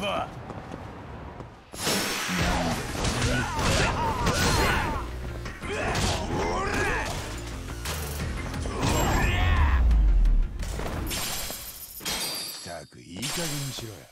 ったくいい加減にしろよ。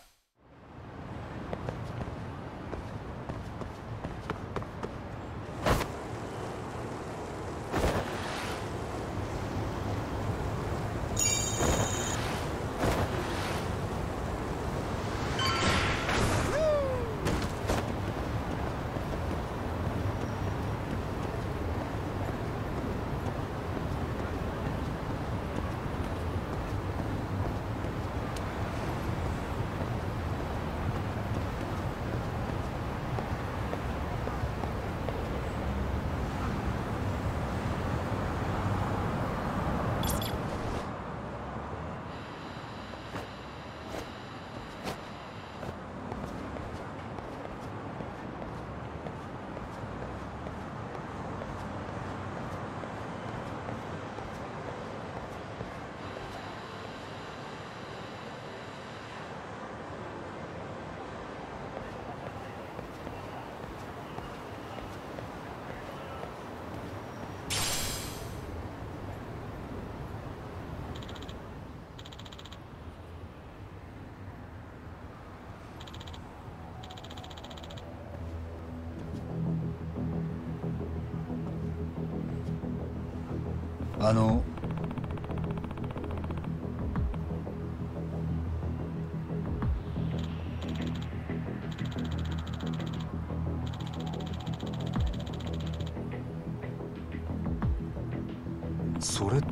それって。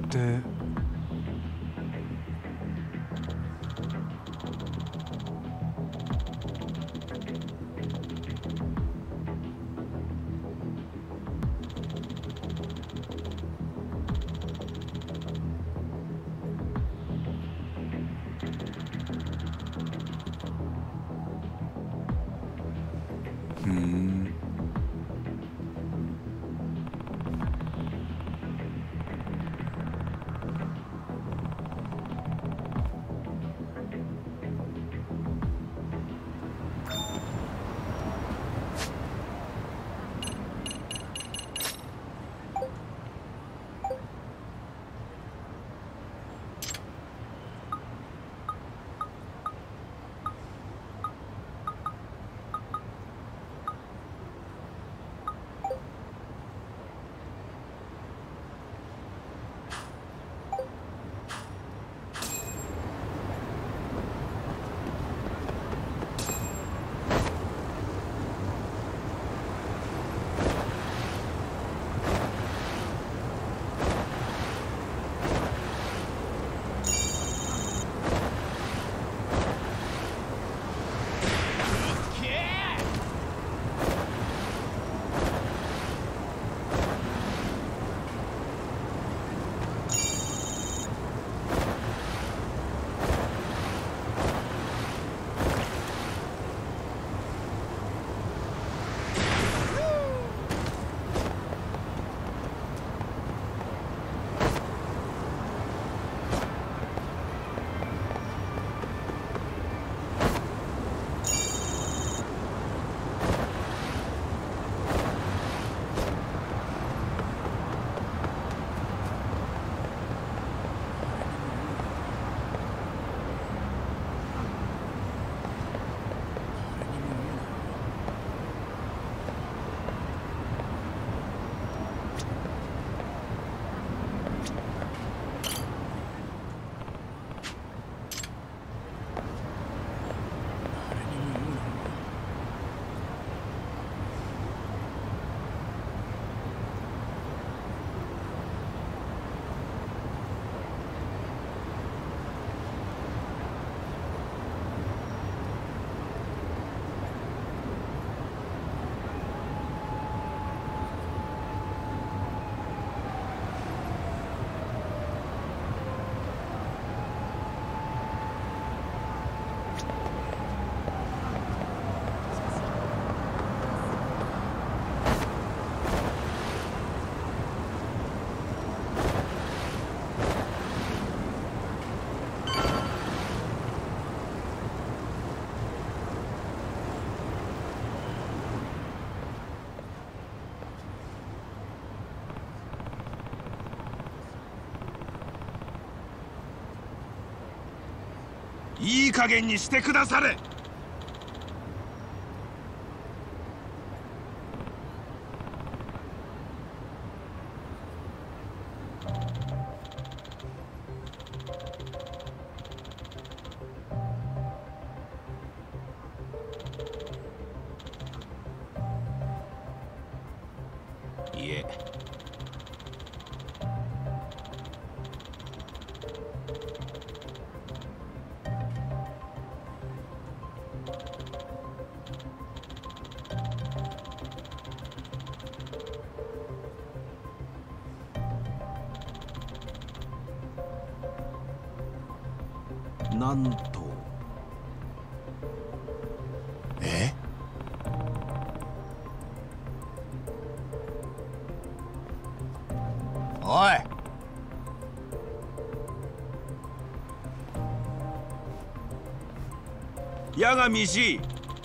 いい加減にしてくだされ。いえ。なんと。え？おい。やがみしい。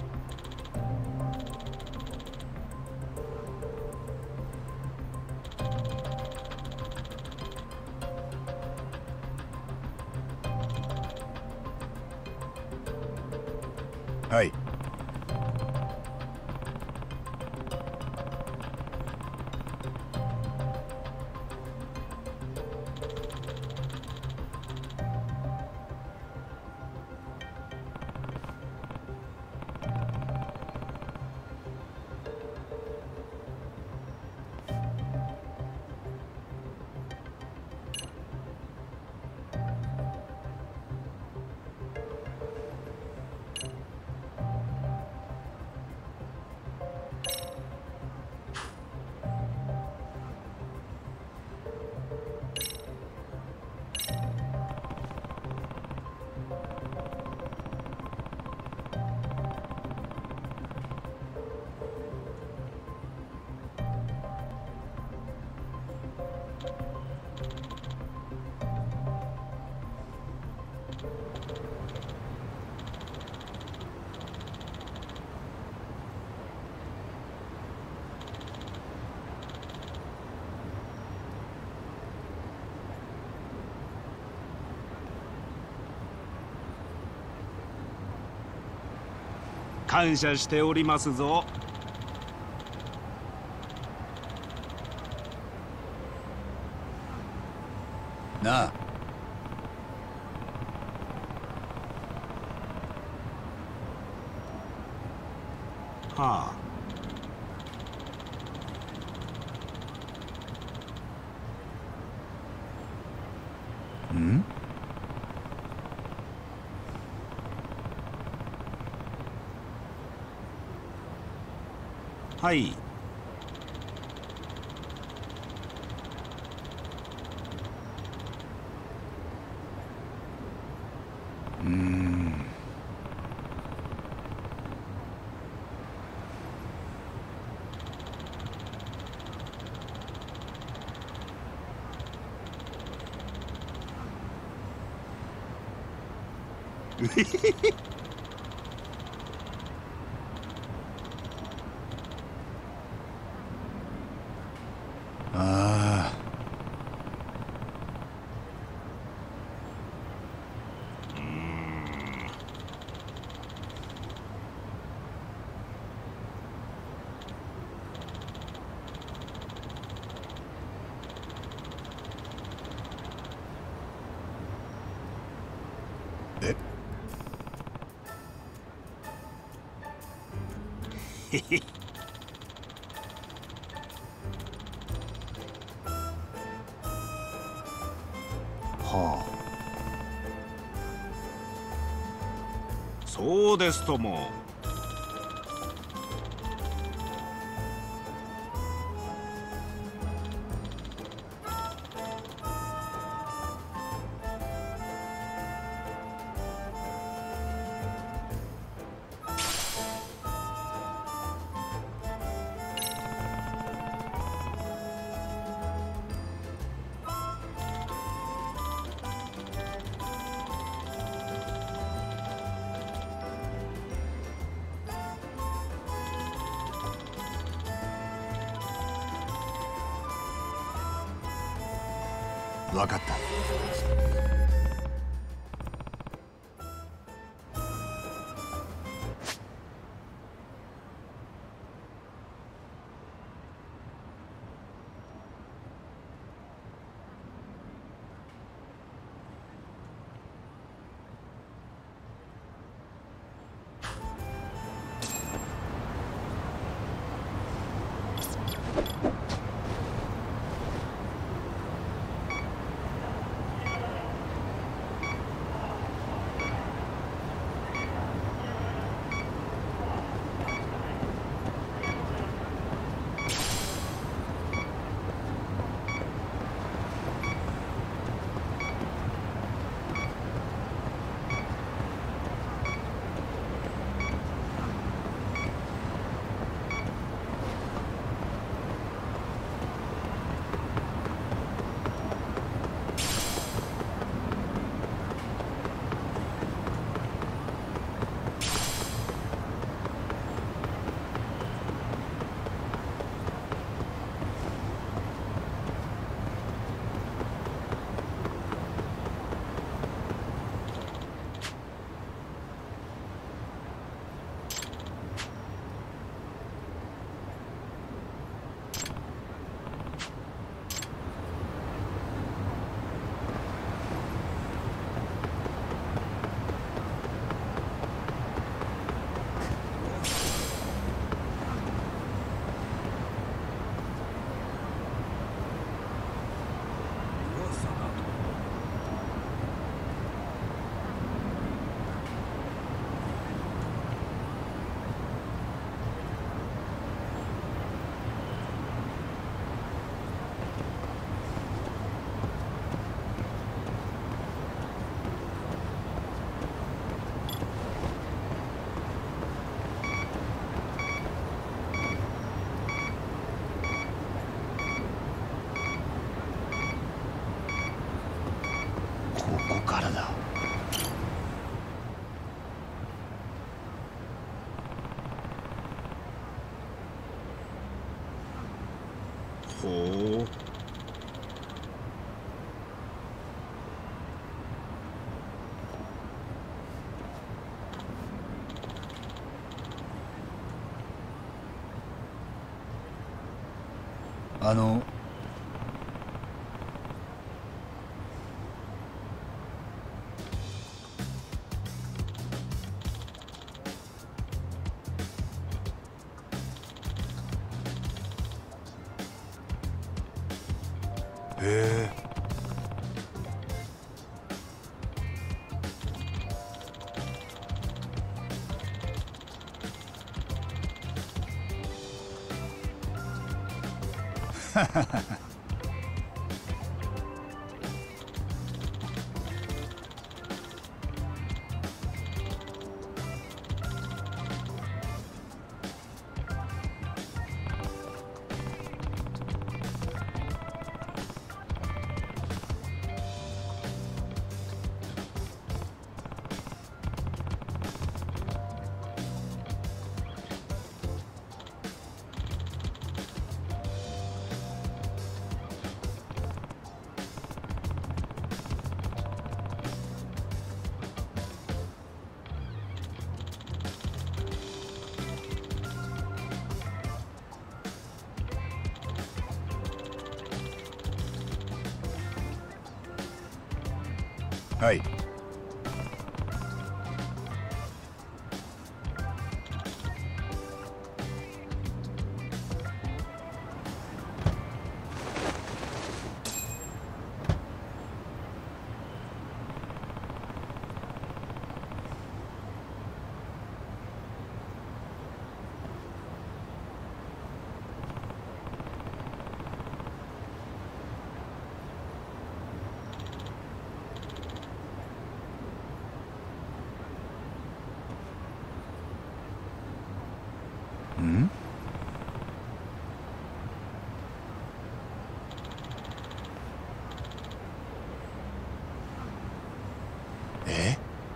はい。感謝しておりますぞ。なあ。はあ。ん？はい。ああ。え？へへ。はあ。そうですとも。わかった。 あのへえ。はい。ん？え？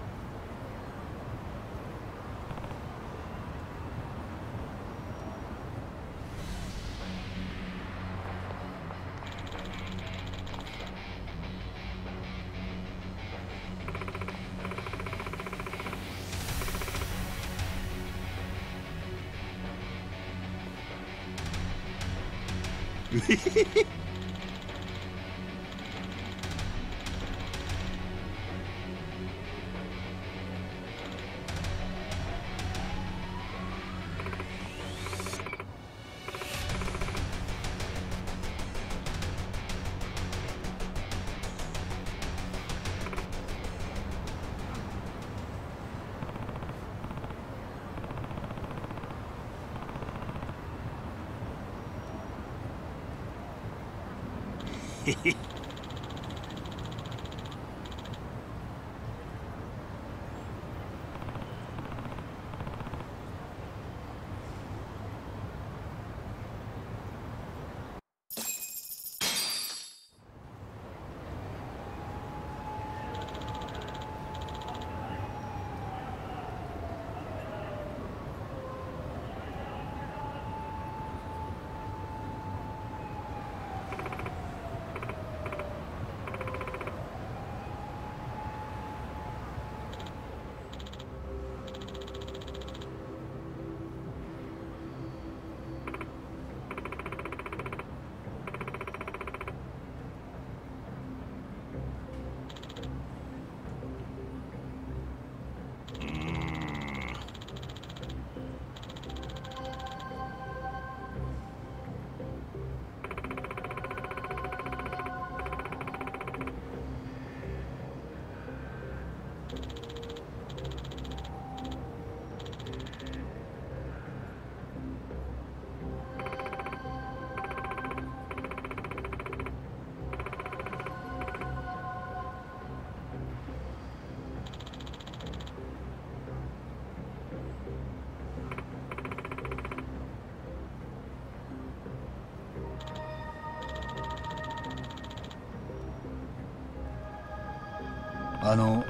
あの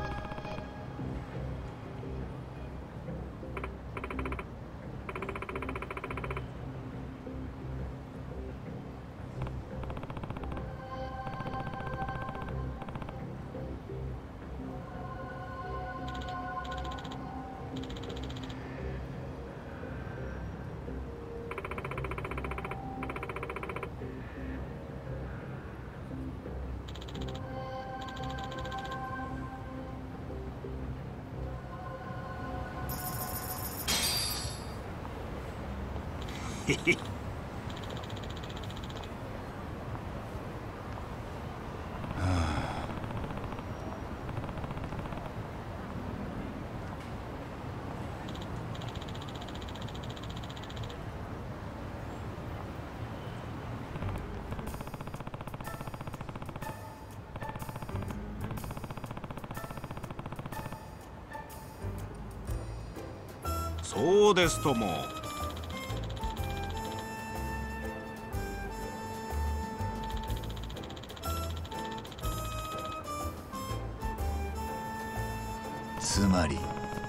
そうですとも。 つまり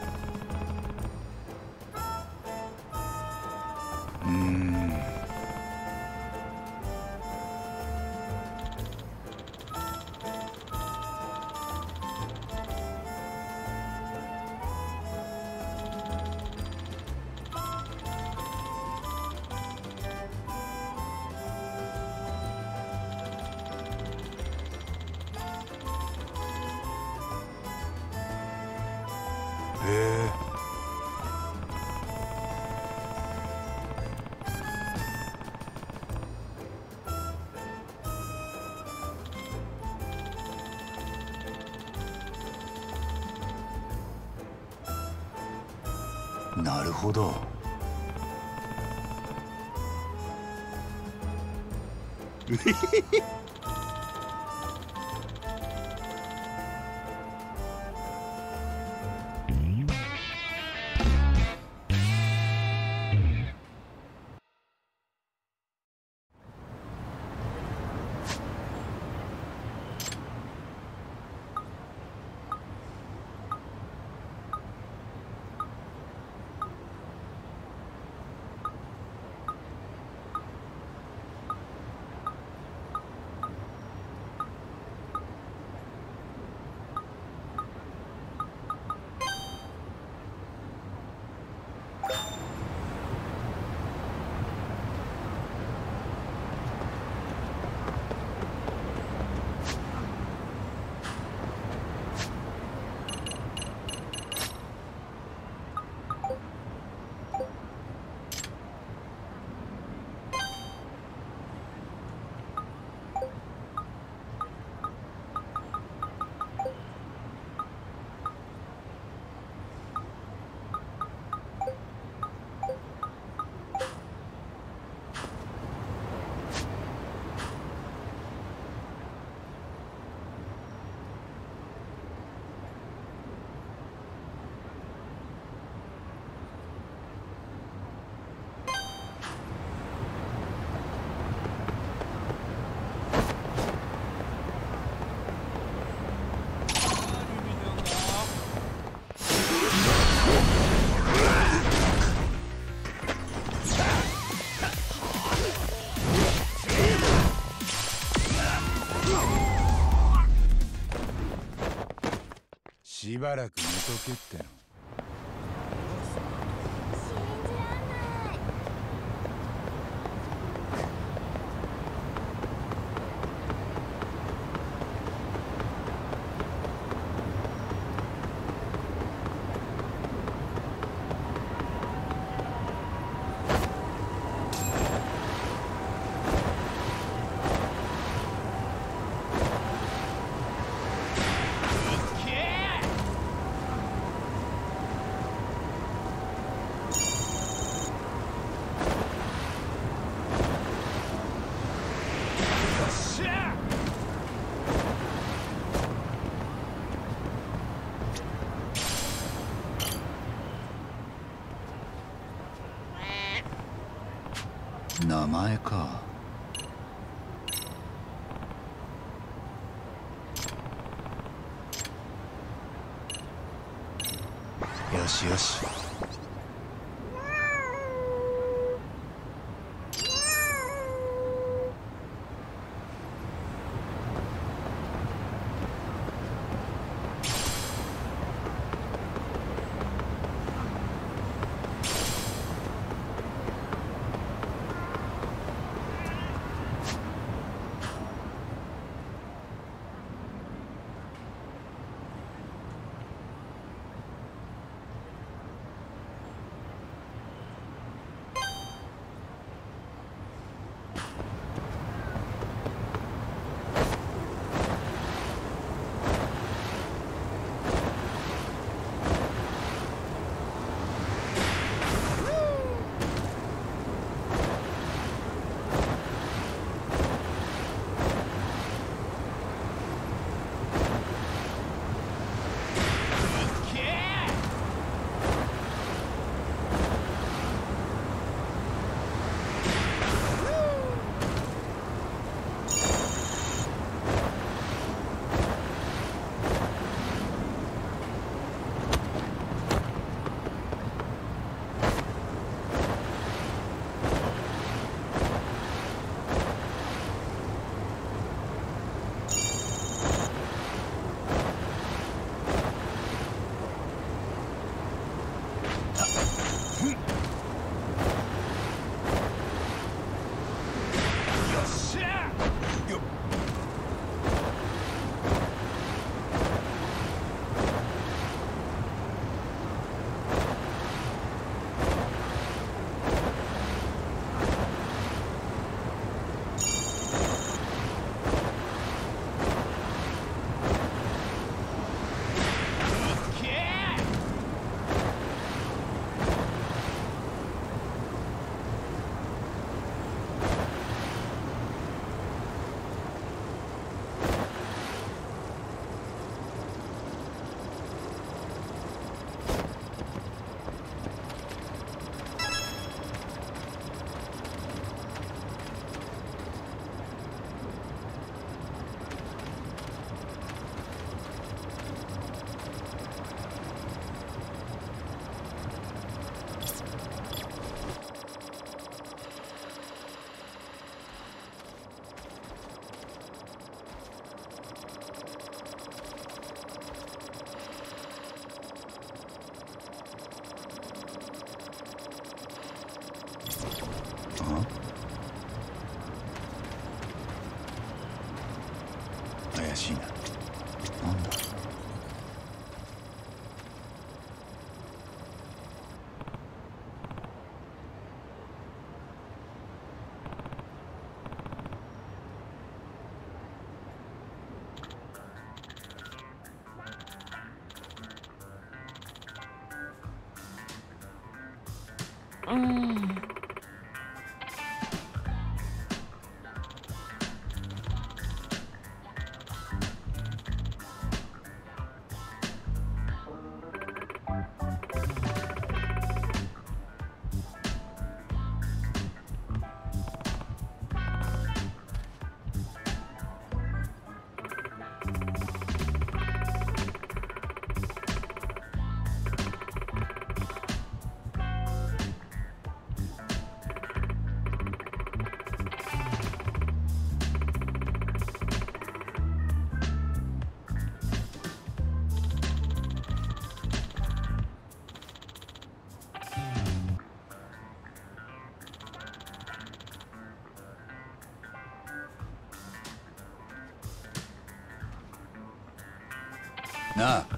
なるほど。しばらく寝とけっての。名前か。よしよし。 なあ。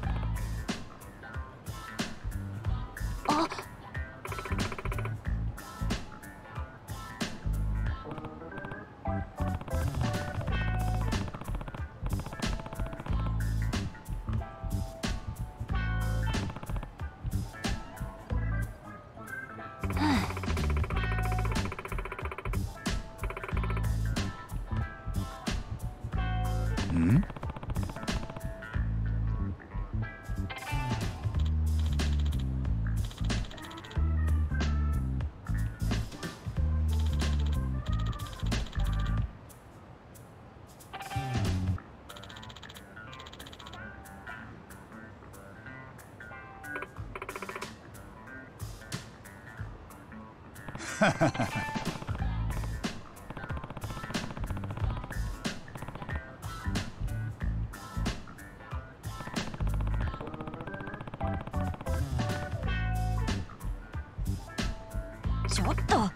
ん？はははは。 ちょっと。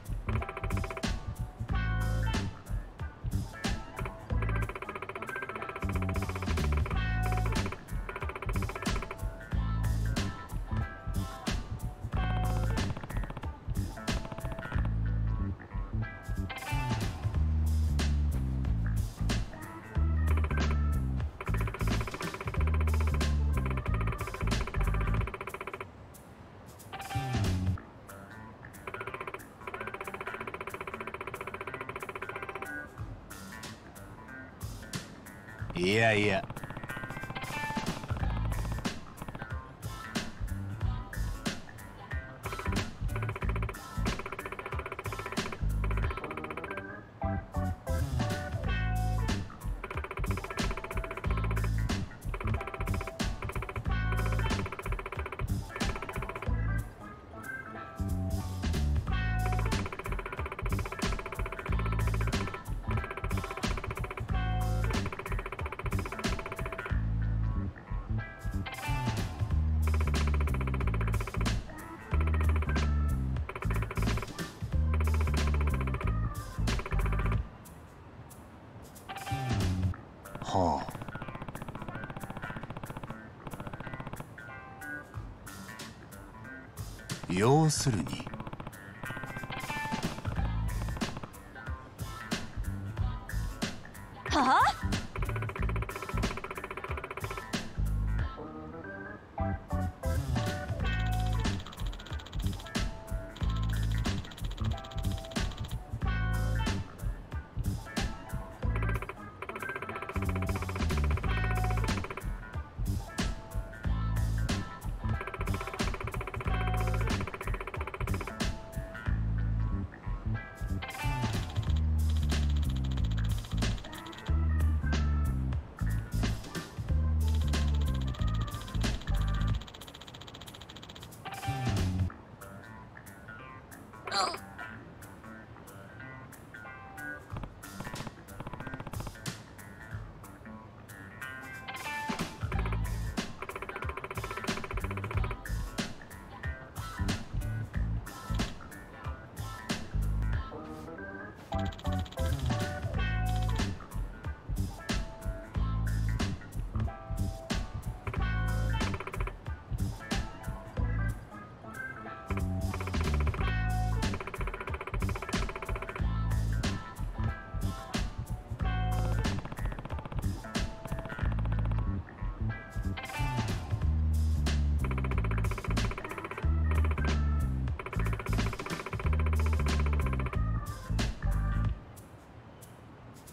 いやいや。はあ。要するに。 はあ？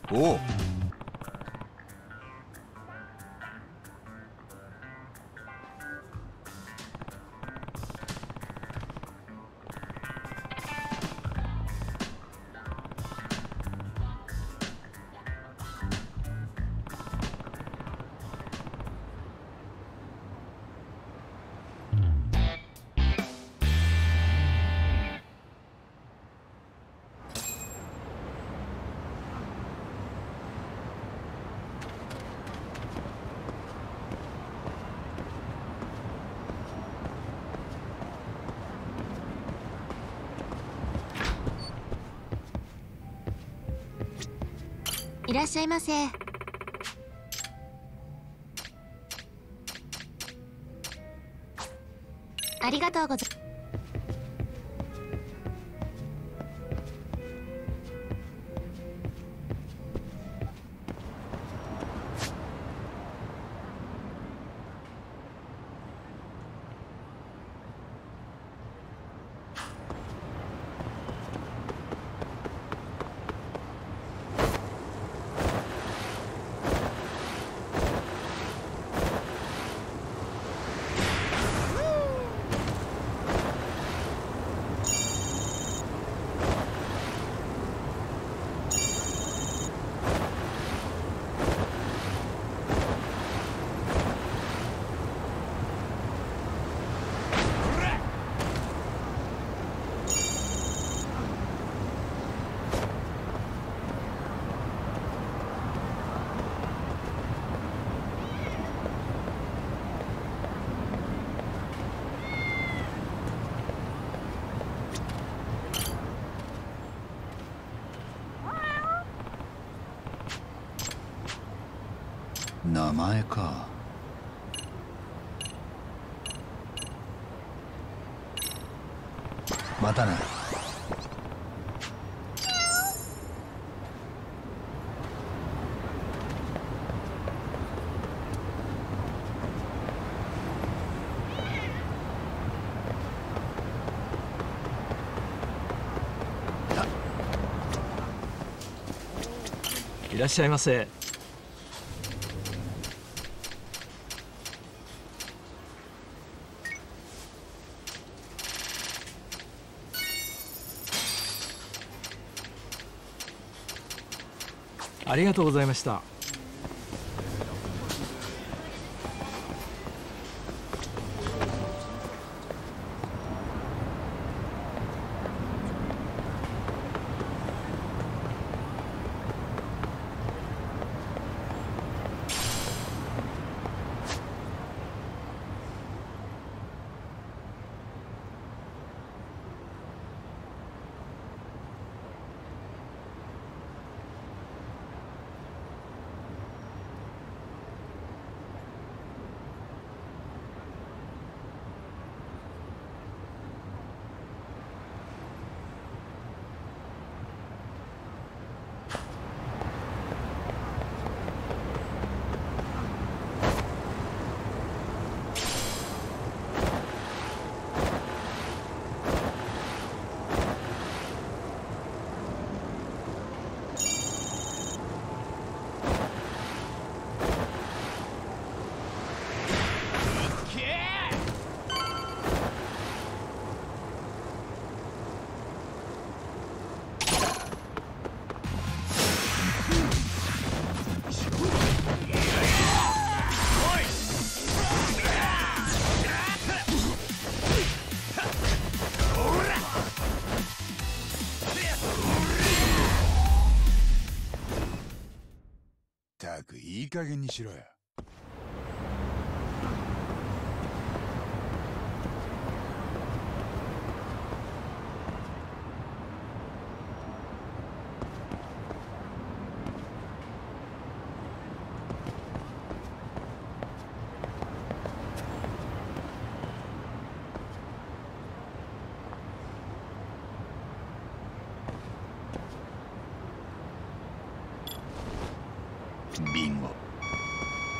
おう。 いらっしゃいませ。ありがとうございます。 名前か。またな。 いらっしゃいませ。ありがとうございました。 ったくいい加減にしろよ。ビンゴ。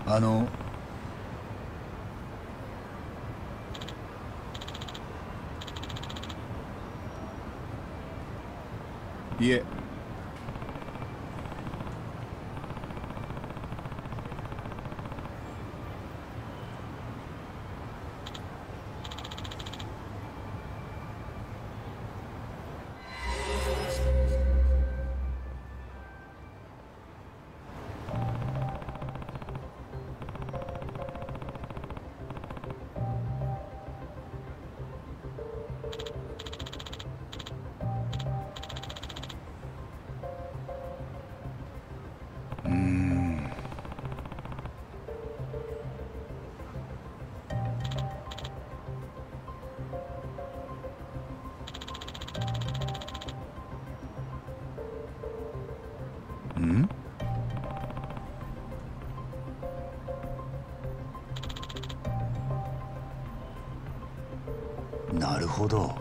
いえ。なるほど。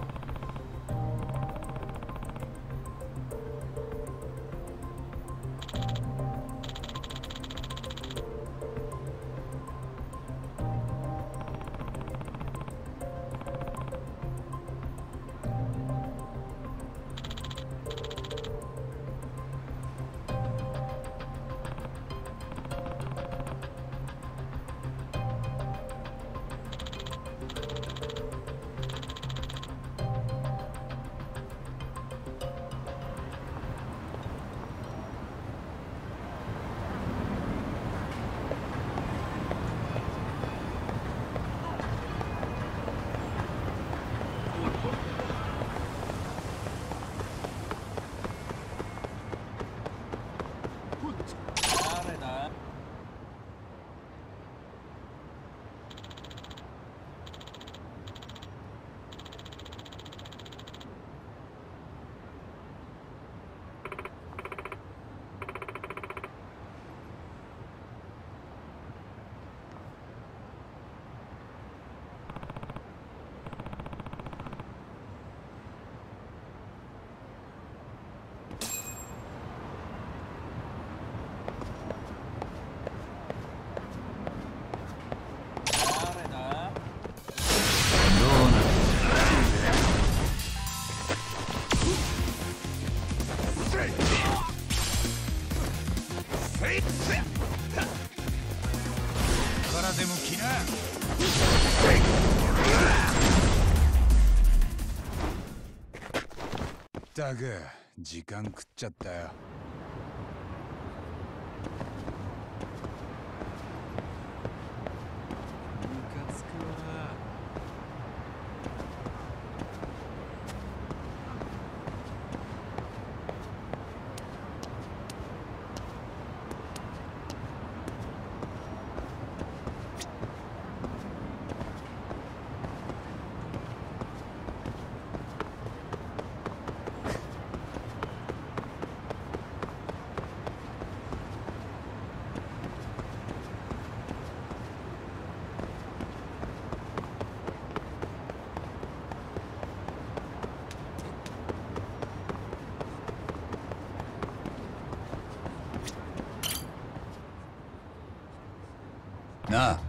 からでも来な。ったく時間食っちゃったよ。 ムカつくわ。 なあ。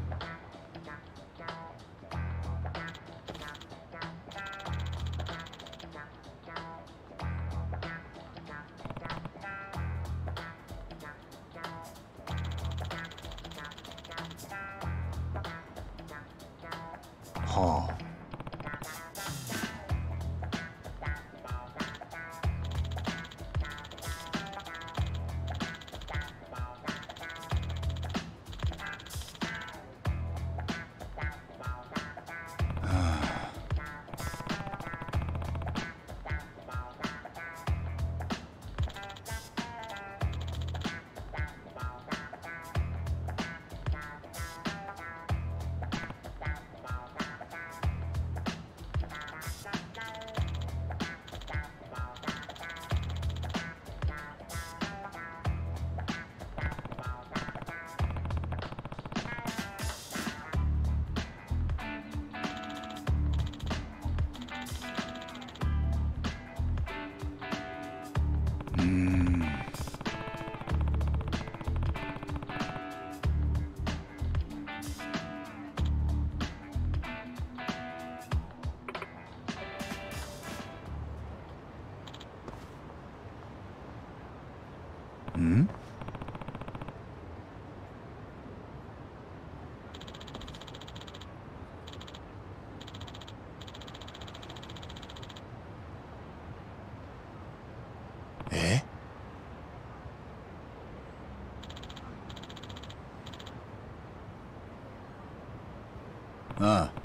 はあ。 ん？え？ああ。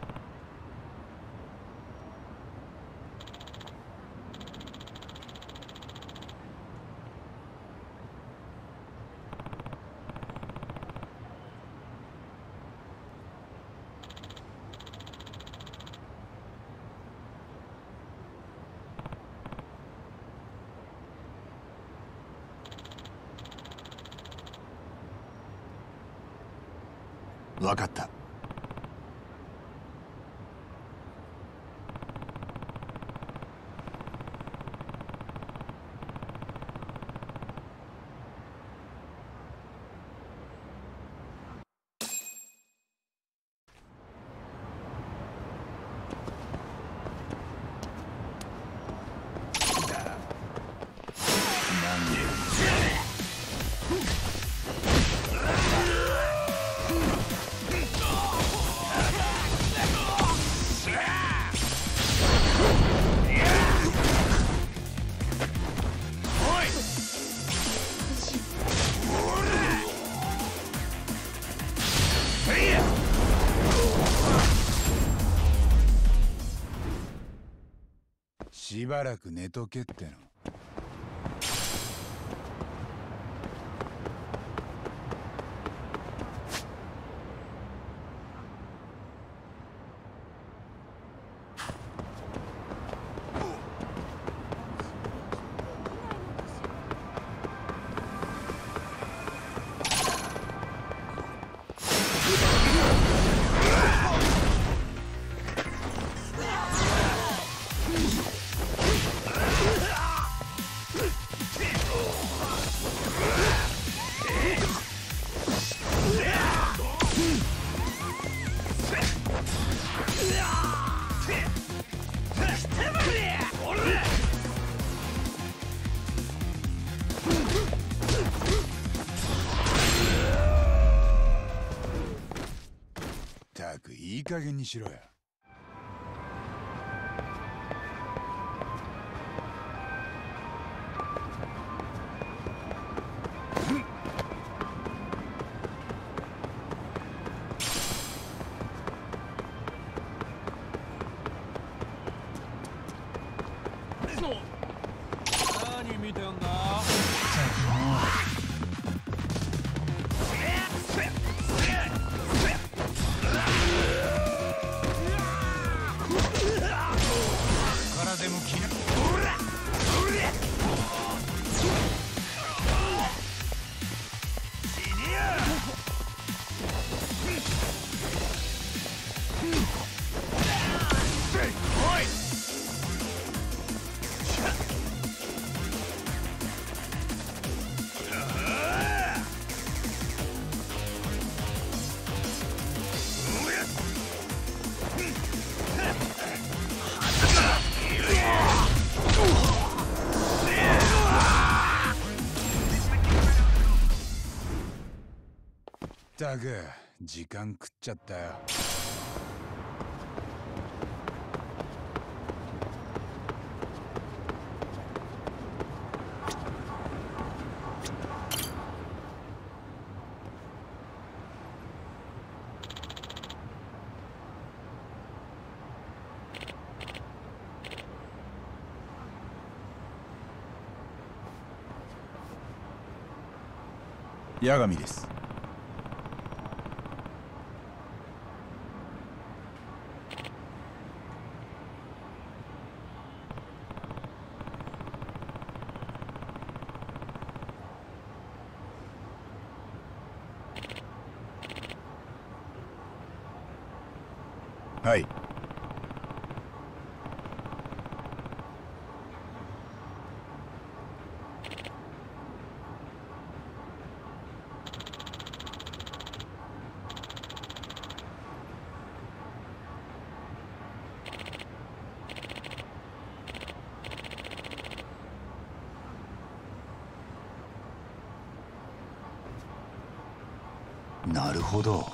わかった。しばらく寝とけっての。ったくいい加減にしろよ。 何見てんだ？からでも気が。 ったく時間食っちゃったよ。八神です。はい。 なるほど。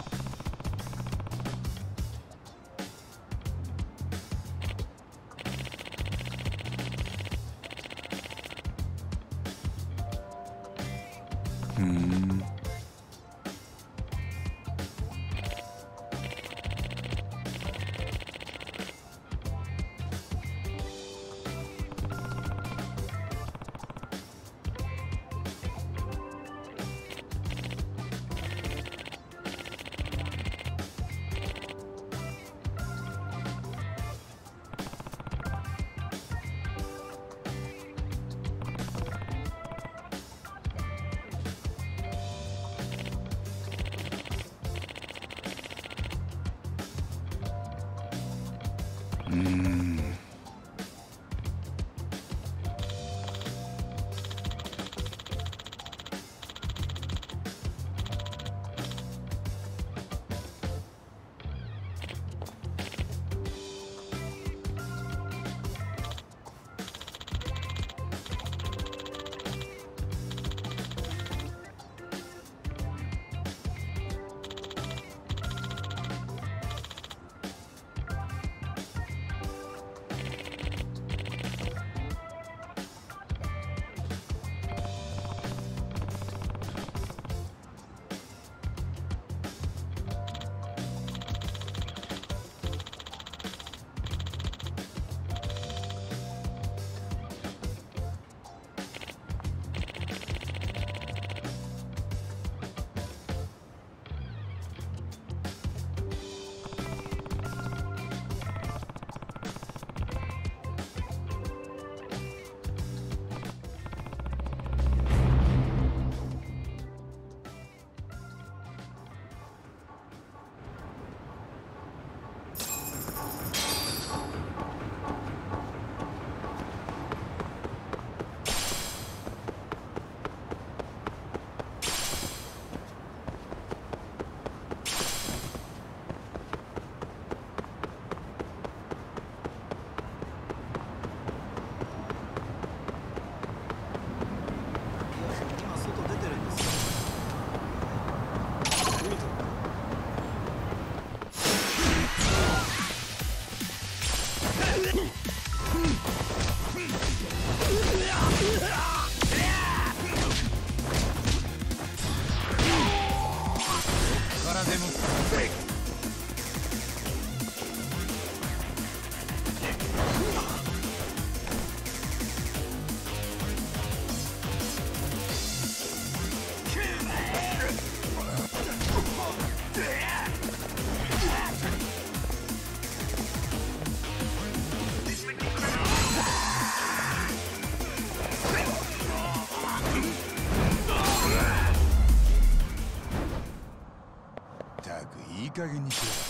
いい加減にしろ。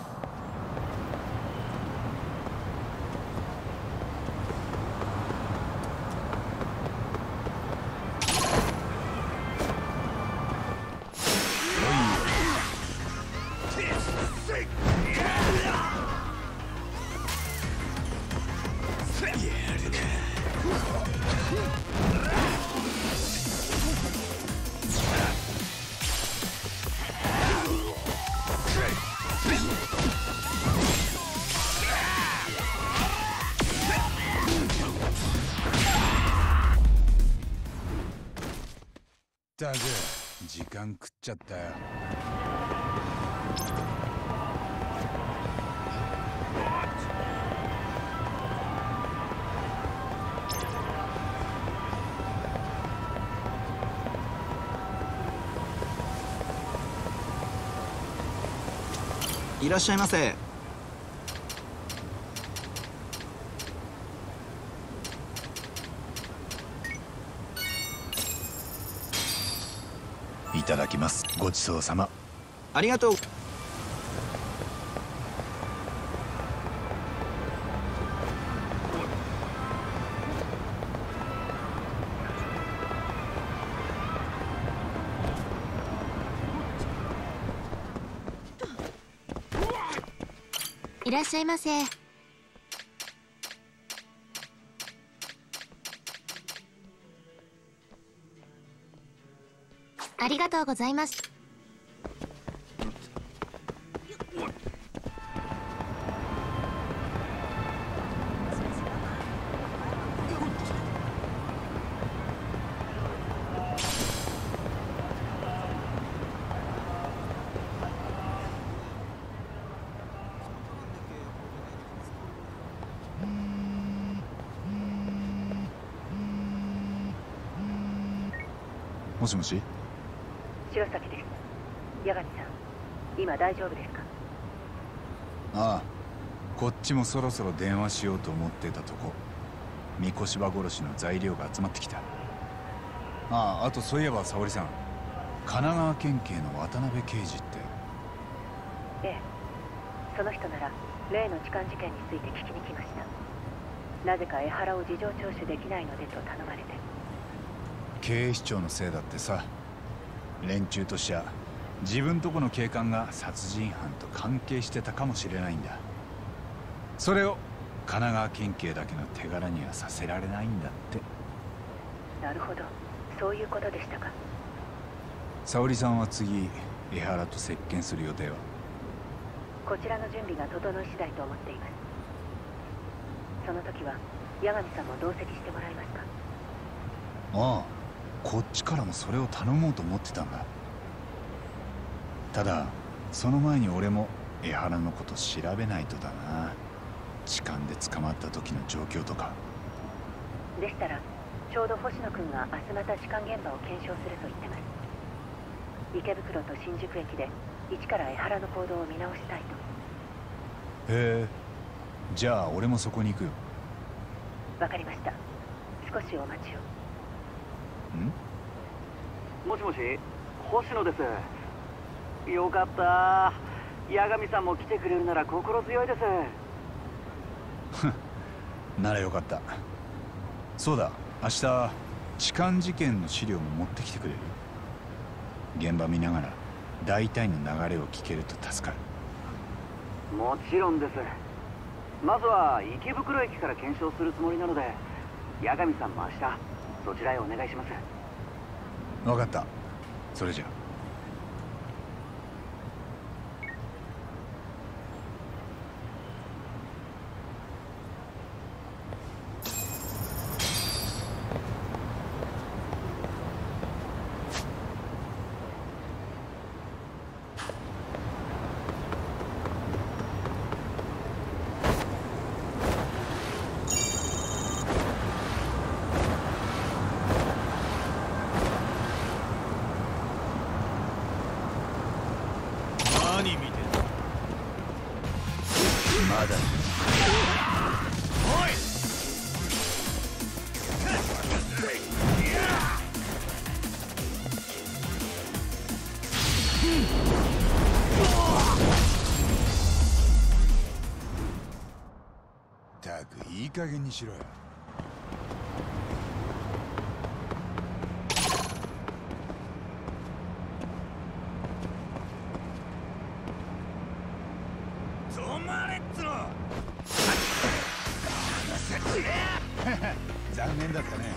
ったく時間食っちゃったよ。 いらっしゃいませ。 いただきます。ごちそうさま。 ありがとう。 いらっしゃいませ。ありがとうございます。 もしもし。 白崎です。八神さん、今大丈夫ですか？ ああ、こっちもそろそろ電話しようと思ってたとこ。三越柴殺しの材料が集まってきた。ああ、あとそういえば沙織さん、神奈川県警の渡辺刑事って。 ええ、その人なら例の痴漢事件について聞きに来ました。なぜか江原を事情聴取できないのでと頼まれて。 警視庁のせいだってさ。連中としちゃ自分とこの警官が殺人犯と関係してたかもしれないんだ。それを神奈川県警だけの手柄にはさせられないんだって。 なるほど、そういうことでしたか。 沙織さんは次江原と接見する予定は？ こちらの準備が整い次第と思っています。その時は八神さんも同席してもらえますか？ ああ、こっちからもそれを頼もうと思ってたんだ。ただその前に俺も江原のこと調べないとだな。痴漢で捕まった時の状況とか。 でしたらちょうど星野君が明日また痴漢現場を検証すると言ってます。池袋と新宿駅で一から江原の行動を見直したいと。 へえ、じゃあ俺もそこに行くよ。 わかりました。少しお待ちを。 もしもし、星野です。よかった。八神さんも来てくれるなら心強いです。 ならよかった。そうだ、明日痴漢事件の資料も持ってきてくれる？現場見ながら大体の流れを聞けると助かる。 もちろんです。まずは池袋駅から検証するつもりなので、八神さんも明日そちらへお願いします。 分かった。それじゃ。 何見てんだ。 まだ。 おい。 ったくいい加減にしろよ。 止まれっつの。 残念だったね。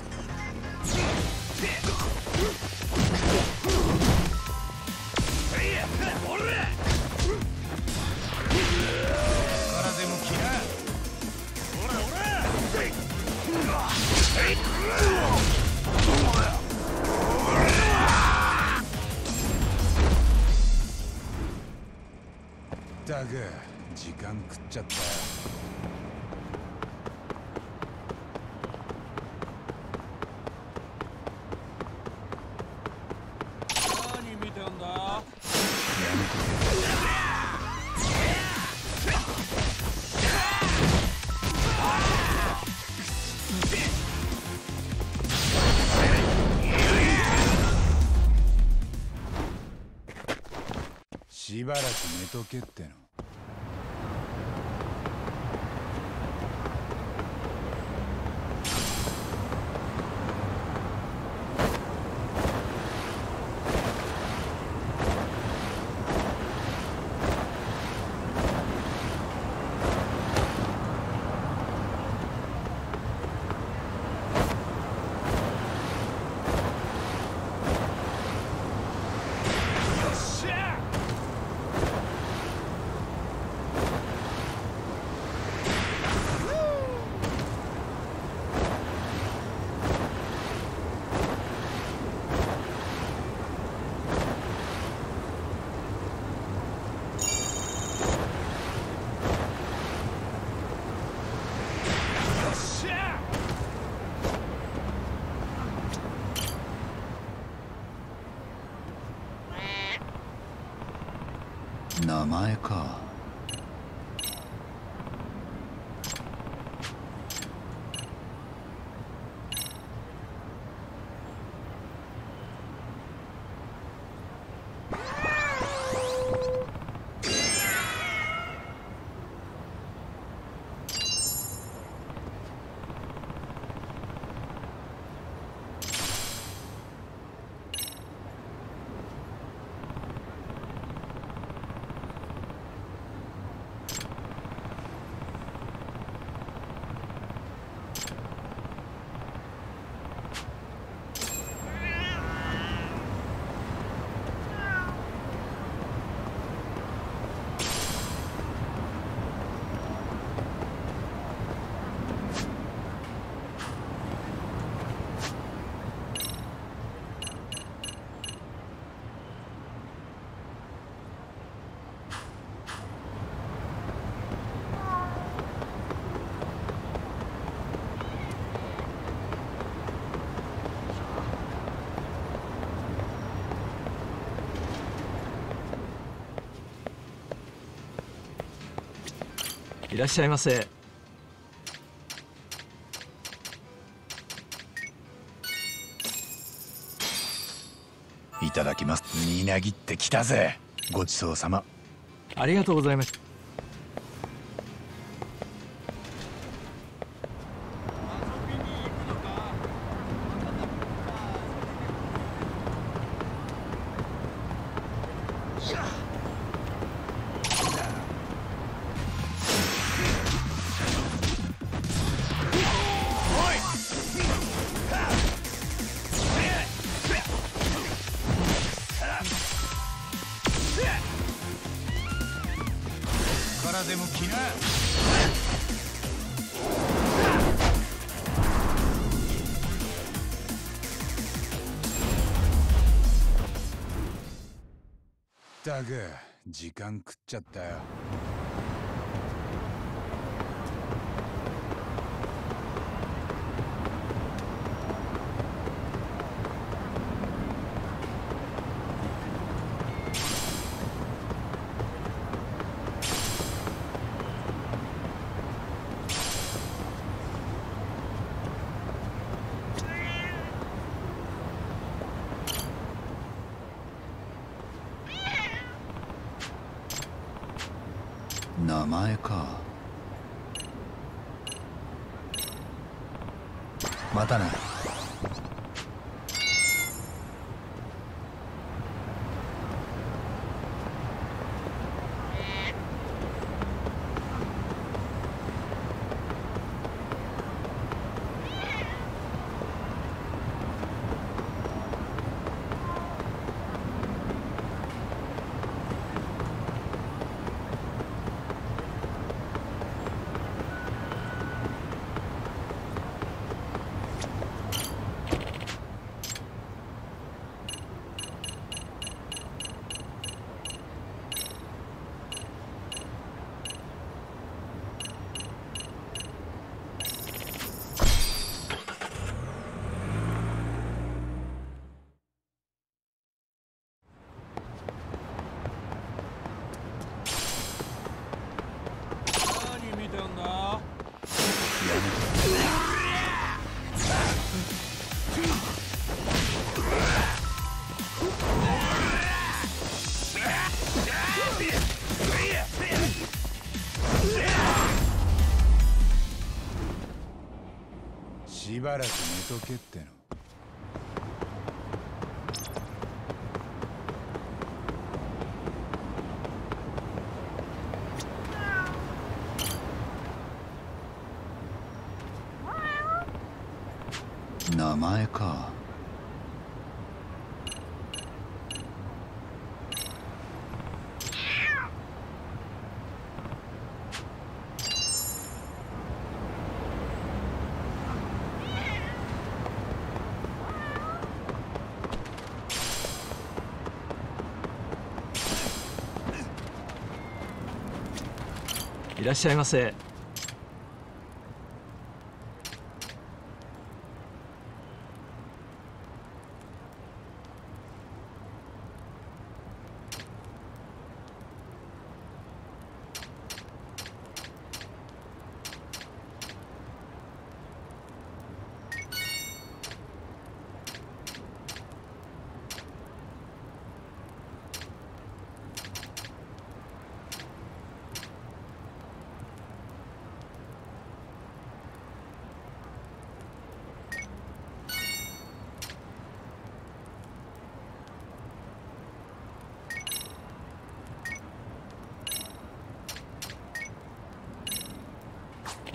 ったく時間食っちゃったよ。 何見てんだ。 やめてくれ。しばらく寝とけっての。 名前か。 いらっしゃいませ。 いただきます。みなぎってきたぜ。ごちそうさま。 ありがとうございます。 からでも来な。だが時間食っちゃったよ。名前か。またな。しばらく寝とけっての。名前か。 いらっしゃいませ。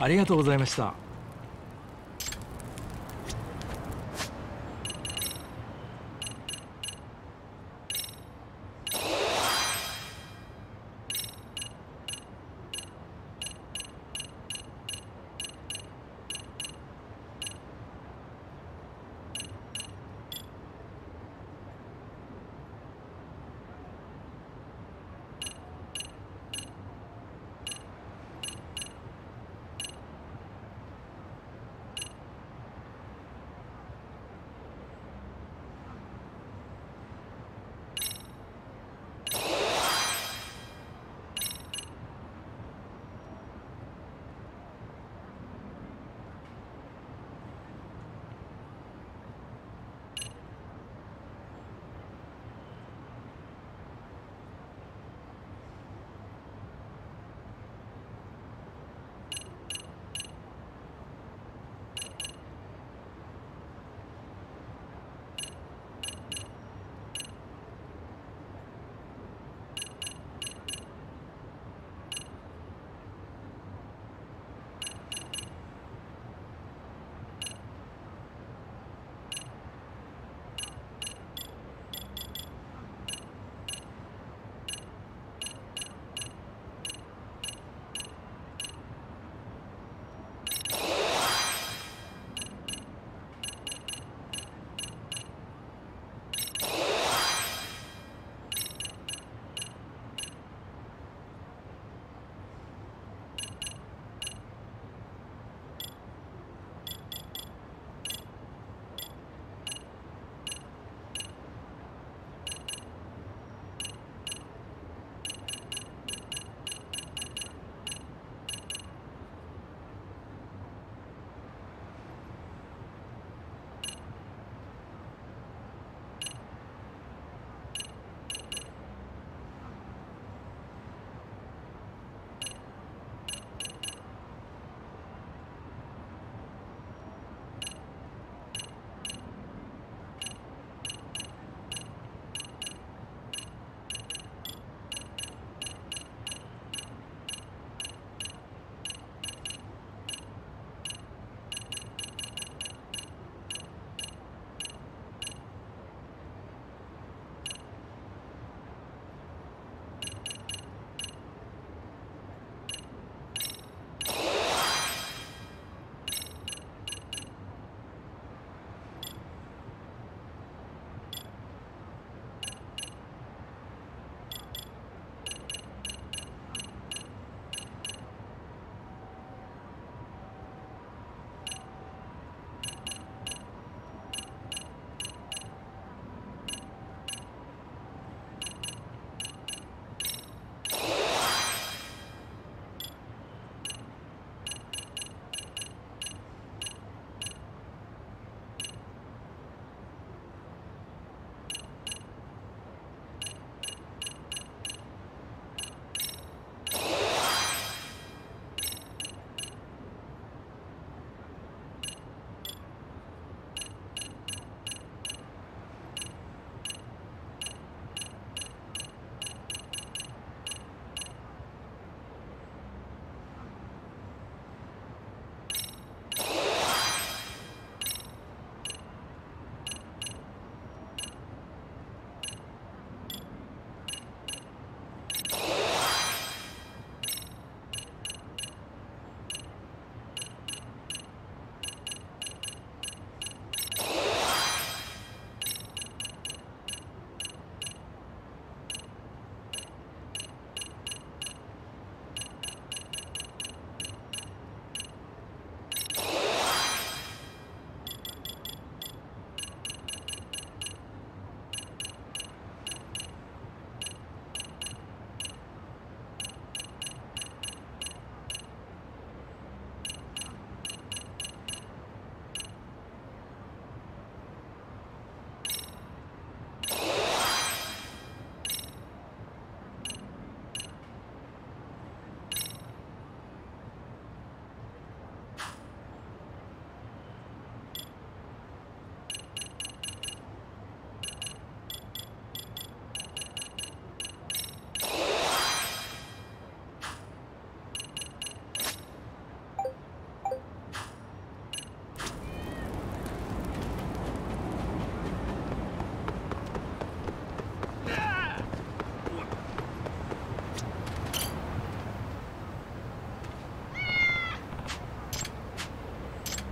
ありがとうございました。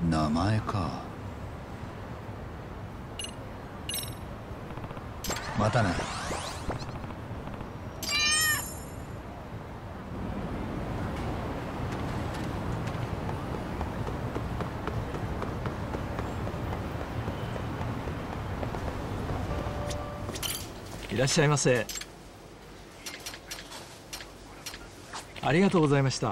名前か。またな。 いらっしゃいませ。ありがとうございました。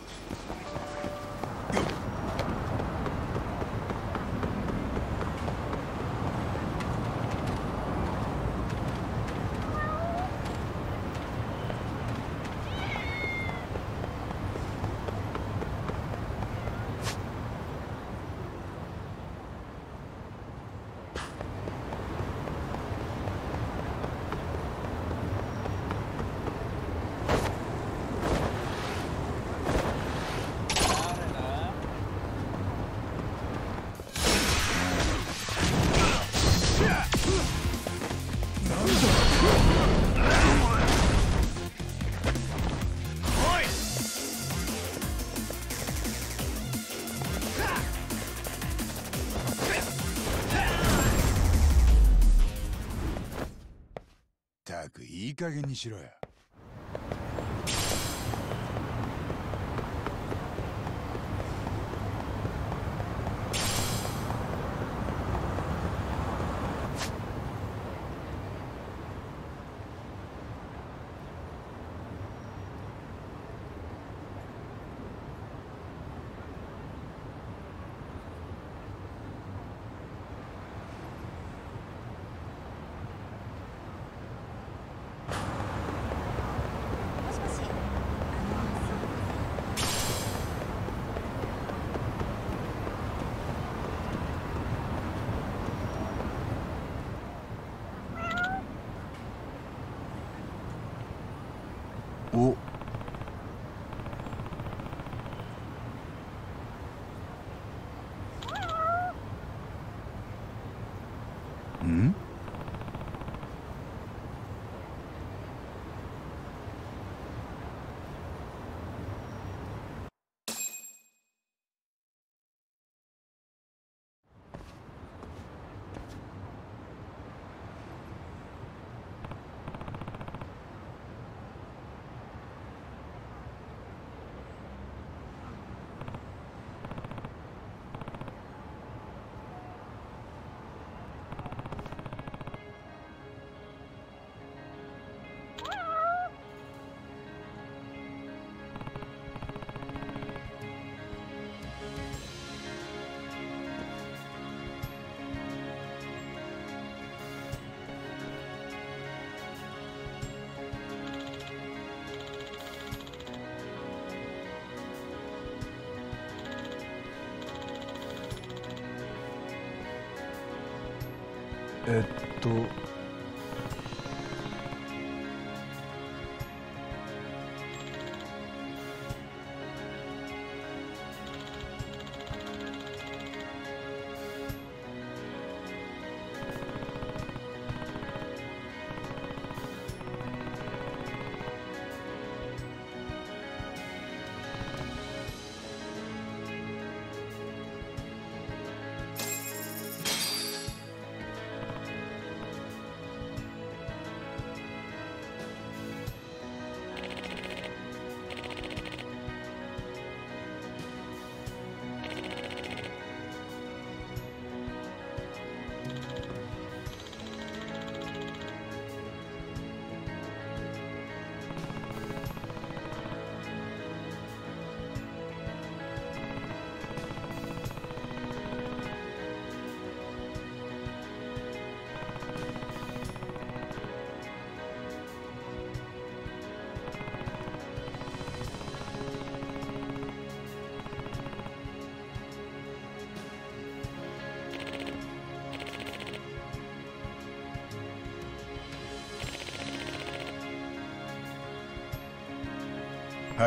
ったくいい加減にしろよ。お、ん？えっとはい。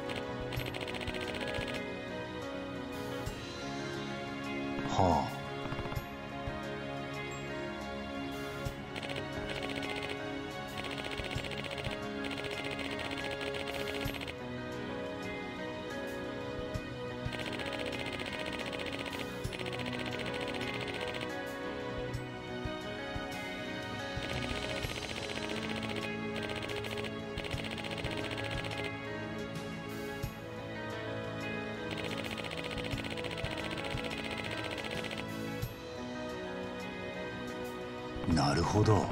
はあ。 なるほど。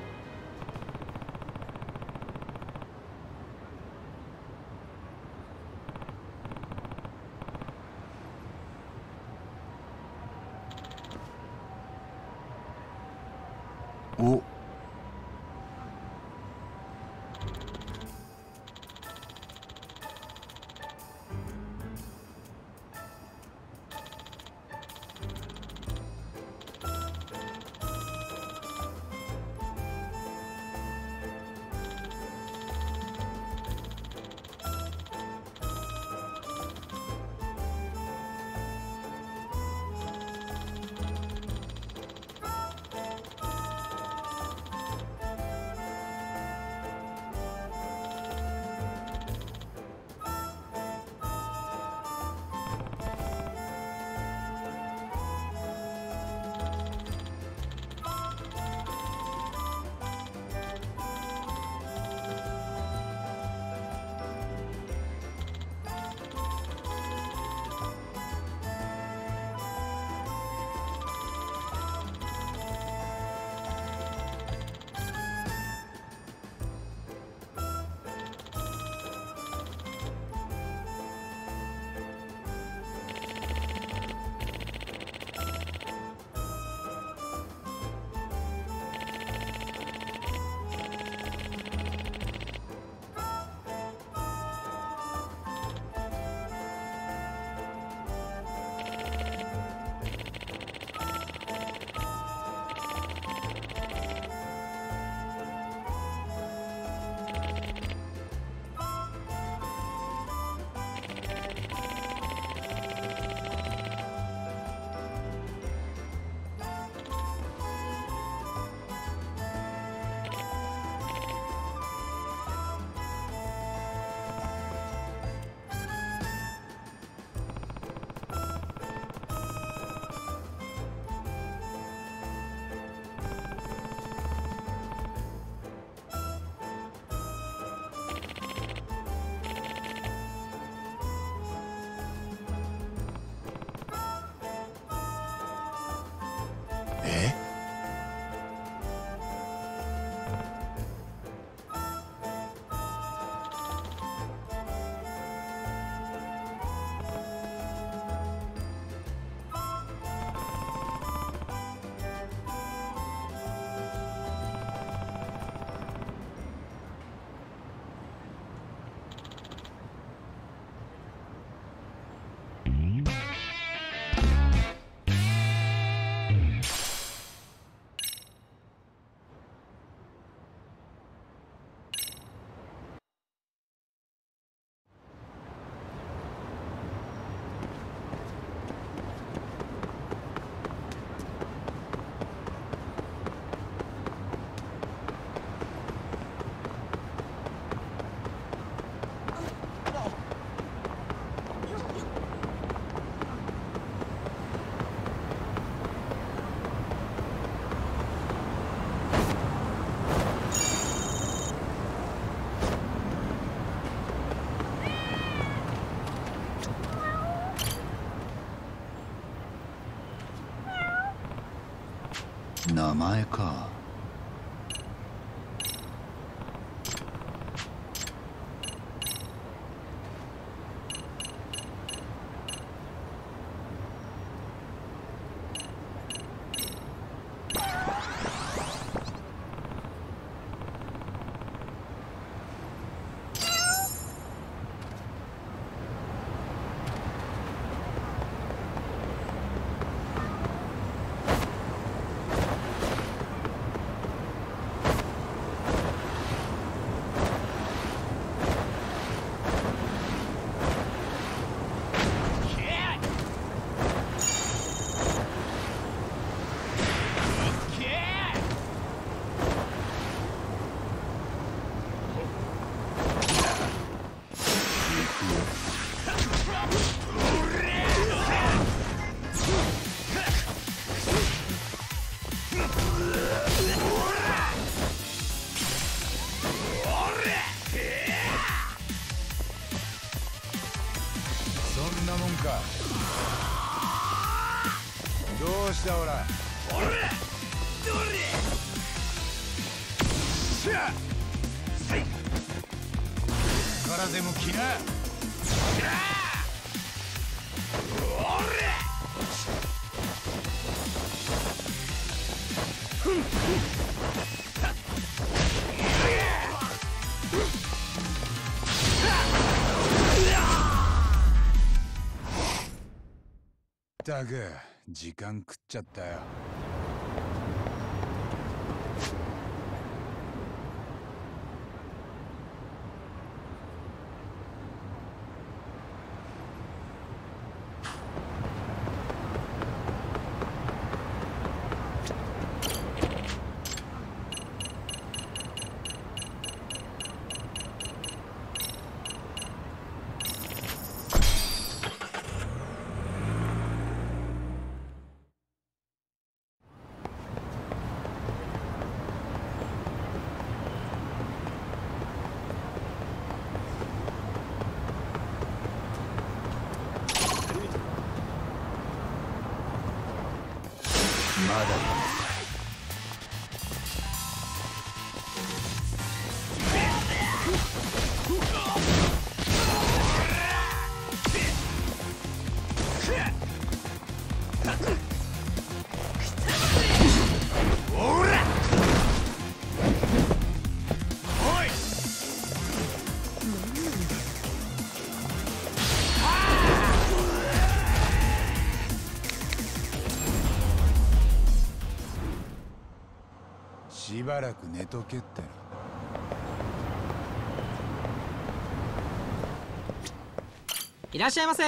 お。名前か。そんなもんか。どうしたオラ。 おらどれからでも来な。ったく時間食っちゃったよ。まだしばらく寝とけってな。 いらっしゃいませ。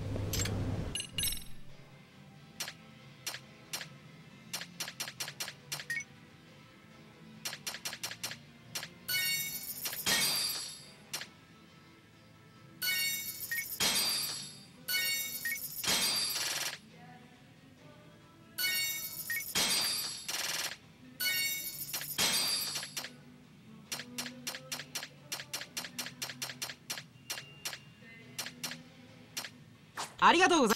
ありがとうございます。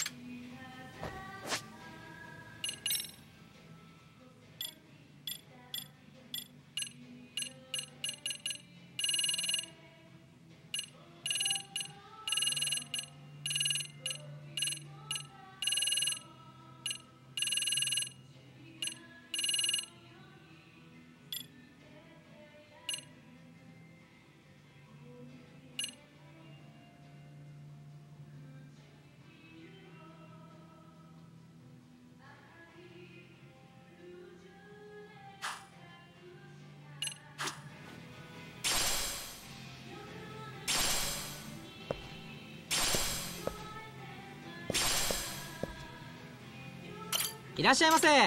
いらっしゃいませ。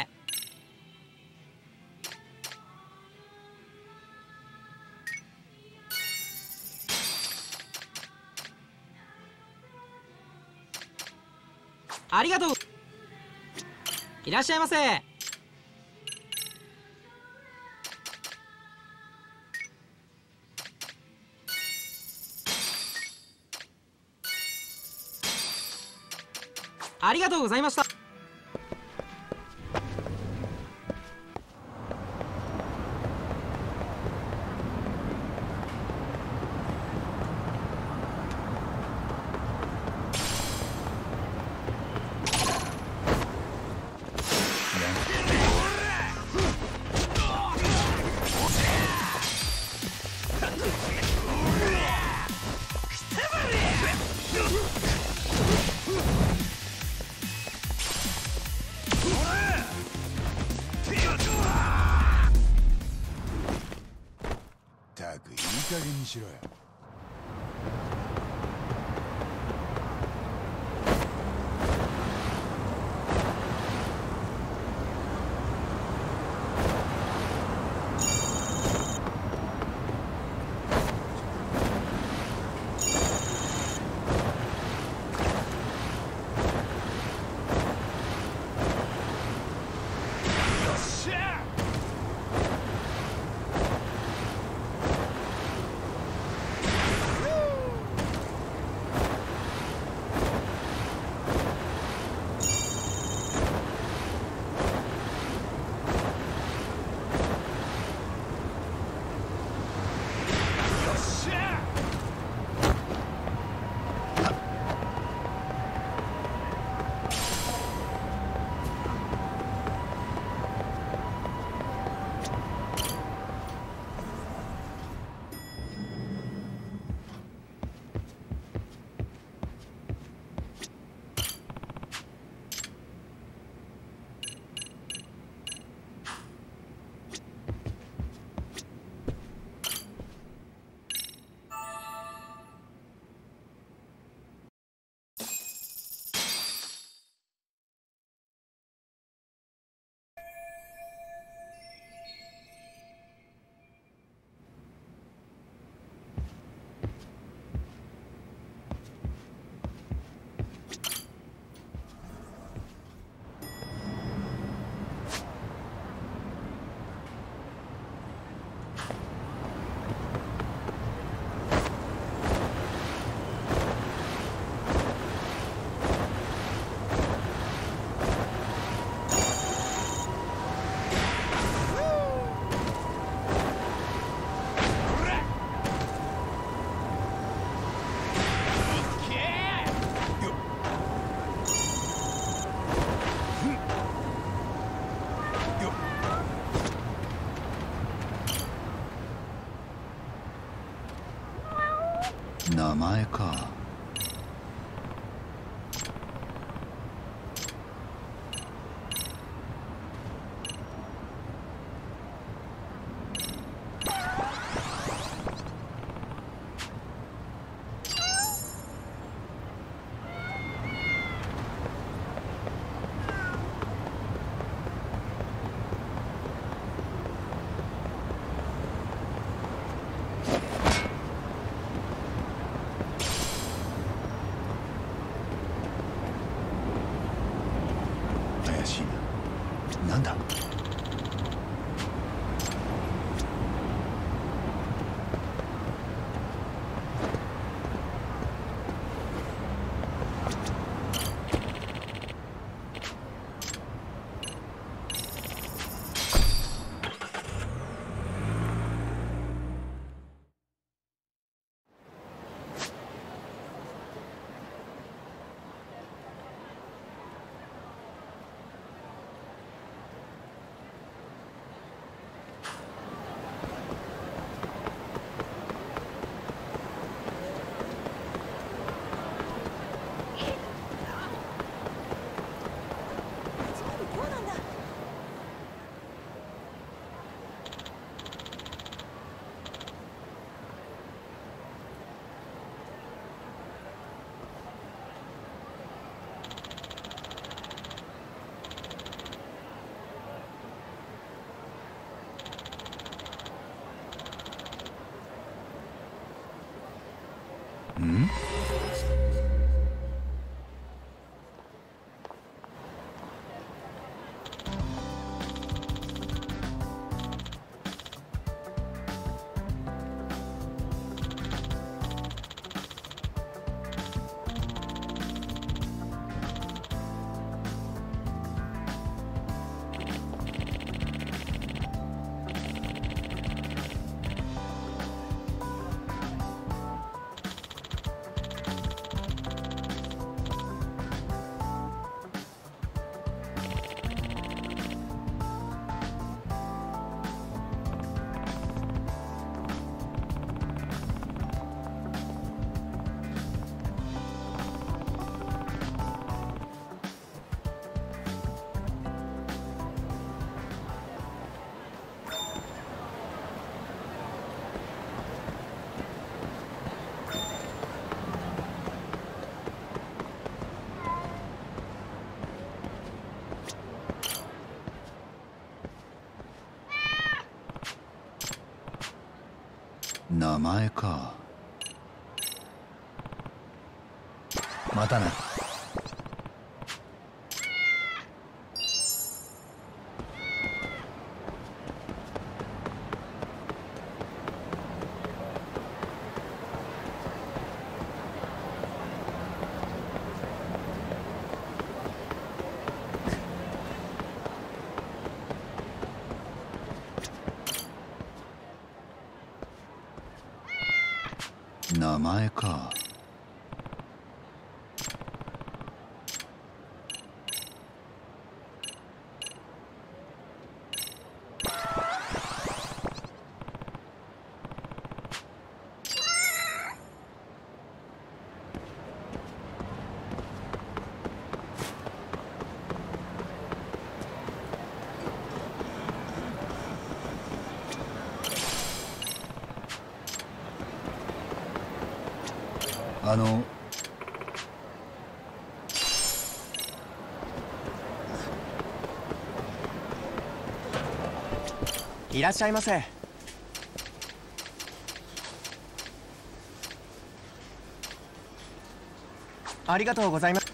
ありがとう。いらっしゃいませ。ありがとうございました。 ったくいい加減にしろよ。 前か。怪しいな。なんだ。ん？名前か。またな。名前か。 いらっしゃいませ。ありがとうございます。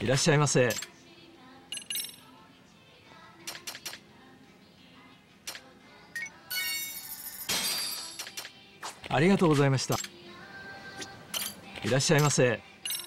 いらっしゃいませ。ありがとうございました。いらっしゃいませ。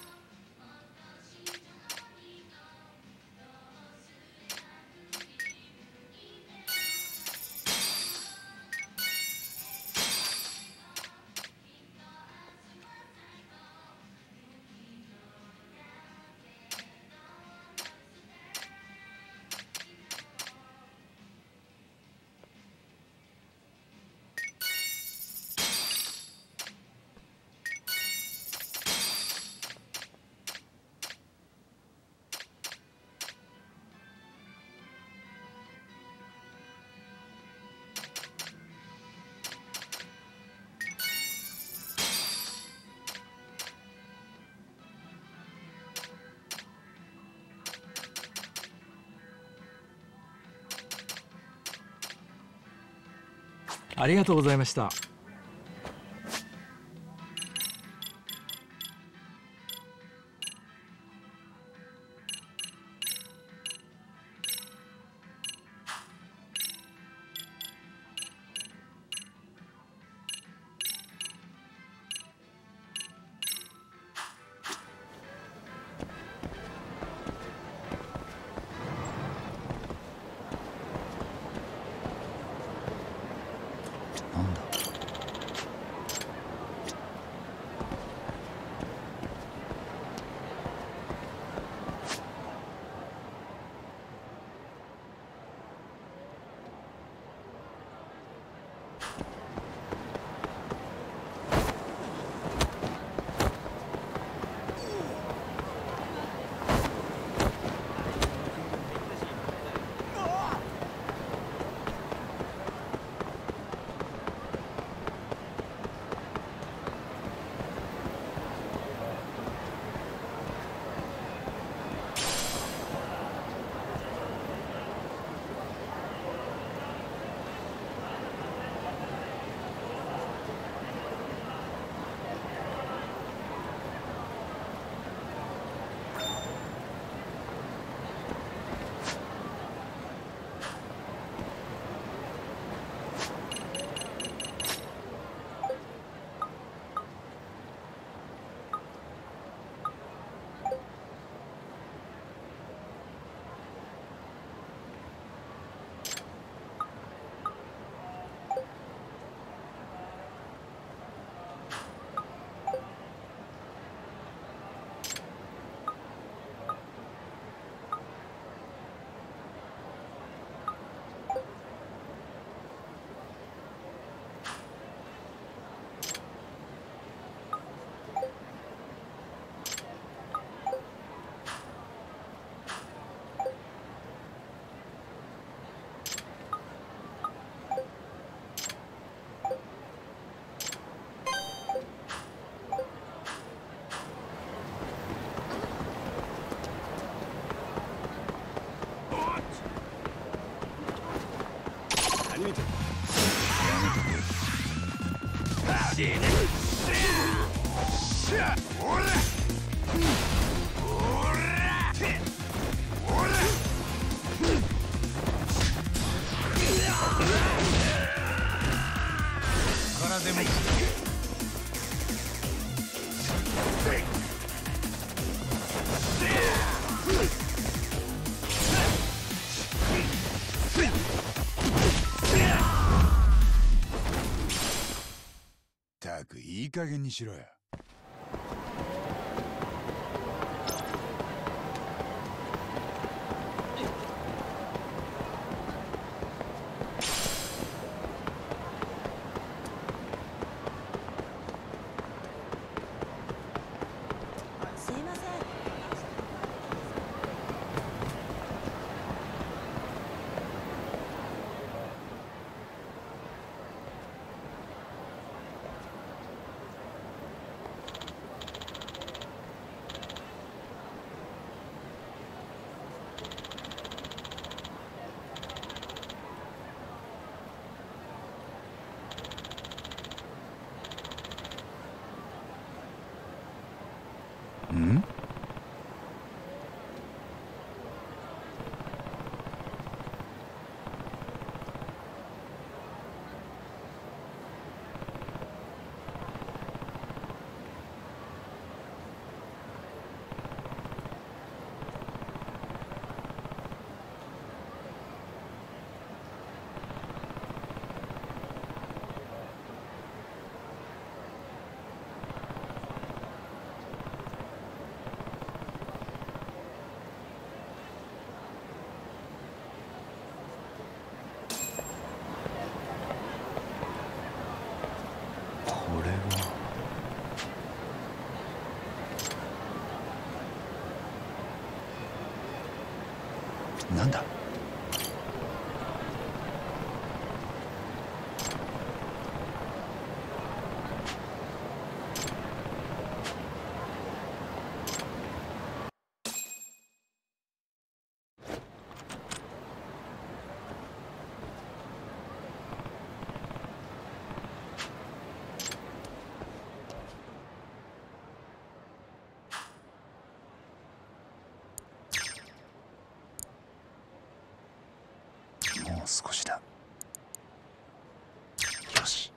ありがとうございました。 なんだ。 何見てる。からでもったくいい加減にしろよ。 すいません。 なんだ？もう少しだ。よし。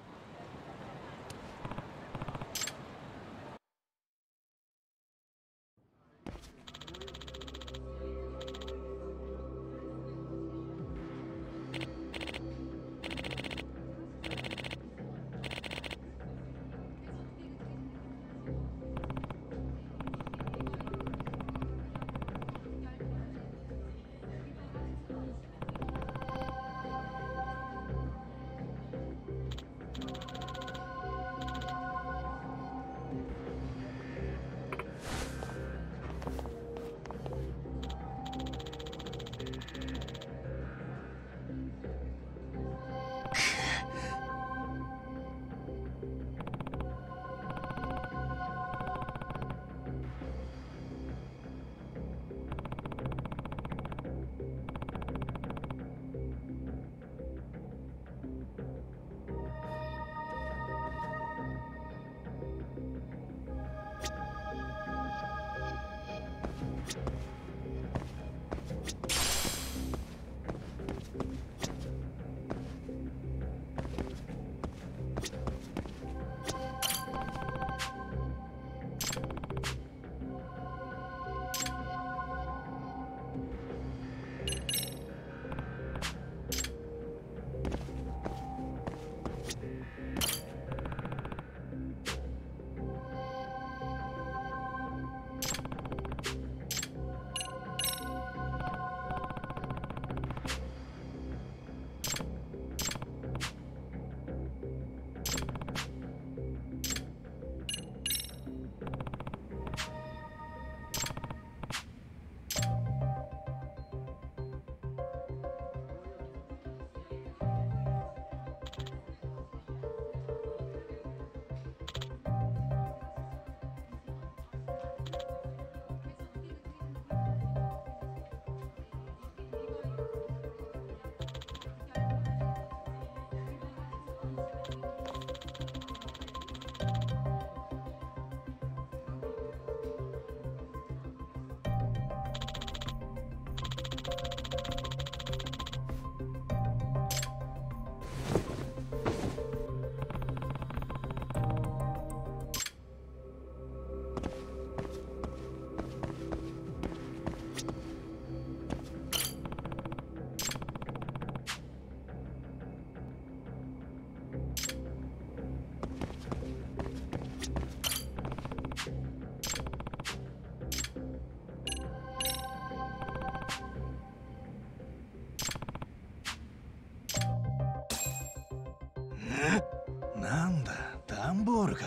なんだ、段ボールか。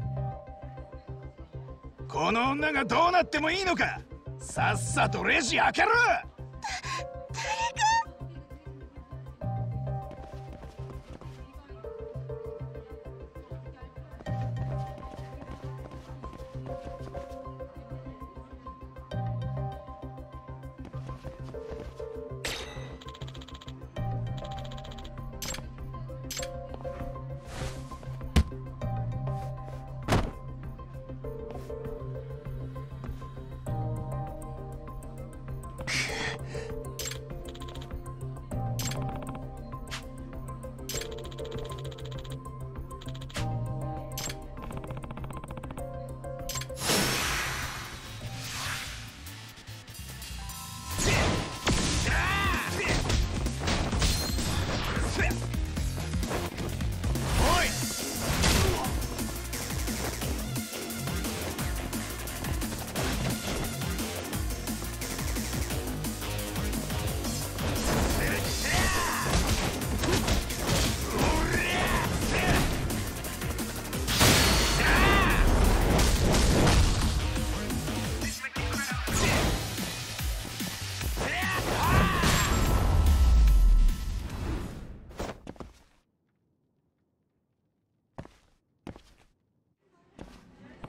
この女がどうなってもいいのか。さっさとレジ開けろ。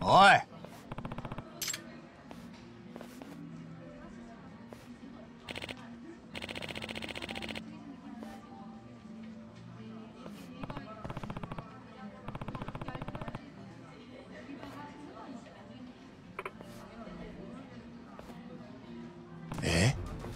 おい。え？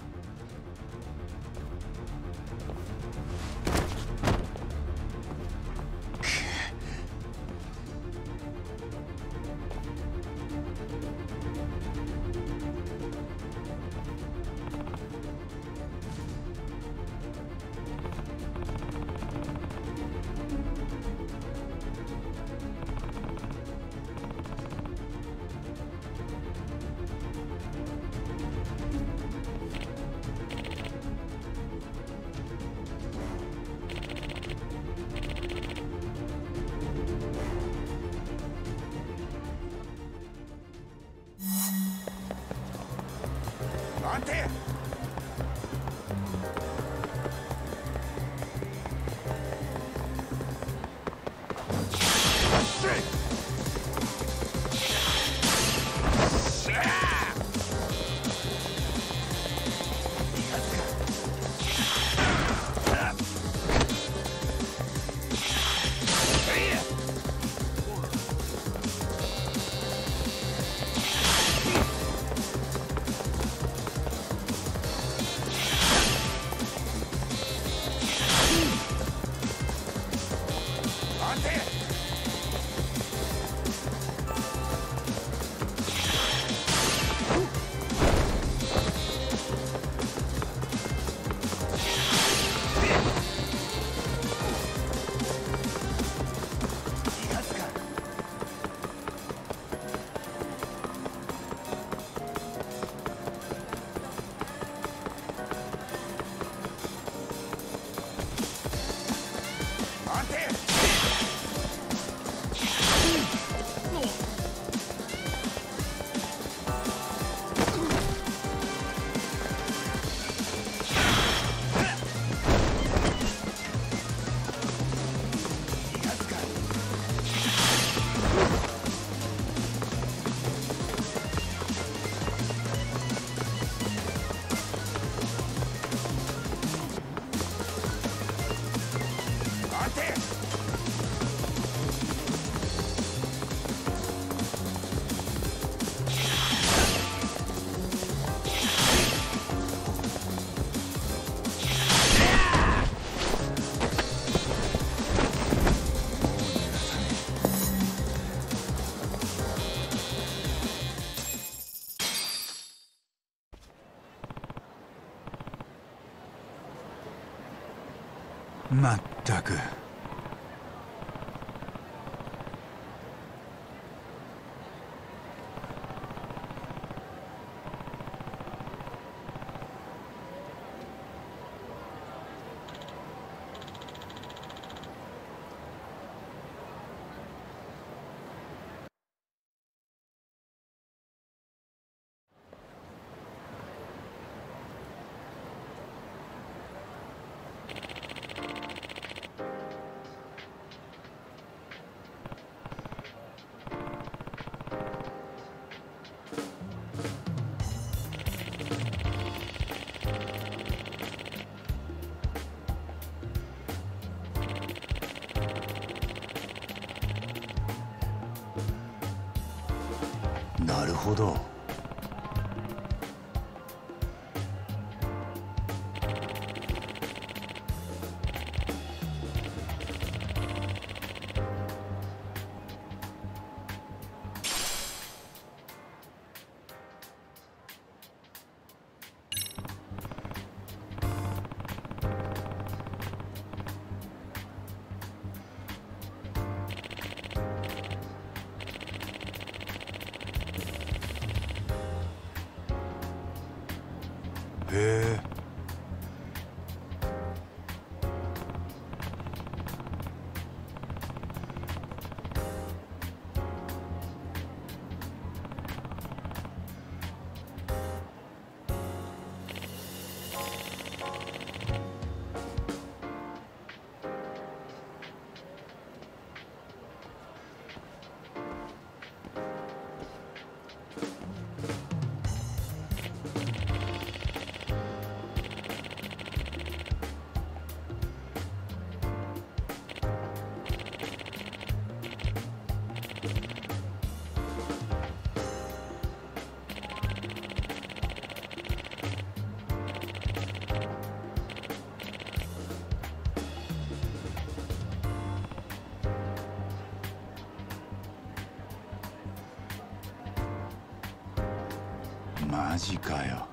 待て。まったく。なるほど。へえ。 マジかよ。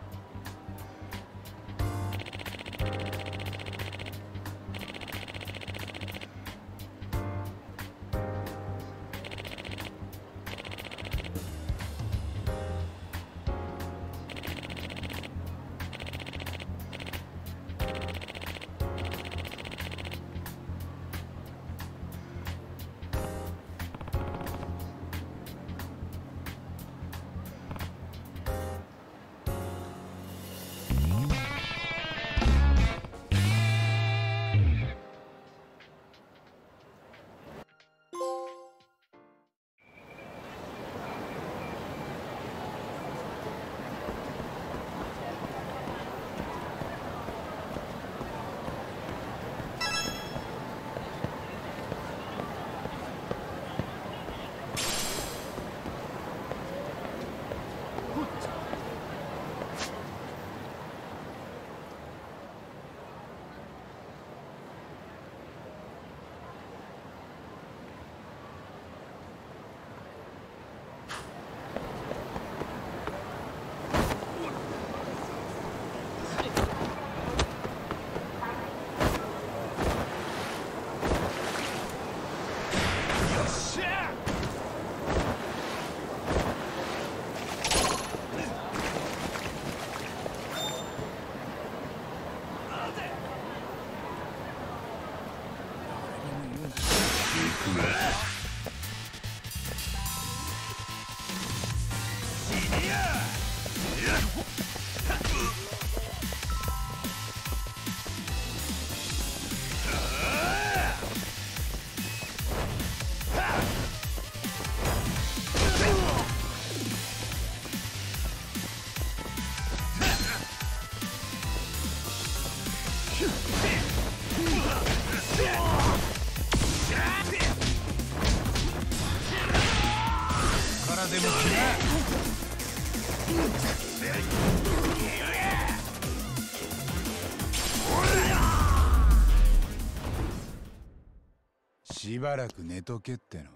しばらく寝とけっての。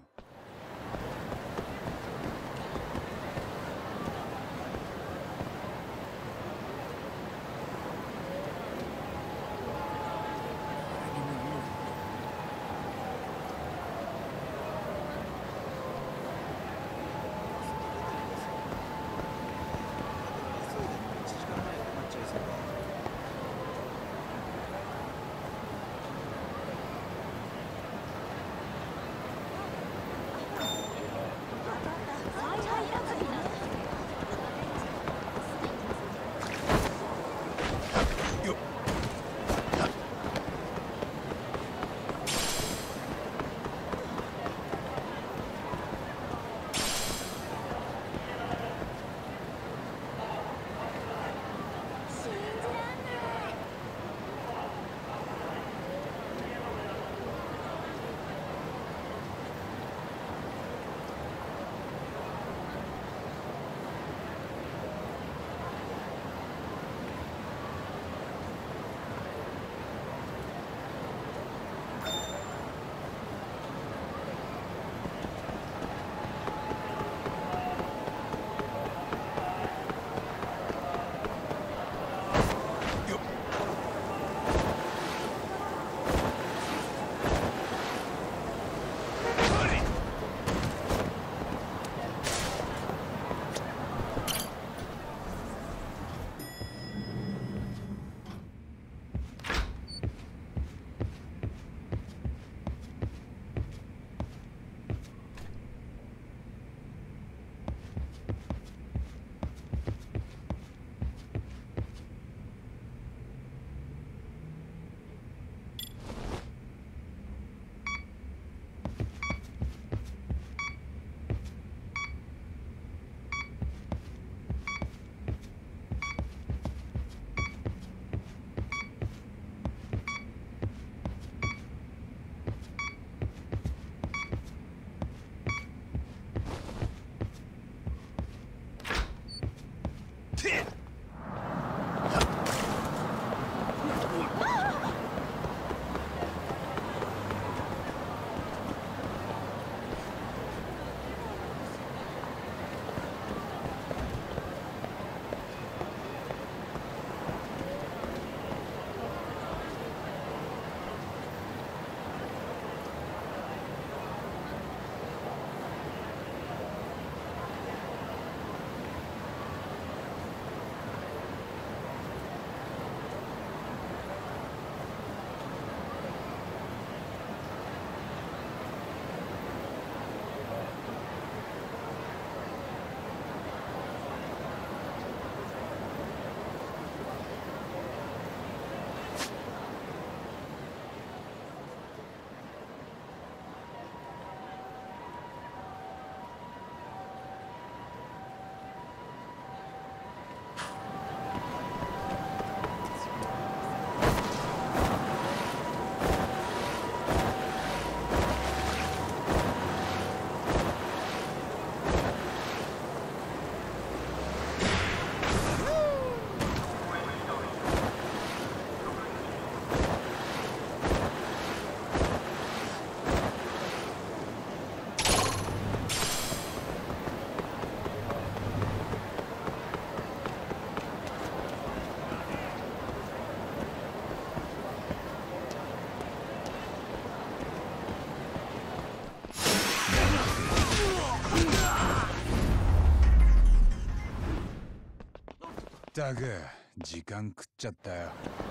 ったく時間食っちゃったよ。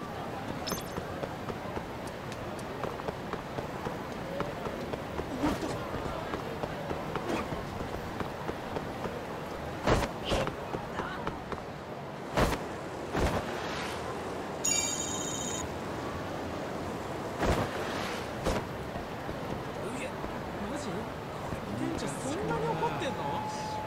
マジ？店長そんなに怒ってんの？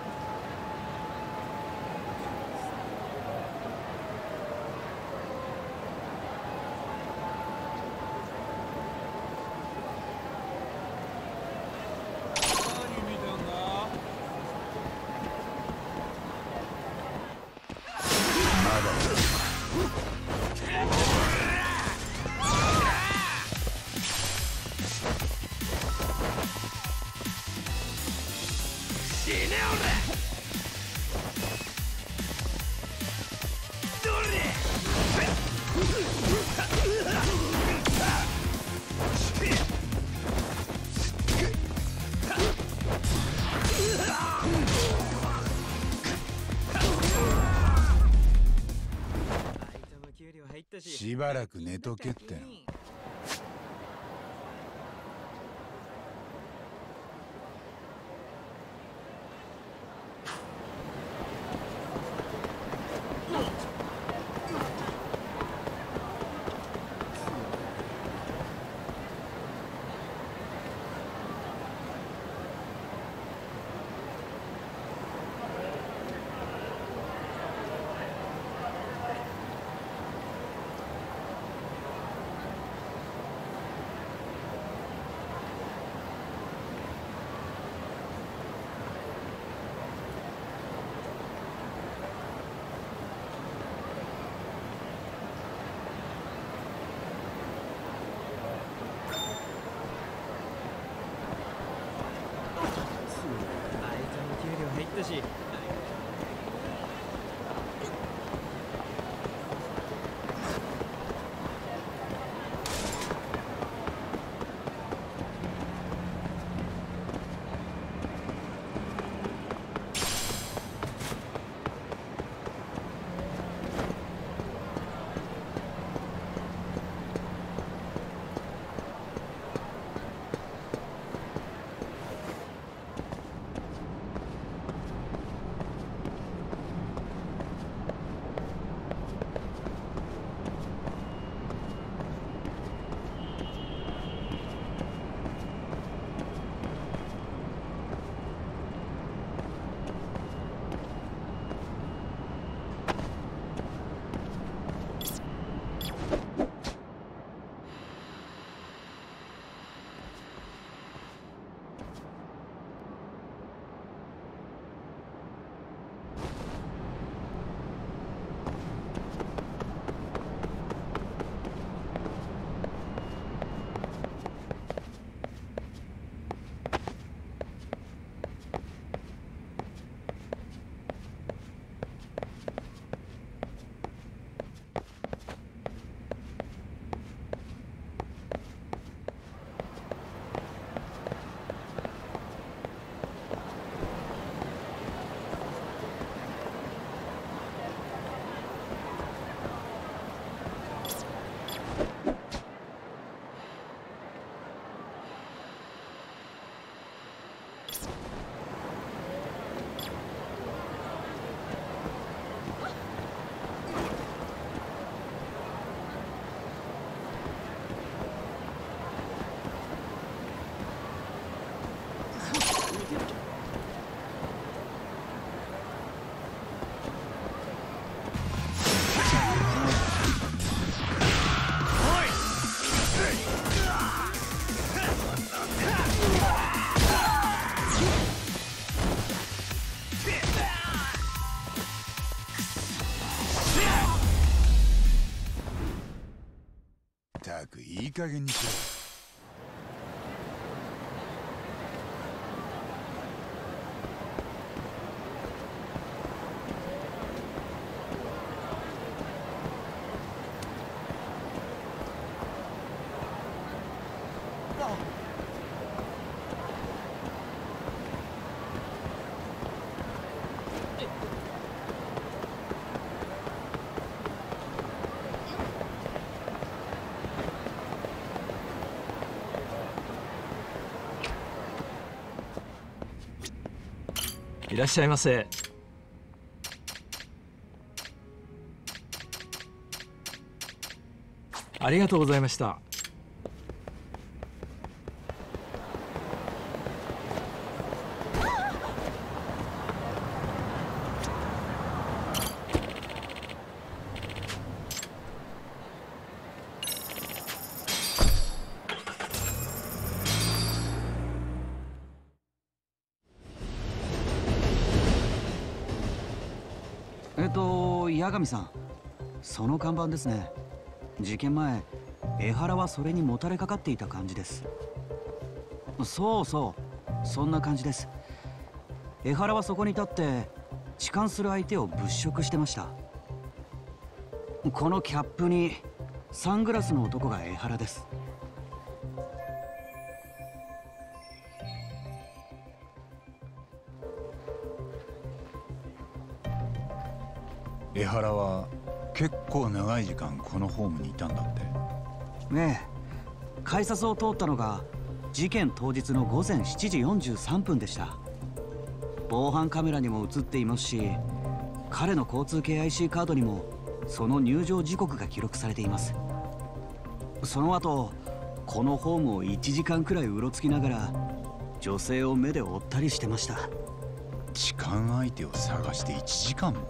しばらく寝とけっての。 入ったし。 ったくいい加減にしろ。 いらっしゃいませ。ありがとうございました。 八神さん、その看板ですね。事件前、江原はそれにもたれかかっていた感じです。そうそう、そんな感じです。江原はそこに立って痴漢する相手を物色してました。このキャップにサングラスの男が江原です。 江原は結構長い時間このホームにいたんだって。 ねえ、改札を通ったのが事件当日の午前7時43分でした。防犯カメラにも映っていますし、彼の交通系 IC カードにもその入場時刻が記録されています。その後このホームを1時間くらいうろつきながら女性を目で追ったりしてました。 痴漢相手を探して1時間も。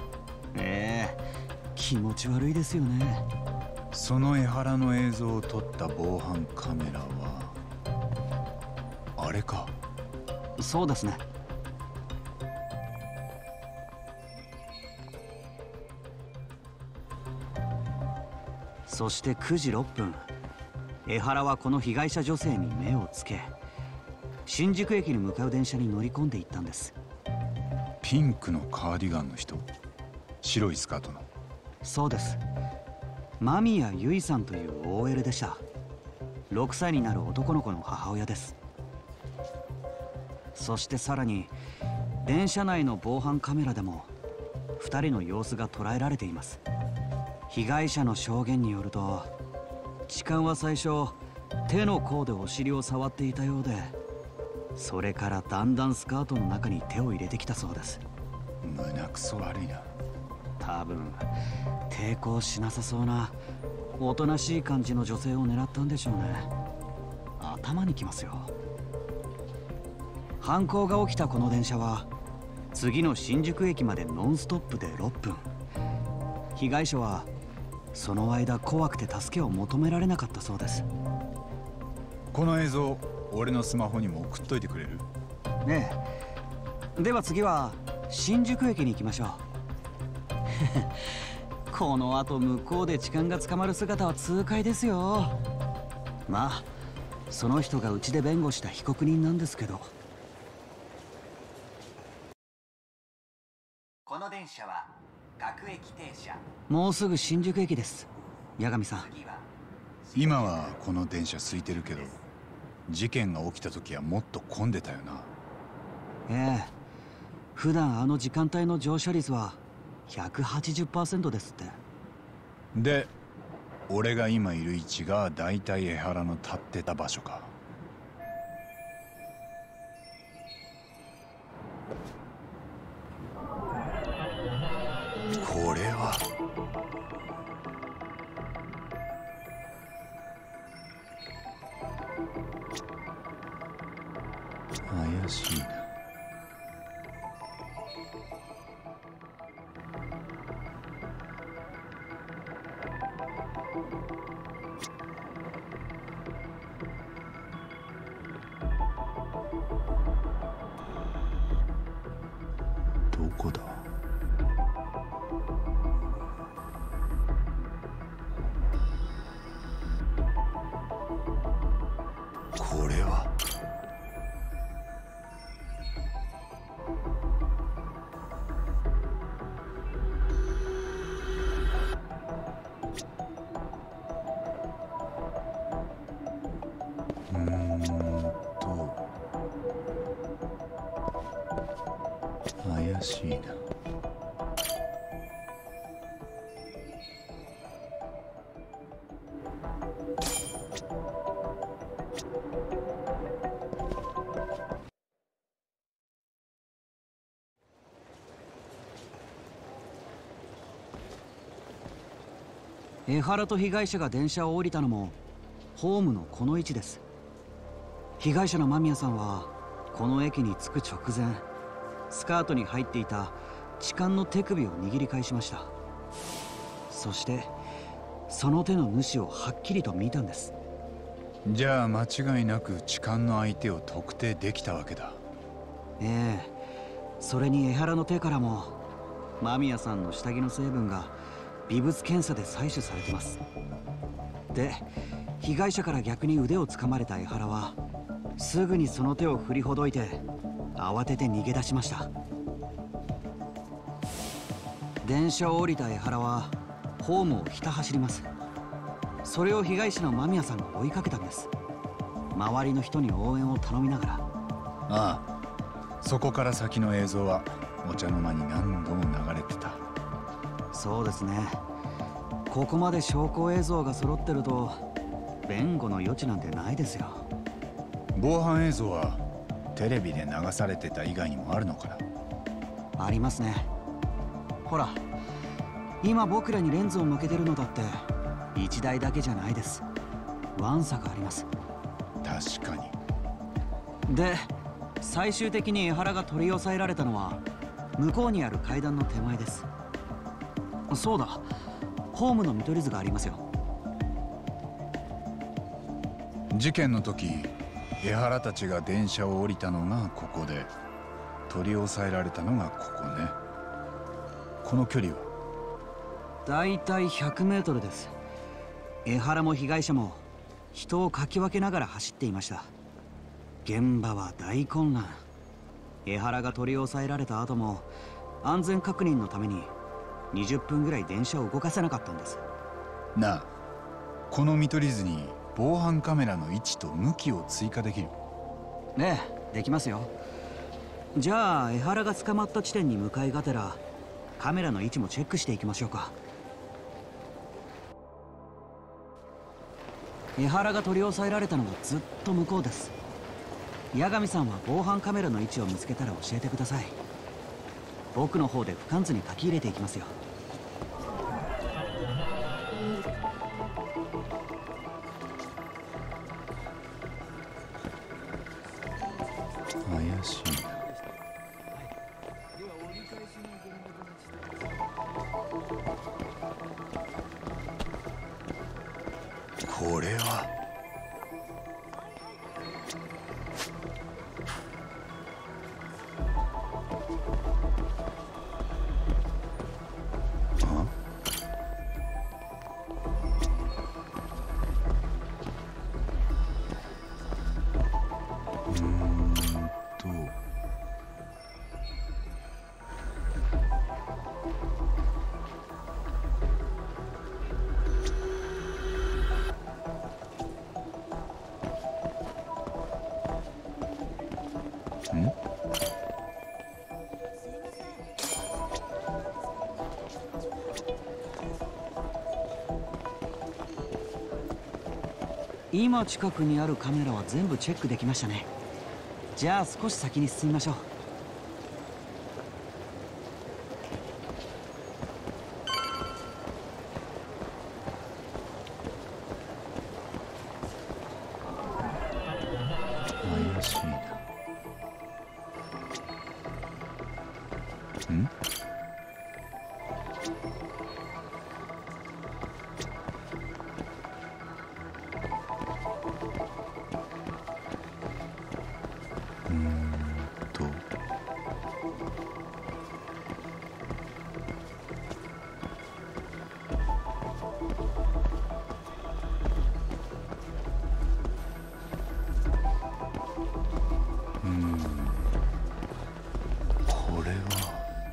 気持ち悪いですよね。 その江原の映像を撮った防犯カメラはあれか。 そうですね。そして9時6分、江原はこの被害者女性に目をつけ、新宿駅に向かう電車に乗り込んでいったんです。 ピンクのカーディガンの人、白いスカートの。 そうです。間宮結衣さんという OL でした。6歳になる男の子の母親です。そしてさらに電車内の防犯カメラでも2人の様子が捉えられています。被害者の証言によると、痴漢は最初手の甲でお尻を触っていたようで、それからだんだんスカートの中に手を入れてきたそうです。 胸くそ悪いな。 多分抵抗しなさそうなおとなしい感じの女性を狙ったんでしょうね。頭にきますよ。犯行が起きたこの電車は次の新宿駅までノンストップで6分。被害者はその間怖くて助けを求められなかったそうです。 この映像俺のスマホにも送っといてくれる？ ねえ。では次は新宿駅に行きましょう。この後向こうで痴漢が捕まる姿は痛快ですよ。まあその人がうちで弁護した被告人なんですけど。 この電車は各駅停車。 もうすぐ新宿駅です。八神さん。 今はこの電車空いてるけど、事件が起きた時はもっと混んでたよな。 ええ、普段あの時間帯の乗車率は180% ですって。 で、俺が今いる位置がだいたい江原の立ってた場所か。これは怪しいな。どこだ？これは怪しいな。 江原と被害者が電車を降りたのもホームのこの位置です。被害者の間宮さんはこの駅に着く直前、スカートに入っていた痴漢の手首を握り返しました。そしてその手の主をはっきりと見たんです。 じゃあ間違いなく痴漢の相手を特定できたわけだ。 ええ、それに江原の手からも間宮さんの下着の成分が微物検査で採取されてます。で、被害者から逆に腕を掴まれた江原はすぐにその手を振りほどいて慌てて逃げ出しました。電車を降りた江原はホームをひた走ります。それを被害者の間宮さんが追いかけたんです。周りの人に応援を頼みながら。 ああ、そこから先の映像はお茶の間に何度も流れてた。 そうですね。ここまで証拠映像が揃ってると弁護の余地なんてないですよ。 防犯映像はテレビで流されてた以外にもあるのかな？ ありますね。ほら、今僕らにレンズを向けてるのだって1台だけじゃないです。ワンサがあります。 確かに。 で、最終的に江原が取り押さえられたのは向こうにある階段の手前です。そうだ、ホームの見取り図がありますよ。 事件の時、江原たちが電車を降りたのがここで、取り押さえられたのがここね。この距離はだいたい100メートルです。江原も被害者も人をかき分けながら走っていました。現場は大混乱。江原が取り押さえられた後も安全確認のために20分ぐらい電車を動かせなかったんです。 なあ、この見取り図に防犯カメラの位置と向きを追加できる？ ねえ、できますよ。じゃあ江原が捕まった地点に向かいがてらカメラの位置もチェックしていきましょうか。江原が取り押さえられたのはずっと向こうです。八神さんは防犯カメラの位置を見つけたら教えてください。僕の方で俯瞰図に書き入れていきますよ。 怪しいな。これは今近くにあるカメラは全部チェックできましたね。じゃあ少し先に進みましょう。 怪しいな。これは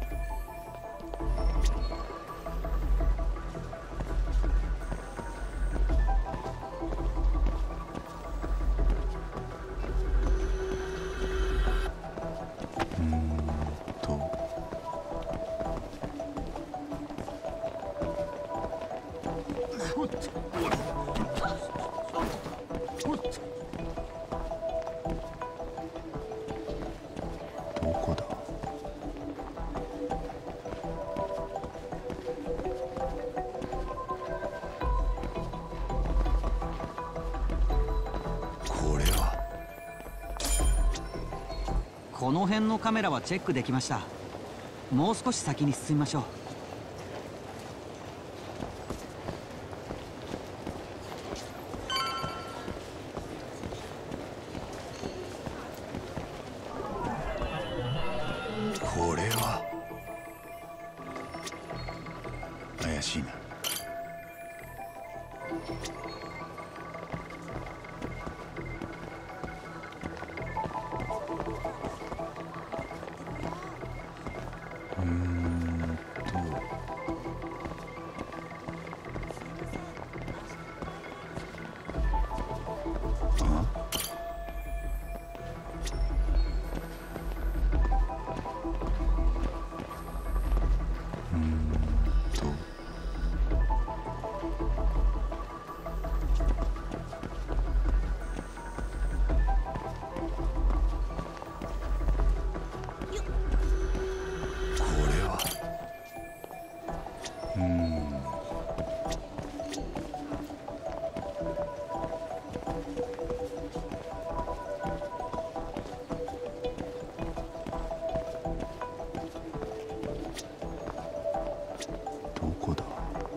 どこだ？ この辺のカメラはチェックできました。もう少し先に進みましょう。 これは怪しいな。どこだ？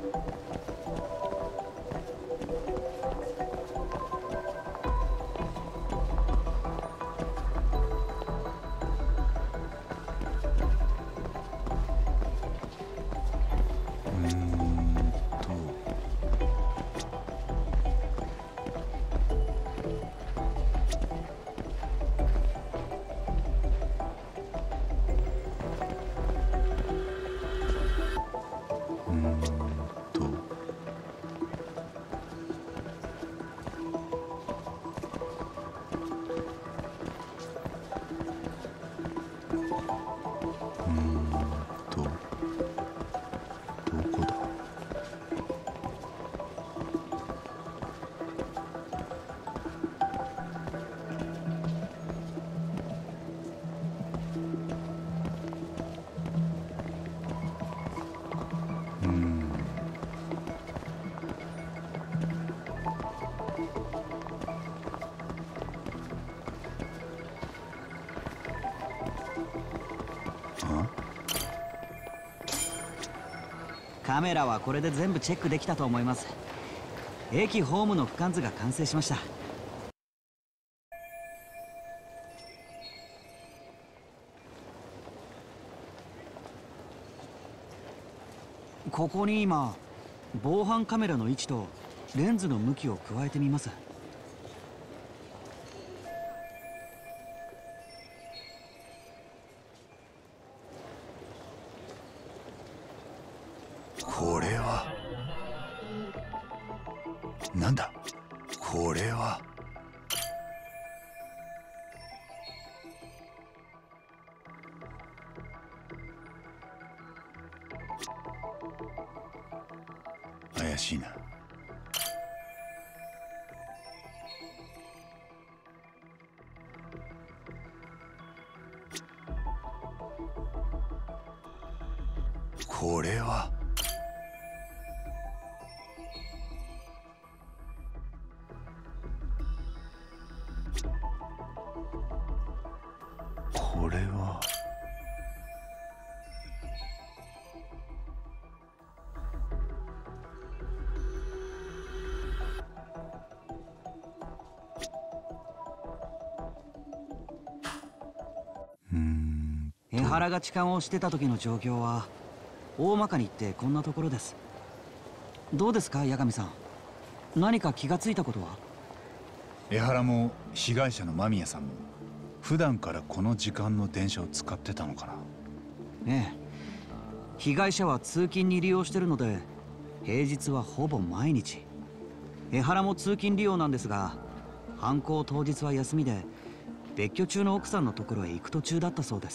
カメラはこれで全部チェックできたと思います。駅ホームの俯瞰図が完成しました。ここに今防犯カメラの位置とレンズの向きを加えてみます。 これはなんだ？これは怪しいな。これはこれは江原が痴漢をしてた時の状況は大まかに言ってこんなところです。どうですか八神さん、何か気がついたことは？ 江原も被害者の間宮さんも普段からこの時間の電車を使ってたのかな。 ええ、被害者は通勤に利用してるので平日はほぼ毎日。江原も通勤利用なんですが、犯行当日は休みで別居中の奥さんのところへ行く途中だったそうです。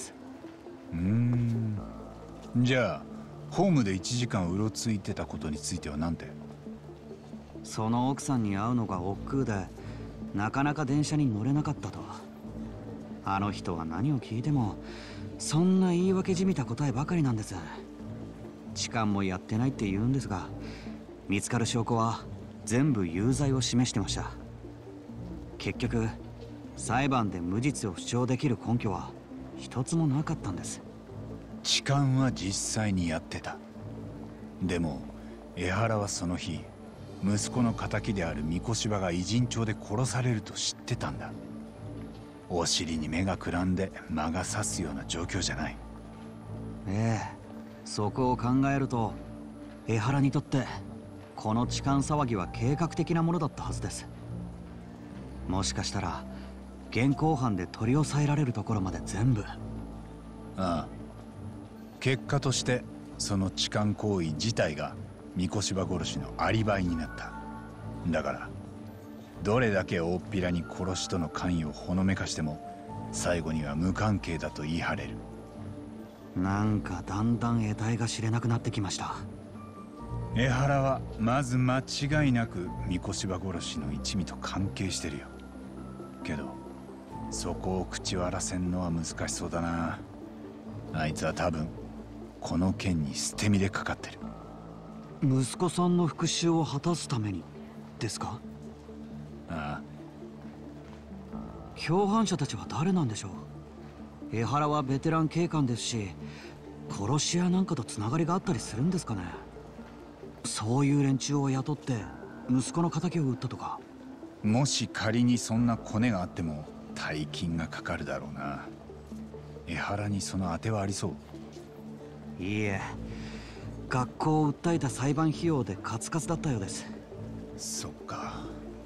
じゃあホームで1時間うろついてたことについては何て？ その奥さんに会うのが億劫でなかなか電車に乗れなかったと。あの人は何を聞いてもそんな言い訳じみた答えばかりなんです。痴漢もやってないって言うんですが、見つかる証拠は全部有罪を示してました。結局裁判で無実を主張できる根拠は一つもなかったんです。 痴漢は実際にやってた。でも江原はその日、息子の敵である三越場が異人帳で殺されると知ってたんだ。お尻に目がくらんで魔が差すような状況じゃない。 ええ、そこを考えると江原にとってこの痴漢騒ぎは計画的なものだったはずです。もしかしたら現行犯で取り押さえられるところまで全部。 ああ、結果としてその痴漢行為自体が三越場殺しのアリバイになった。だからどれだけ大っぴらに殺しとの関与をほのめかしても最後には無関係だと言い張れる。 なんかだんだん得体が知れなくなってきました。 江原はまず間違いなく三越場殺しの一味と関係してるよ。けどそこを口割らせんのは難しそうだな。あいつは多分この件に捨て身でかかってる。 息子さんの復讐を果たすためにですか？ ああ。 共犯者たちは誰なんでしょう？江原はベテラン警官ですし、殺し屋なんかとつながりがあったりするんですかね。そういう連中を雇って息子の敵を撃ったとか。 もし仮にそんなコネがあっても大金がかかるだろうな。江原にその当てはありそう？ いいえ、学校を訴えた裁判費用でカツカツだったようです。 そっか。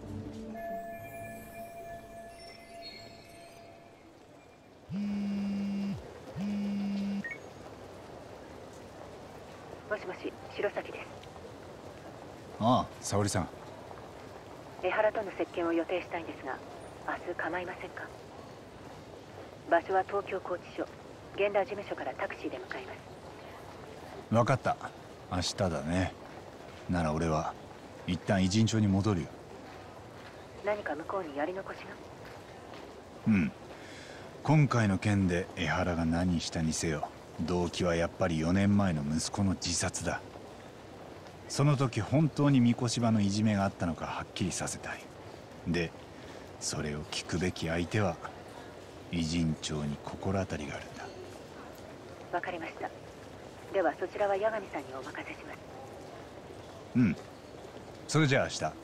もしもし、白崎です。 ああ、沙織さん。 江原との接見を予定したいんですが、明日構いませんか？場所は東京拘置所、現場事務所からタクシーで向かいます。 分かった。明日だね。なら俺は一旦異人帳に戻るよ。 何か向こうにやり残しが？ うん。今回の件で江原が何したにせよ、動機はやっぱり4年前の息子の自殺だ。その時本当に三越場のいじめがあったのかはっきりさせたい。でそれを聞くべき相手は異人帳に心当たりがあるんだ。 わかりました。ではそちらは八神さんにお任せします。 うん。それじゃあ明日。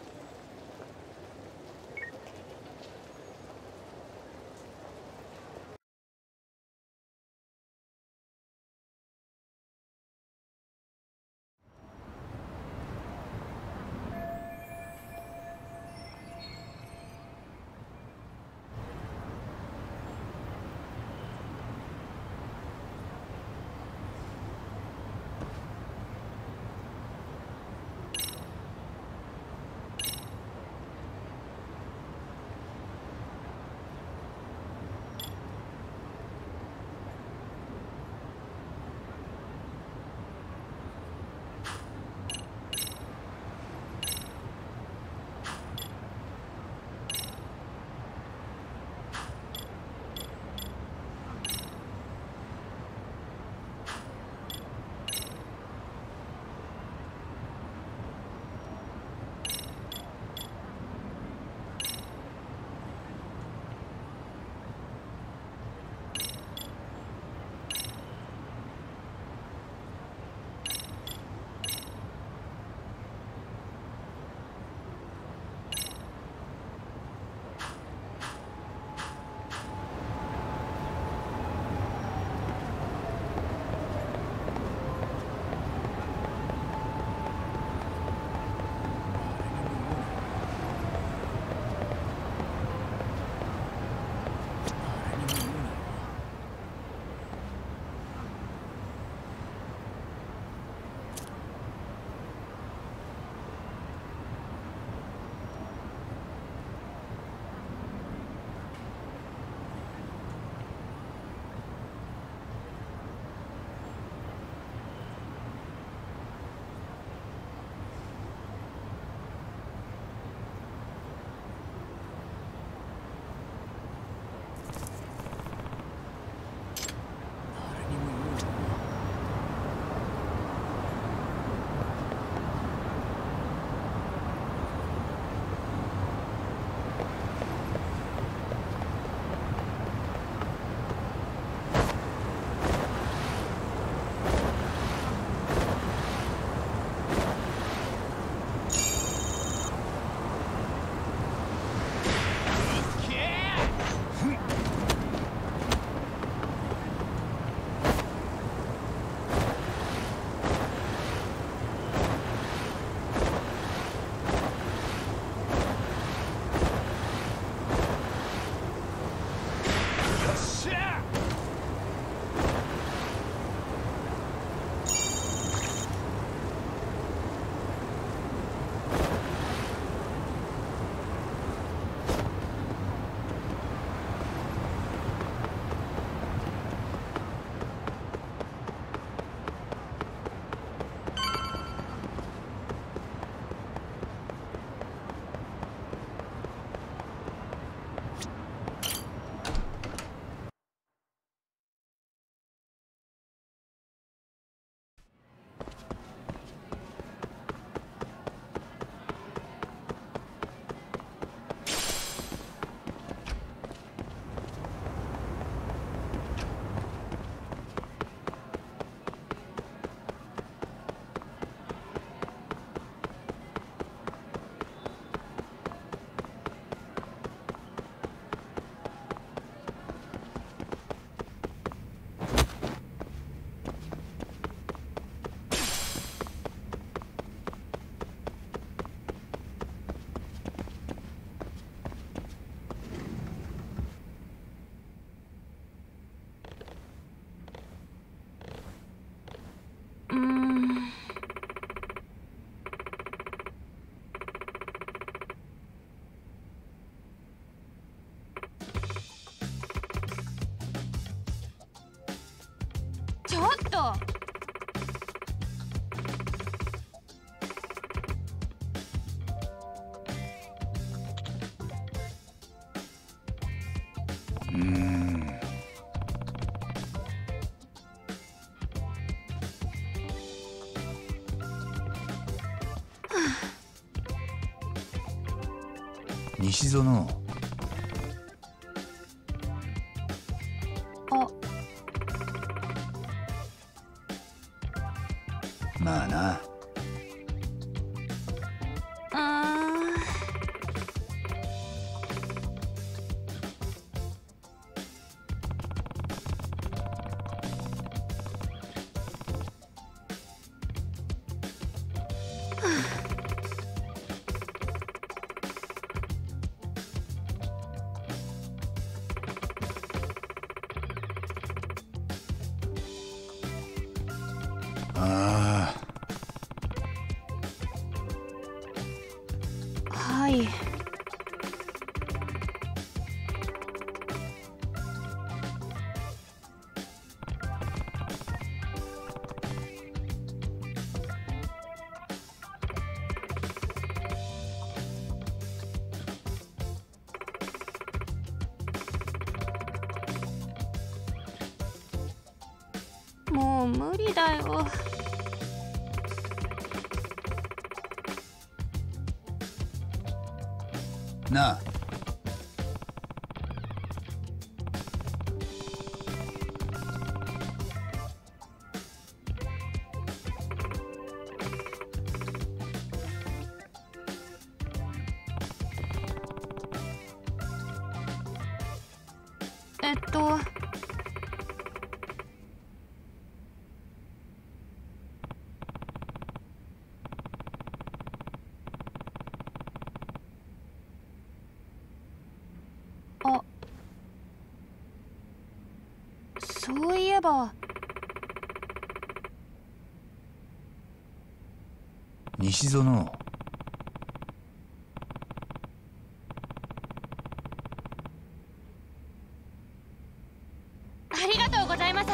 うーん。西園。 あ、 まあな。ああ。 はい。もう無理だよ。 なあ。 えっとあ、そういえば西園。 ありがとうございます。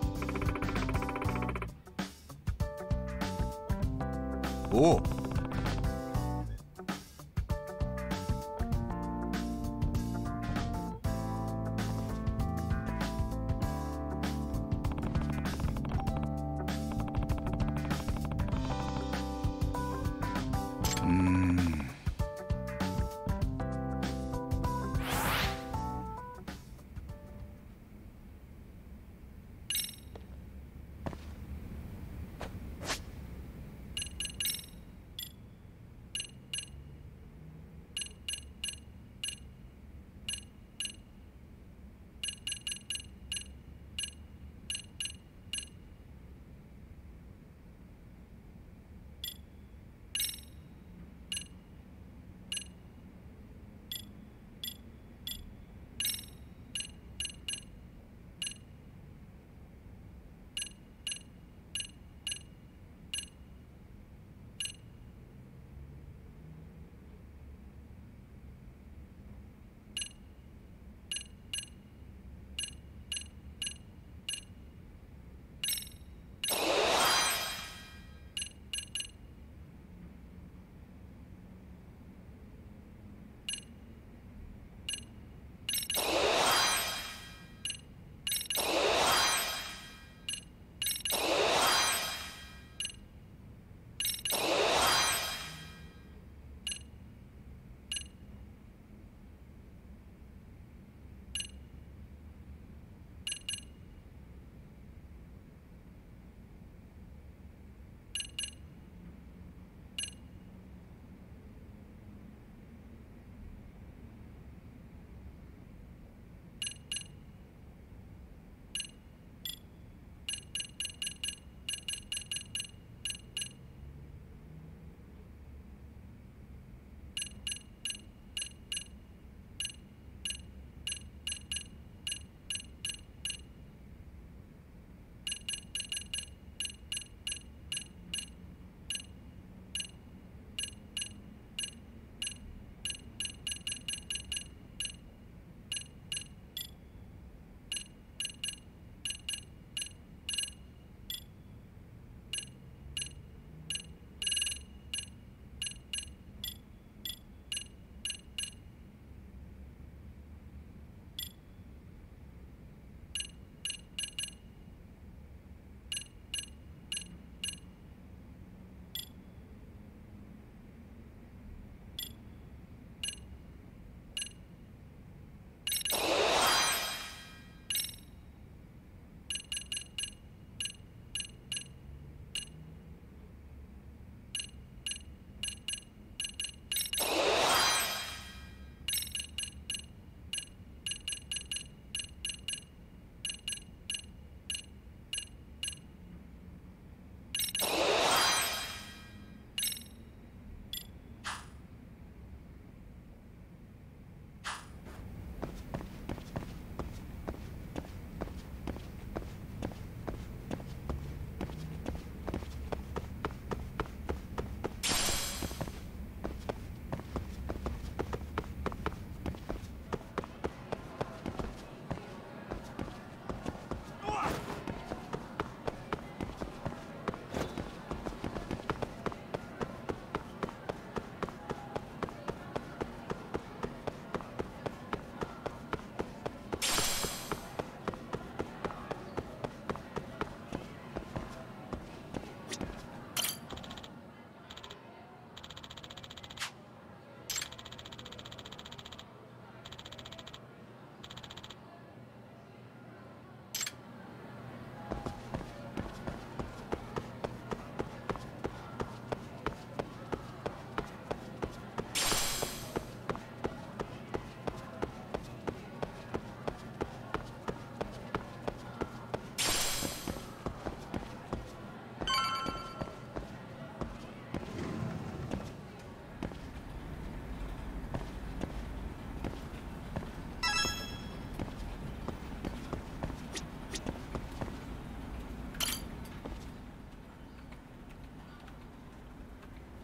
おう。うーん。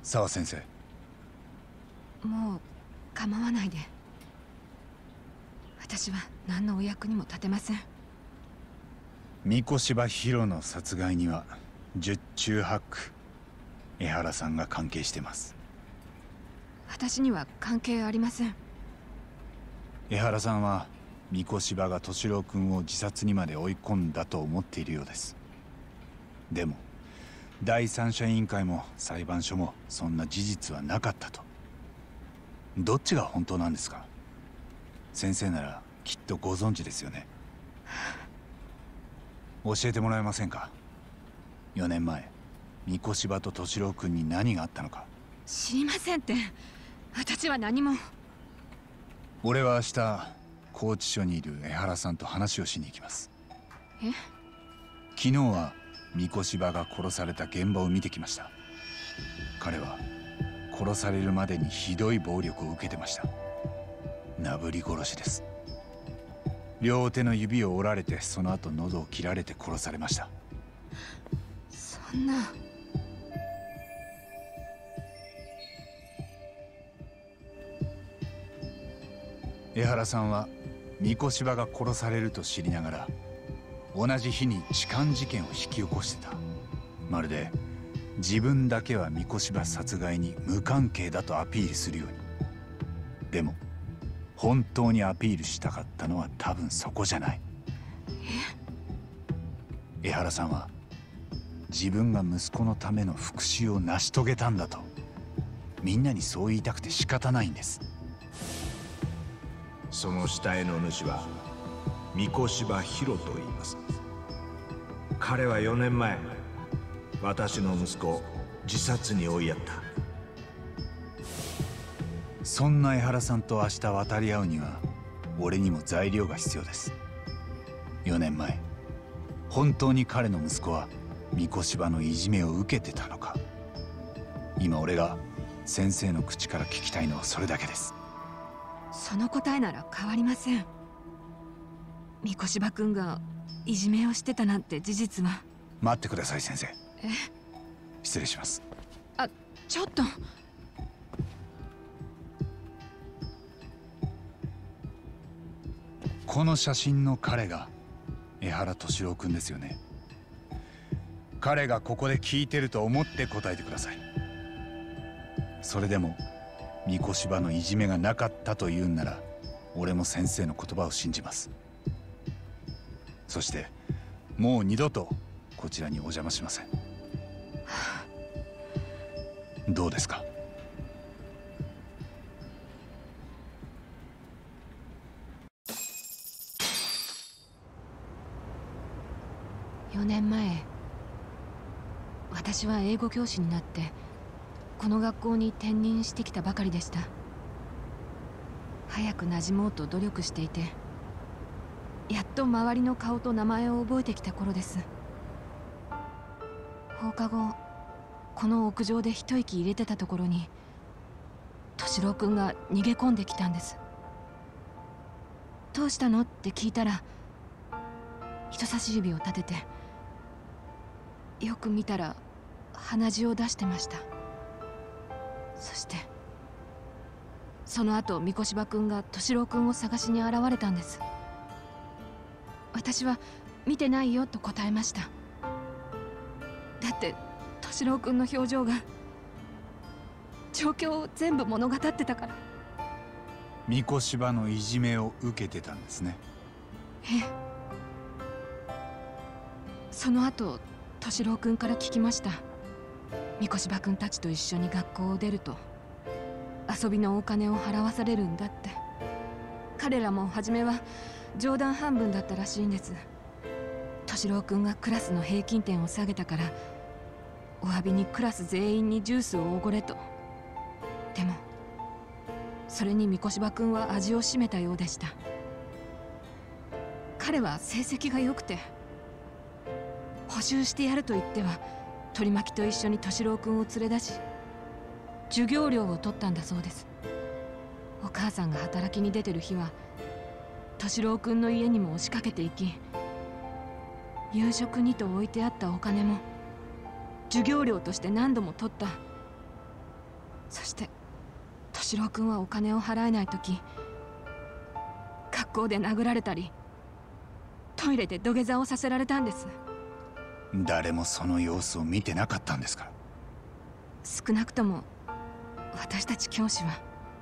沢先生。 もう構わないで。私は何のお役にも立てません。 三越柴博の殺害には十中八九江原さんが関係してます。 私には関係ありません。 江原さんは三越柴が敏郎君を自殺にまで追い込んだと思っているようです。でも第三者委員会も裁判所もそんな事実はなかったと。どっちが本当なんですか？先生ならきっとご存知ですよね。教えてもらえませんか？4年前三越柴と敏郎君に何があったのか。 知りませんって。私は何も。 俺は明日拘置所にいる江原さんと話をしに行きます。 え？ 昨日は三越柴が殺された現場を見てきました。彼は殺されるまでにひどい暴力を受けてました。なぶり殺しです。両手の指を折られて、その後喉を切られて殺されました。 そんな。 江原さんは三越柴が殺されると知りながら同じ日に痴漢事件を引き起こしてた。まるで自分だけは三越柴殺害に無関係だとアピールするように。でも本当にアピールしたかったのは多分そこじゃない。江原さんは自分が息子のための復讐を成し遂げたんだとみんなにそう言いたくて仕方ないんです。 その死体の主は三越柴博と言います。彼は4年前私の息子を自殺に追いやった。 そんな江原さんと明日渡り合うには俺にも材料が必要です。4年前本当に彼の息子は三越柴のいじめを受けてたのか。今俺が先生の口から聞きたいのはそれだけです。 その答えなら変わりません。三越柴君がいじめをしてたなんて事実は。 待ってください先生。 え？ 失礼します。 あ、ちょっと。 この写真の彼が江原敏郎君ですよね。彼がここで聞いてると思って答えてください。それでも三越柴のいじめがなかったと言うんなら俺も先生の言葉を信じます。そしてもう二度とこちらにお邪魔しません。どうですか？ 4年前、私は英語教師になってこの学校に転任してきたばかりでした。早く馴染もうと努力していて、やっと周りの顔と名前を覚えてきた頃です。放課後、この屋上で一息入れてたところに敏郎君が逃げ込んできたんです。どうしたのって聞いたら、人差し指を立てて、よく見たら鼻血を出してました。そしてその後三越柴君が敏郎君を探しに現れたんです。私は見てないよと答えました。だって敏郎君の表情が状況を全部物語ってたから。 三越柴のいじめを受けてたんですね。 ええ。その後敏郎君から聞きました。三越柴君たちと一緒に学校を出ると遊びのお金を払わされるんだって。彼らも初めは冗談半分だったらしいんです。敏郎君がクラスの平均点を下げたからお詫びにクラス全員にジュースをおごれと。でもそれに三越柴君は味を占めたようでした。彼は成績が良くて補習してやると言っては取り巻きと一緒に敏郎君を連れ出し授業料を取ったんだそうです。お母さんが働きに出てる日は敏郎君の家にも押しかけていき、夕食にと置いてあったお金も授業料として何度も取った。 そして敏郎君はお金を払えない時、学校で殴られたりトイレで土下座をさせられたんです。 誰もその様子を見てなかったんですか？ 少なくとも私たち教師は。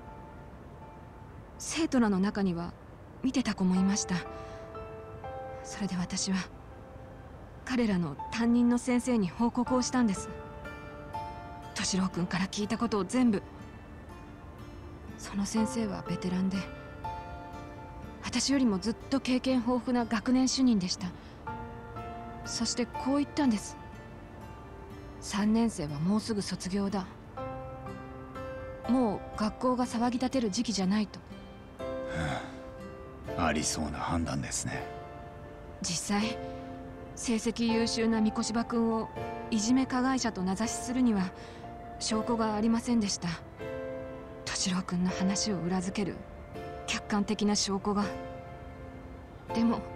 生徒らの中には見てた子もいました。それで私は彼らの担任の先生に報告をしたんです。敏郎君から聞いたことを全部。その先生はベテランで、私よりもずっと経験豊富な学年主任でした。そしてこう言ったんです。3年生はもうすぐ卒業だ。もう学校が騒ぎ立てる時期じゃないと。 ありそうな判断ですね。 実際成績優秀な三越場君をいじめ加害者と名指しするには証拠がありませんでした。敏郎君の話を裏付ける客観的な証拠が。でも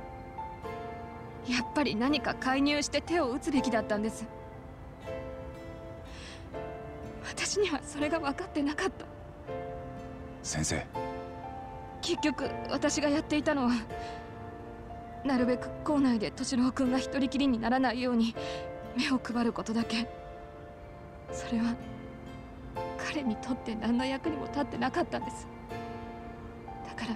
やっぱり何か介入して手を打つべきだったんです。私にはそれが分かってなかった。 先生、 結局私がやっていたのは、なるべく校内で敏郎君が一人きりにならないように目を配ることだけ。それは彼にとって何の役にも立ってなかったんです。だから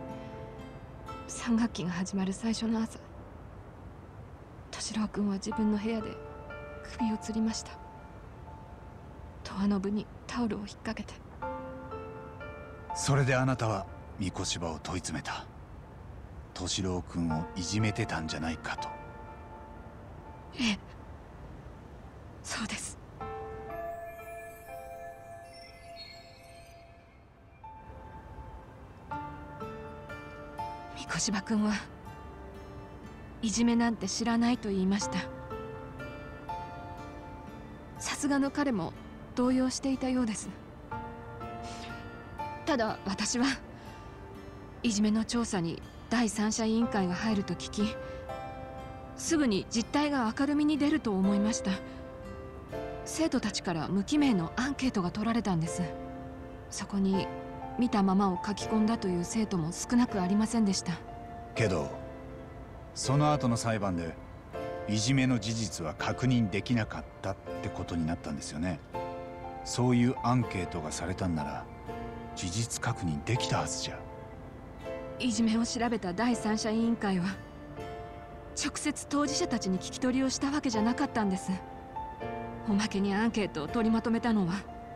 3学期が始まる最初の朝、敏郎君は自分の部屋で首を吊りました。ドアノブにタオルを引っ掛けて。 それであなたは三越場を問い詰めた。敏郎君をいじめてたんじゃないかと。 ええ、そうです。三越場君はいじめなんて知らないと言いました。さすがの彼も動揺していたようです。ただ私はいじめの調査に第三者委員会が入ると聞き、すぐに実態が明るみに出ると思いました。生徒たちから無記名のアンケートが取られたんです。そこに見たままを書き込んだという生徒も少なくありませんでした。 けどその後の裁判でいじめの事実は確認できなかったってことになったんですよね。そういうアンケートがされたんなら事実確認できたはずじゃ。 いじめを調べた第三者委員会は直接当事者たちに聞き取りをしたわけじゃなかったんです。おまけにアンケートを取りまとめたのは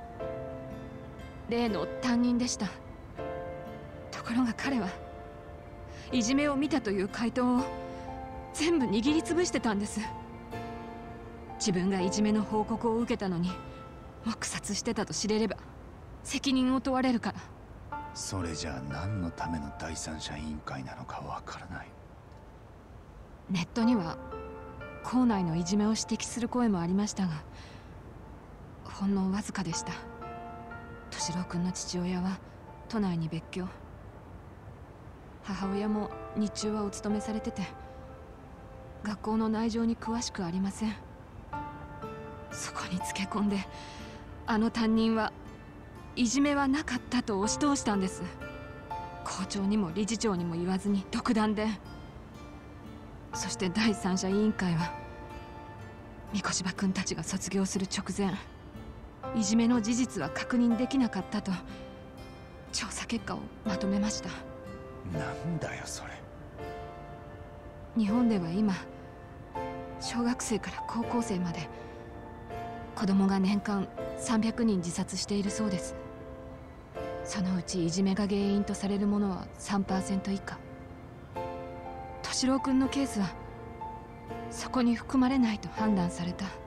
例の担任でした。ところが彼はいじめを見たという回答を全部握りつぶしてたんです。自分がいじめの報告を受けたのに黙殺してたと知れれば責任を問われるから。 それじゃあ何のための第三者委員会なのかわからない。 ネットには校内のいじめを指摘する声もありましたが、ほんのわずかでした。敏郎君の父親は都内に別居、母親も日中はお勤めされてて、学校の内情に詳しくありません。そこにつけ込んであの担任はいじめはなかったと押し通したんです。校長にも理事長にも言わずに独断で。そして第三者委員会は三越場君たちが卒業する直前、いじめの事実は確認できなかったと調査結果をまとめました。 なんだよそれ。 日本では今小学生から高校生まで子供が年間300人自殺しているそうです。そのうちいじめが原因とされるものは 3% 以下。敏郎君のケースはそこに含まれないと判断された。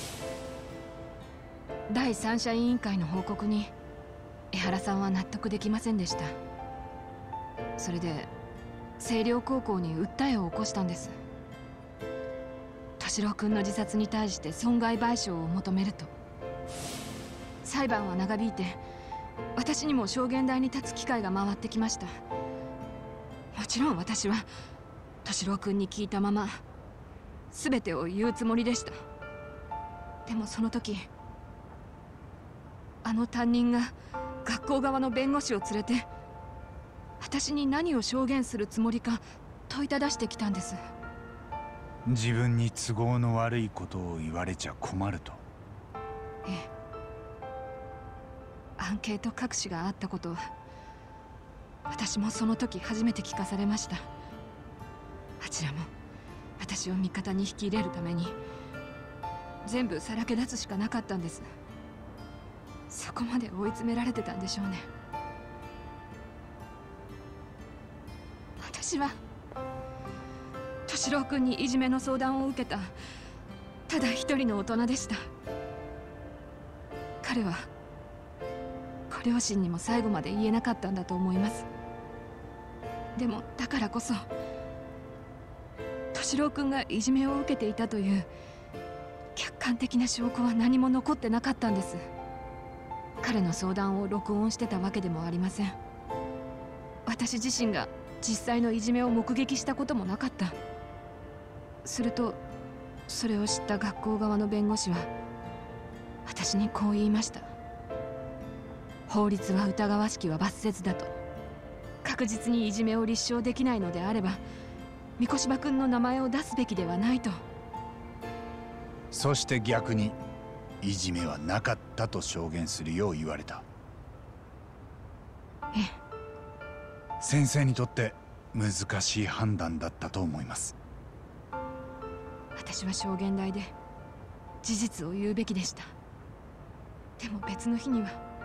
第三者委員会の報告に江原さんは納得できませんでした。それで星稜高校に訴えを起こしたんです。敏郎君の自殺に対して損害賠償を求めると。裁判は長引いて私にも証言台に立つ機会が回ってきました。もちろん私は敏郎君に聞いたまま全てを言うつもりでした。でもその時あの担任が学校側の弁護士を連れて私に何を証言するつもりか問いただしてきたんです。 自分に都合の悪いことを言われちゃ困ると。 ええ。アンケート隠しがあったことは私もその時初めて聞かされました。あちらも私を味方に引き入れるために全部さらけ出すしかなかったんです。そこまで追い詰められてたんでしょうね。私は敏郎君にいじめの相談を受けたただ一人の大人でした。彼はご両親にも最後まで言えなかったんだと思います。でもだからこそ敏郎君がいじめを受けていたという客観的な証拠は何も残ってなかったんです。彼の相談を録音してたわけでもありません。私自身が実際のいじめを目撃したこともなかった。するとそれを知った学校側の弁護士は私にこう言いました。法律は疑わしきは罰せずだと。確実にいじめを立証できないのであれば三越柴君の名前を出すべきではないと。 そして逆にいじめはなかったと証言するよう言われた。 ええ。 先生にとって難しい判断だったと思います。 私は証言台で事実を言うべきでした。でも別の日には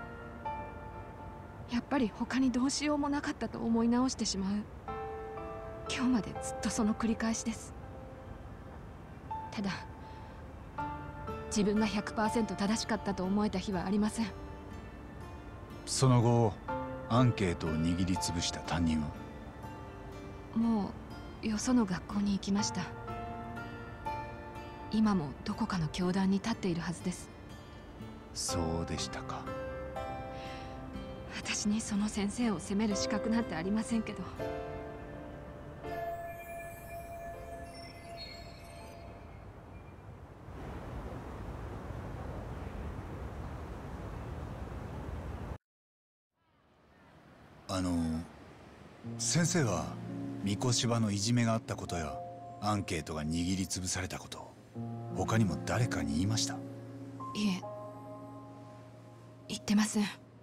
やっぱり他にどうしようもなかったと思い直してしまう。今日までずっとその繰り返しです。ただ自分が 100% 正しかったと思えた日はありません。 その後アンケートを握りつぶした担任はもうよその学校に行きました。今もどこかの教壇に立っているはずです。 そうでしたか。 私にその先生を責める資格なんてありませんけど。 先生は三越柴のいじめがあったことやアンケートが握りつぶされたこと、他にも誰かに言いました？ いえ、言ってません。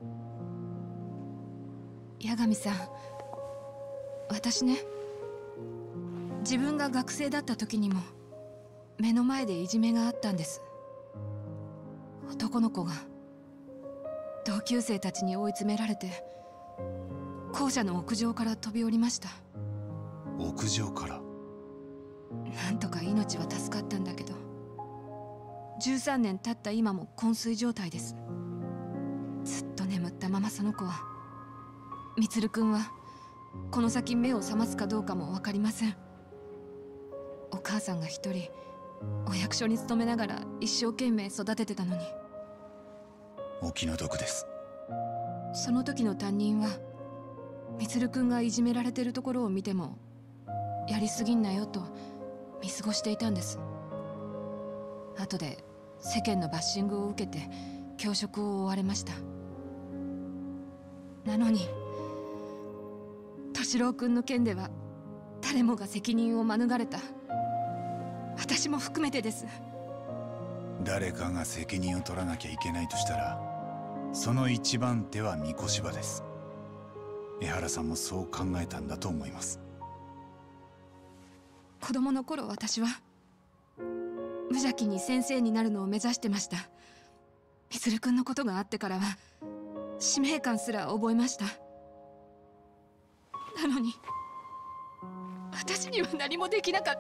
八神さん、私ね、自分が学生だった時にも目の前でいじめがあったんです。男の子が同級生たちに追い詰められて校舎の屋上から飛び降りました。 屋上から？ なんとか命は助かったんだけど、13年経った今も昏睡状態です。ずっと眠ったままその子は、充くんはこの先目を覚ますかどうかも分かりません。お母さんが一人お役所に勤めながら一生懸命育ててたのに。 お気の毒です。 その時の担任は充くんがいじめられてるところを見てもやりすぎんなよと見過ごしていたんです。後で世間のバッシングを受けて教職を追われました。なのに敏郎くんの件では誰もが責任を免れた。私も含めてです。 誰かが責任を取らなきゃいけないとしたら、その一番手は三越柴です。江原さんもそう考えたんだと思います。 子供の頃私は無邪気に先生になるのを目指してました。充くんのことがあってからは使命感すら覚えました。なのに私には何もできなかった。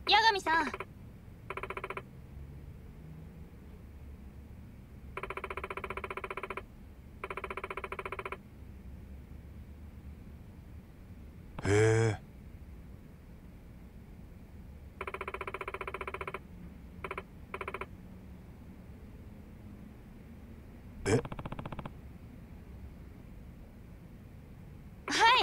八神さん。 へえ。え？ はい。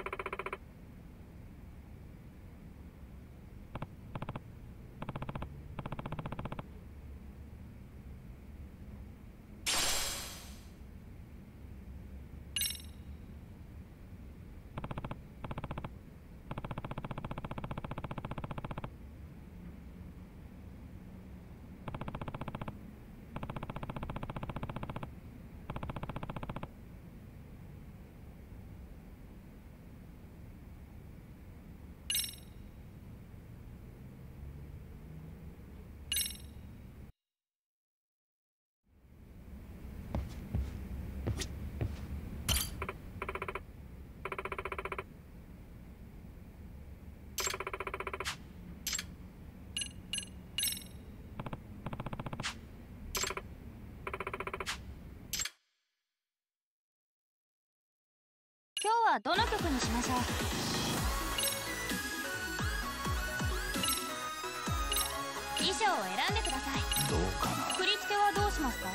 今日はどの曲にしましょう。衣装を選んでください。 どうかな。 振り付けはどうしますか？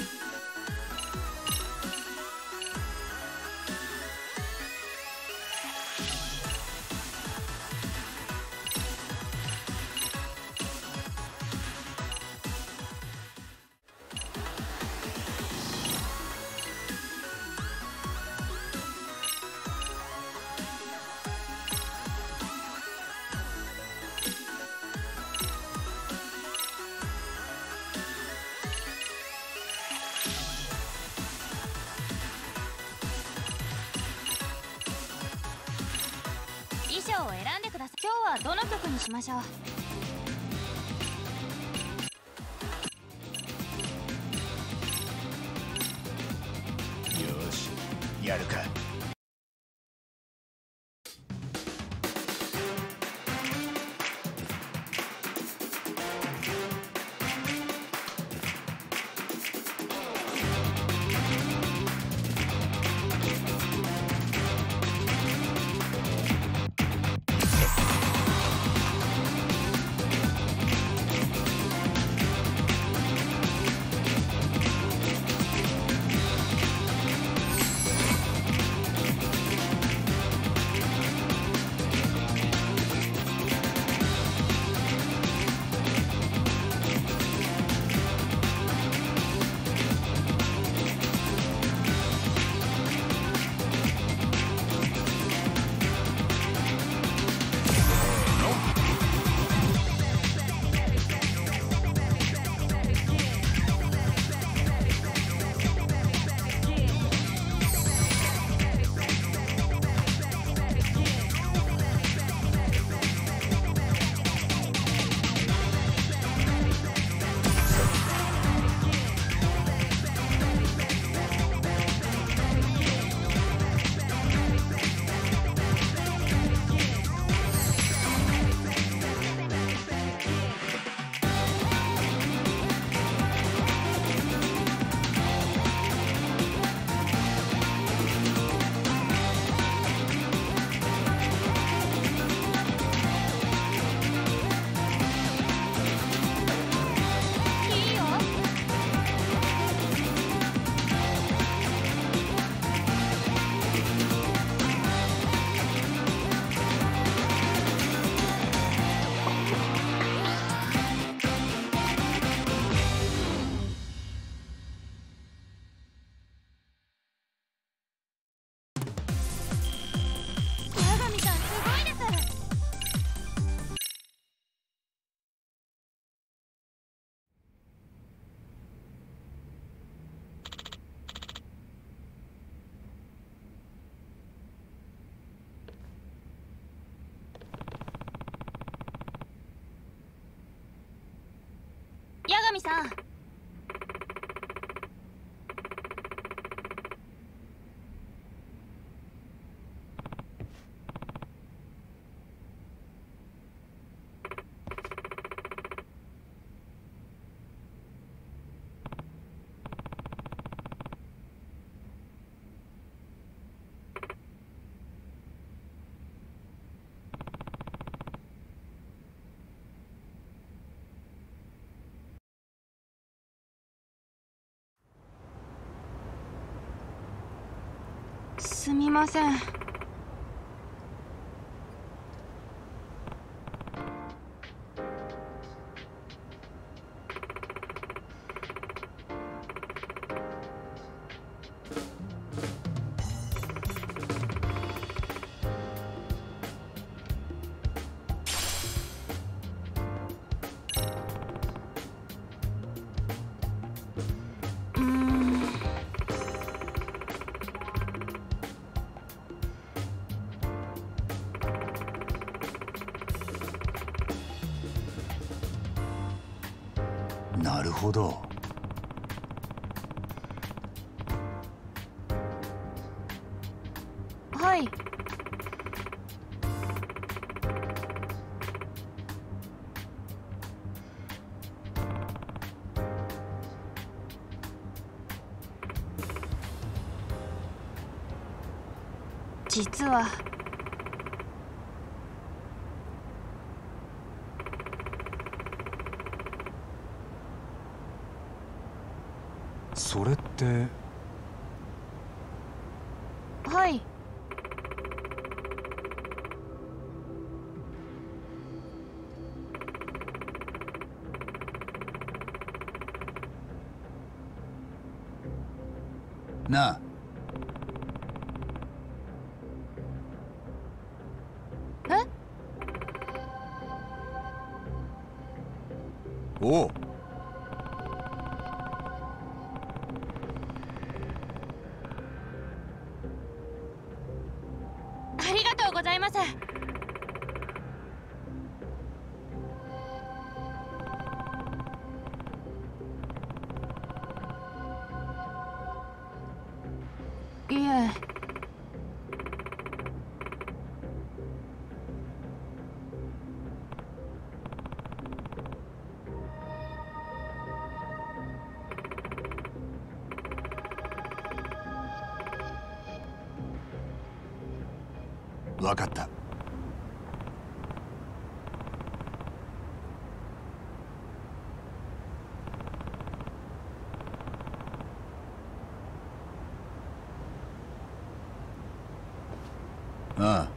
衣装を選んでください。今日はどの曲にしましょう。 よし、やるか。 八神さん。 すみません。 なるほど。 はい。実はそれって。 はい。 なあ。 え？ おう。 ありがとうございます。いえ。 わかった。ああ。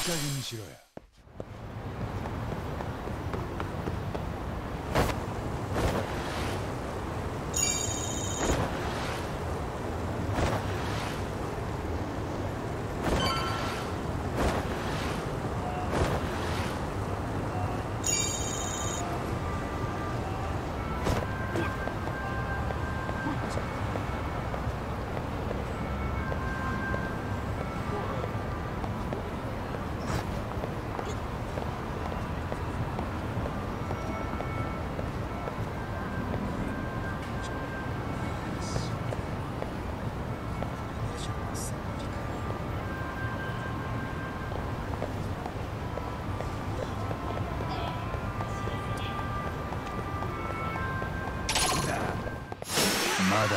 加減にしろよ。まだ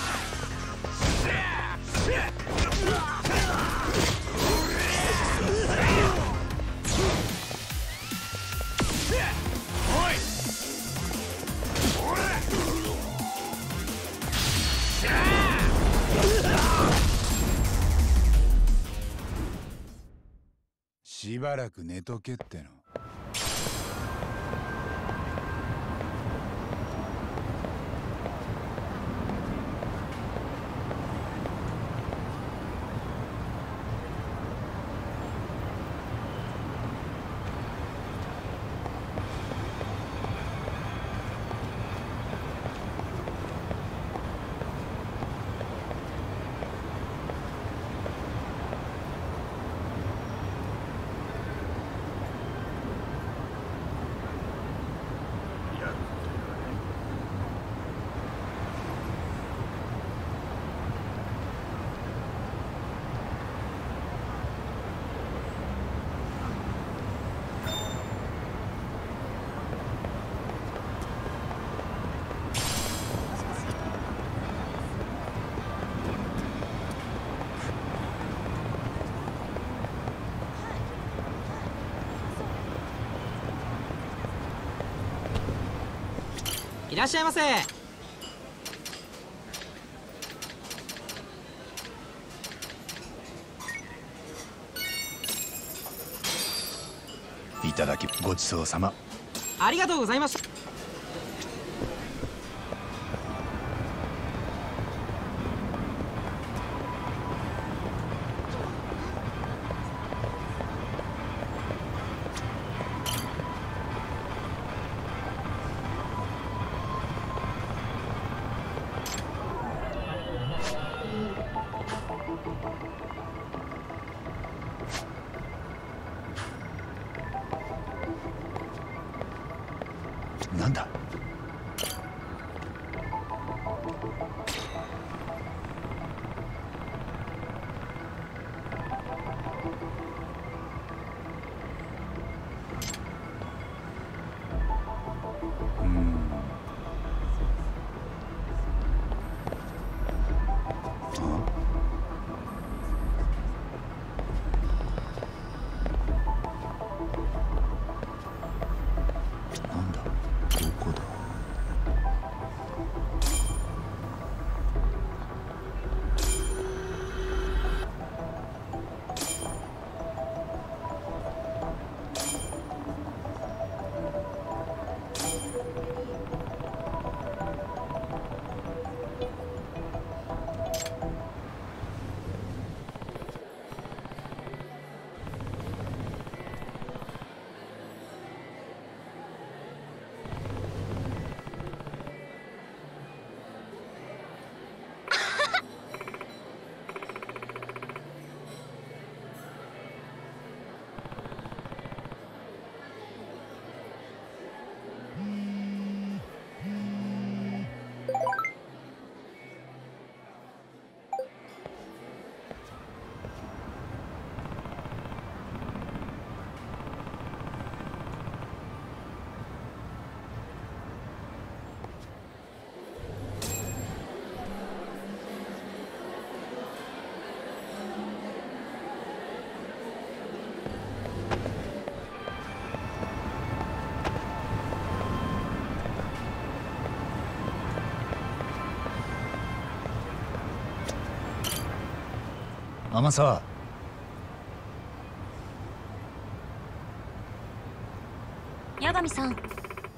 しばらく寝とけっての。 いらっしゃいませ。 いただきごちそうさま。 ありがとうございました。 なんだ。なんだ、どこだ。天沢、 八神さん。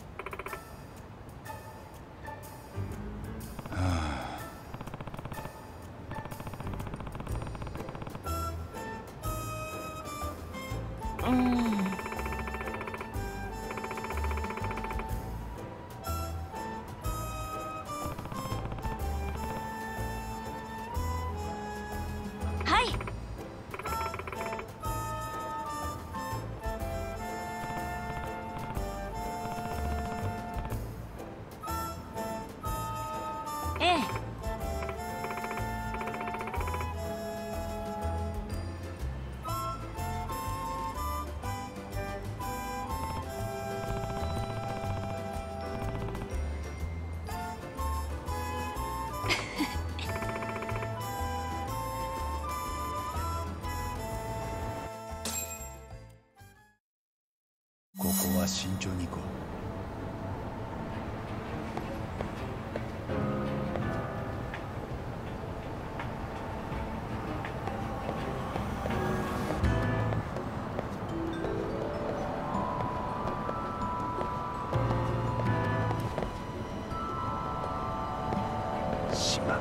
はい。ええ。 ここは慎重に行こう。しまった。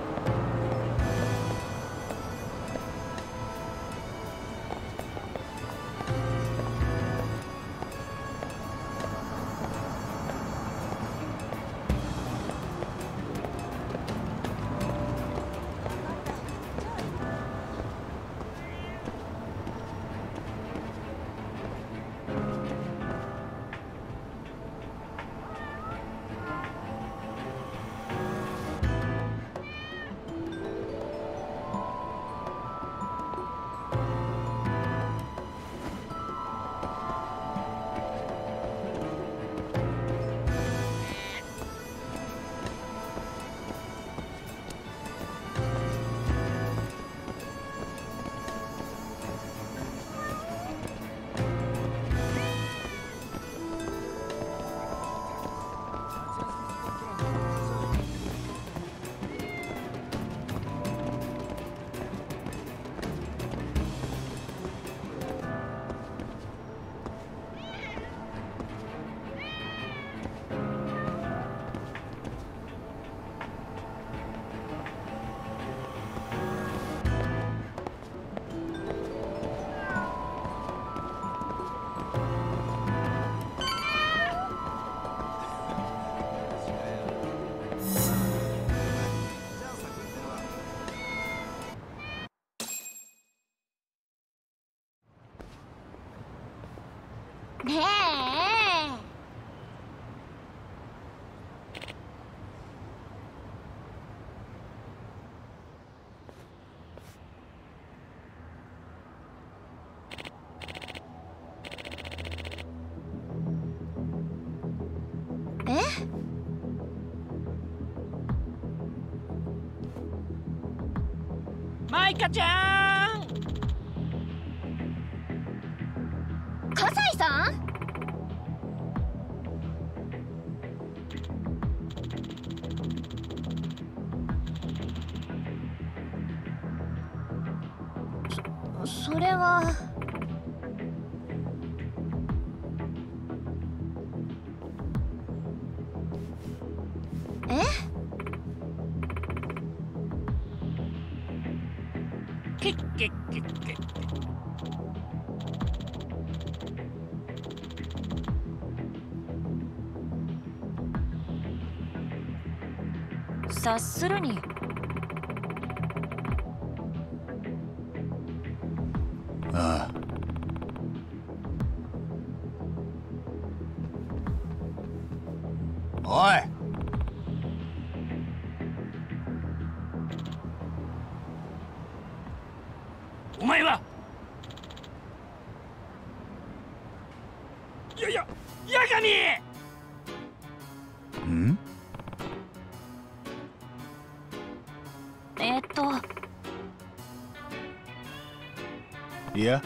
ねえ。 マイカちゃん。 葛西さん。それは。 けっけっけっけ。 察するに。 ああ。おい。 お前は。八神。 ん？いや。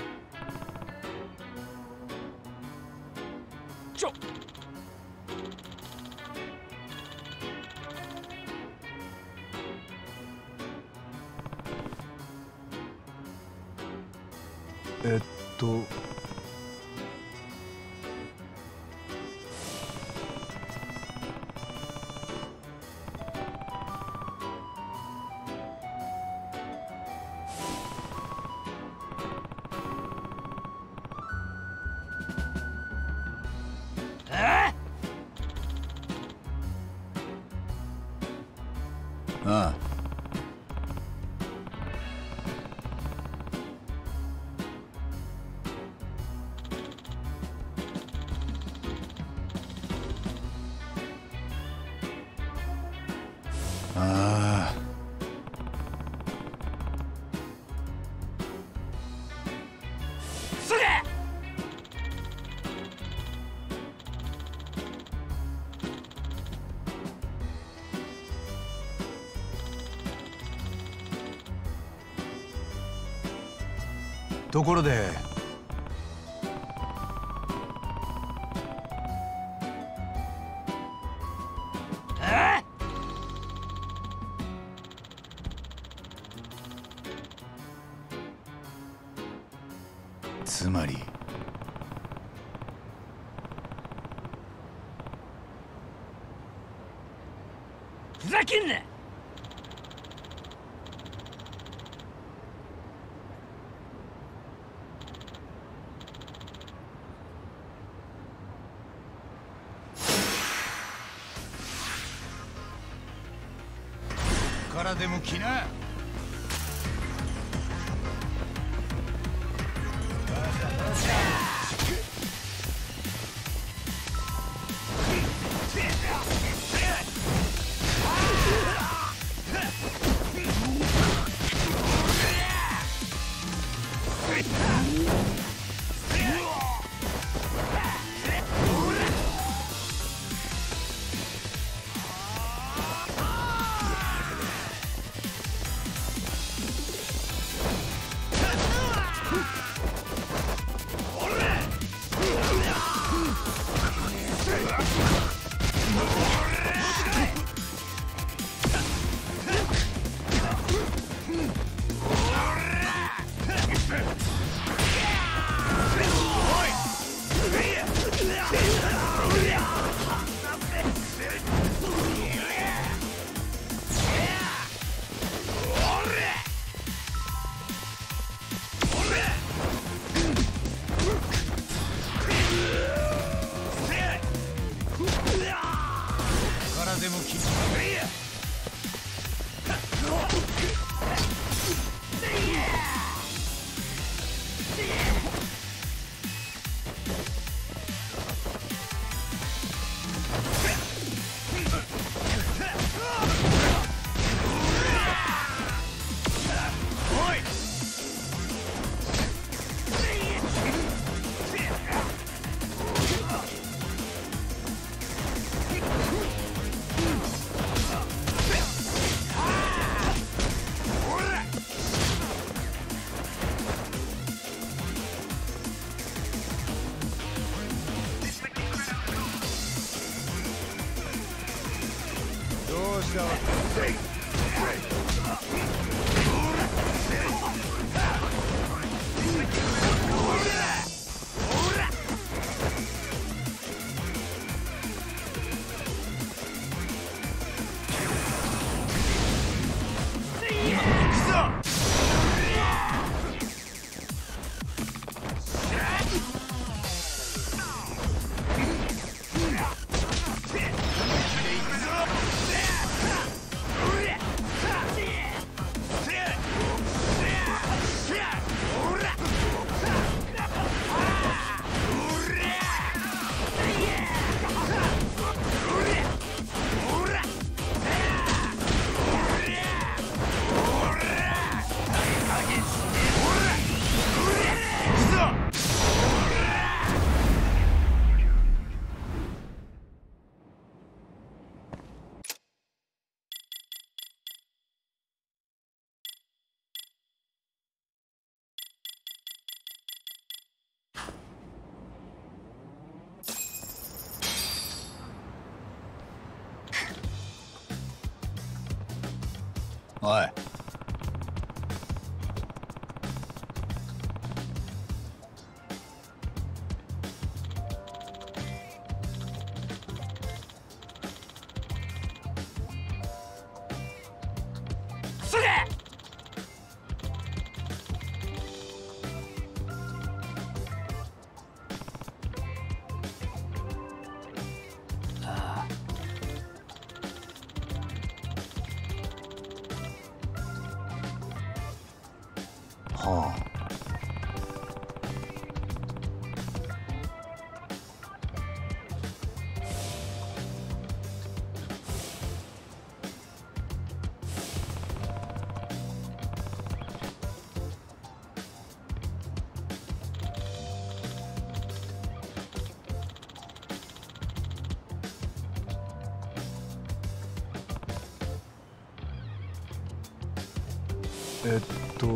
ああ、 すげえ。 ところでつまりふざけんな。 からでも来な。 おい、 すげえ。 はあ。 えっと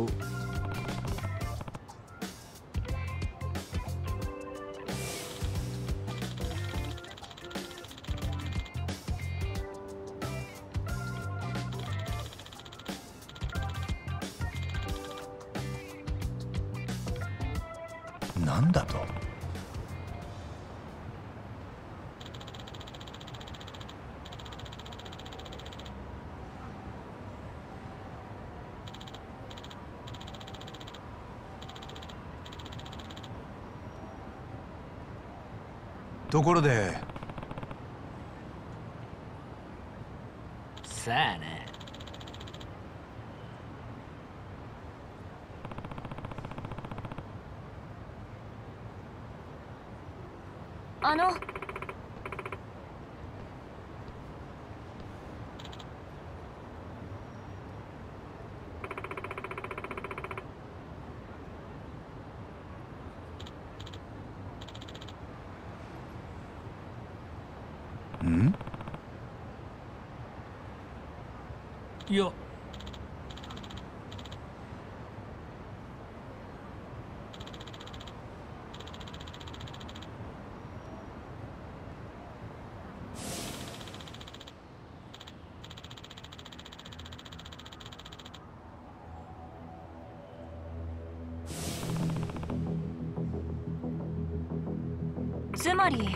なんだと？ところでさあね。 ん？ いや、 つまり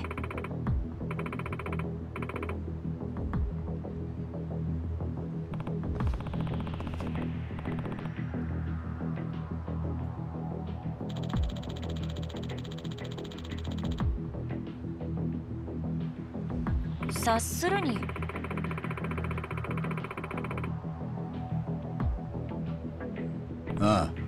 察するにああ。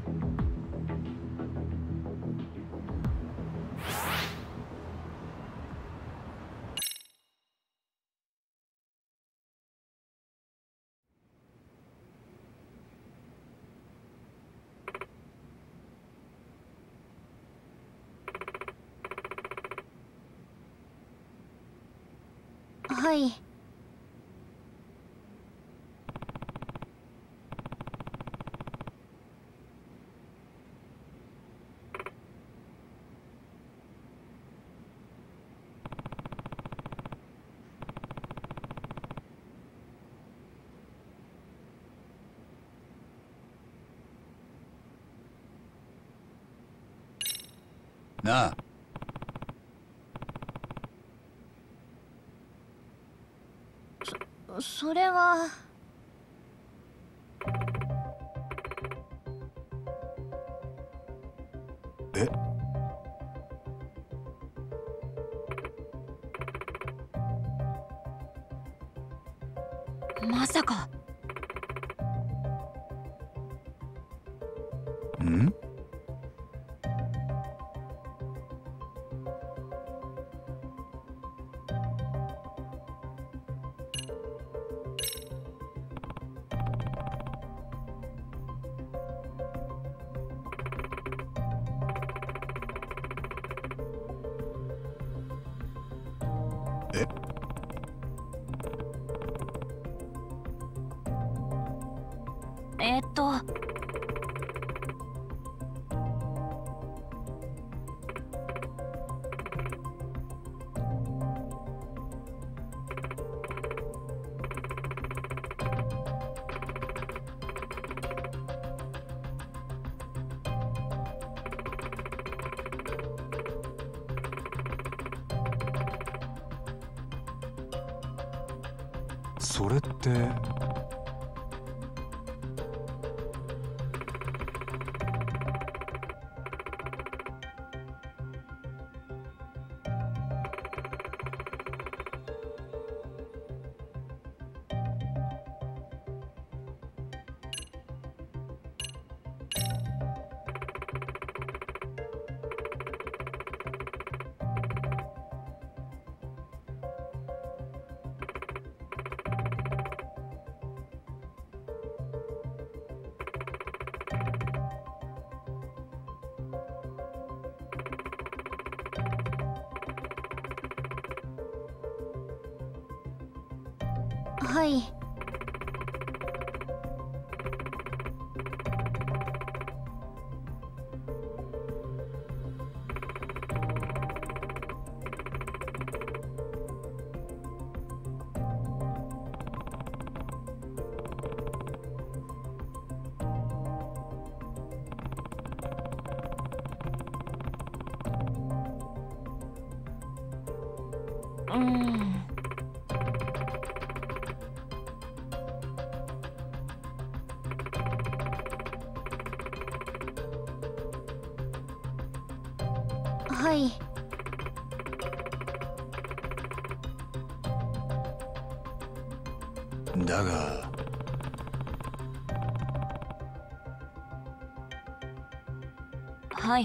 はい。 なあ。 それは。 え？ まさか。 ん？え？ えーっとそれって。 はい。 はい。 だがはい。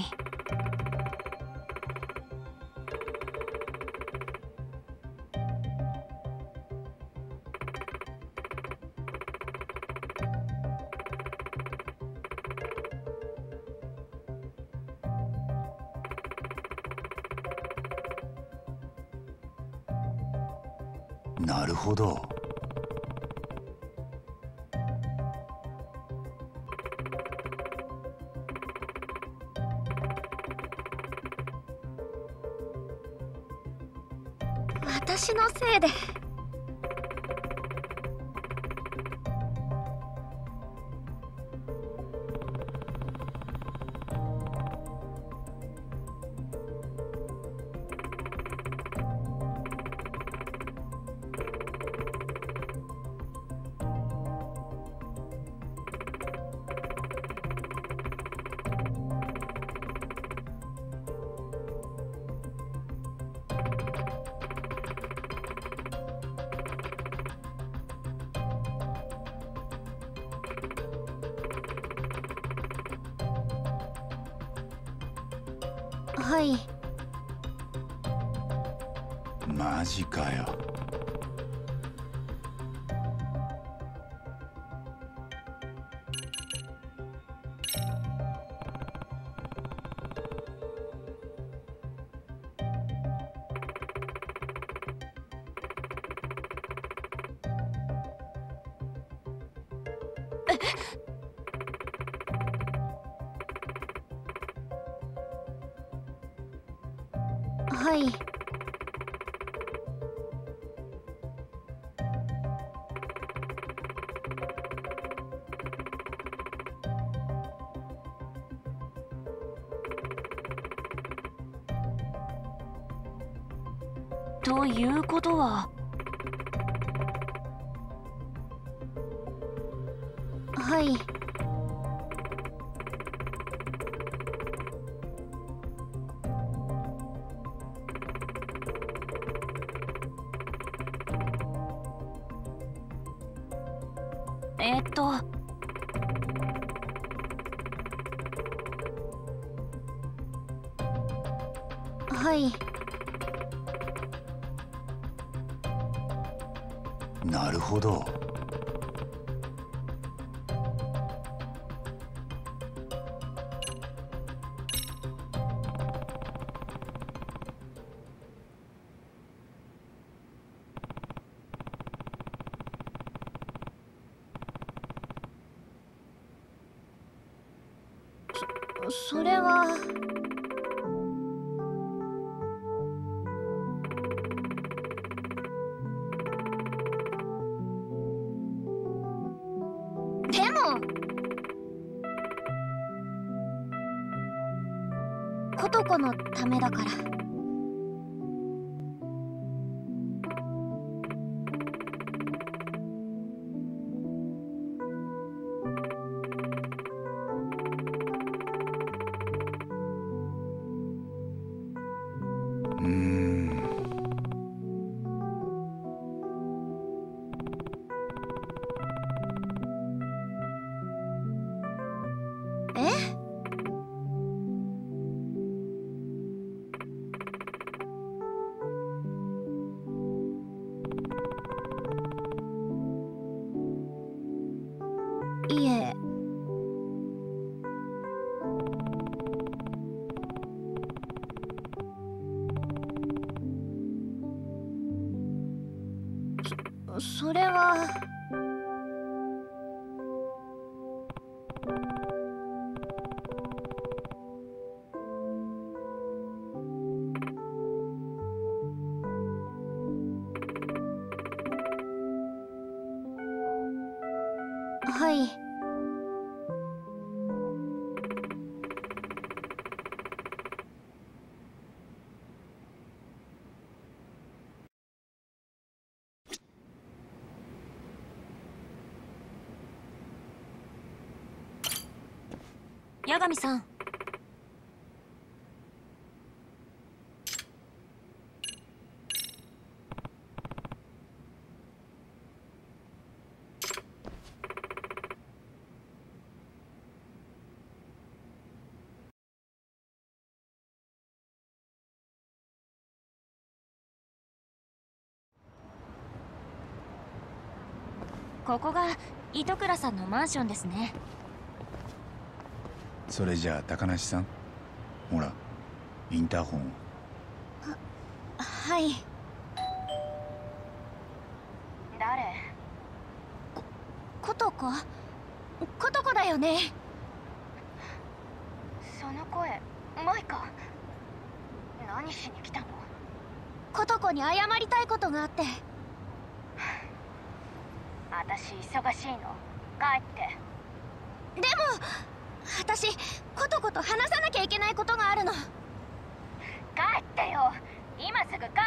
なるほど。 私のせいで。はい。 マジかよ。 はい。 ということは。 はい。はい。 なるほど。 それは。でもことこのためだから。いえ。それは。はい。 八神さん。ここが糸倉さんのマンションですね。 それじゃあ高梨さん、ほらインターホンを。 はい。 誰？ ことこだよね。 その声マイか。何しに来たの？ ことこに謝りたいことがあって。 私忙しいの。帰って。 でも私ことこと話さなきゃいけないことがあるの。 帰ってよ、今すぐ帰って。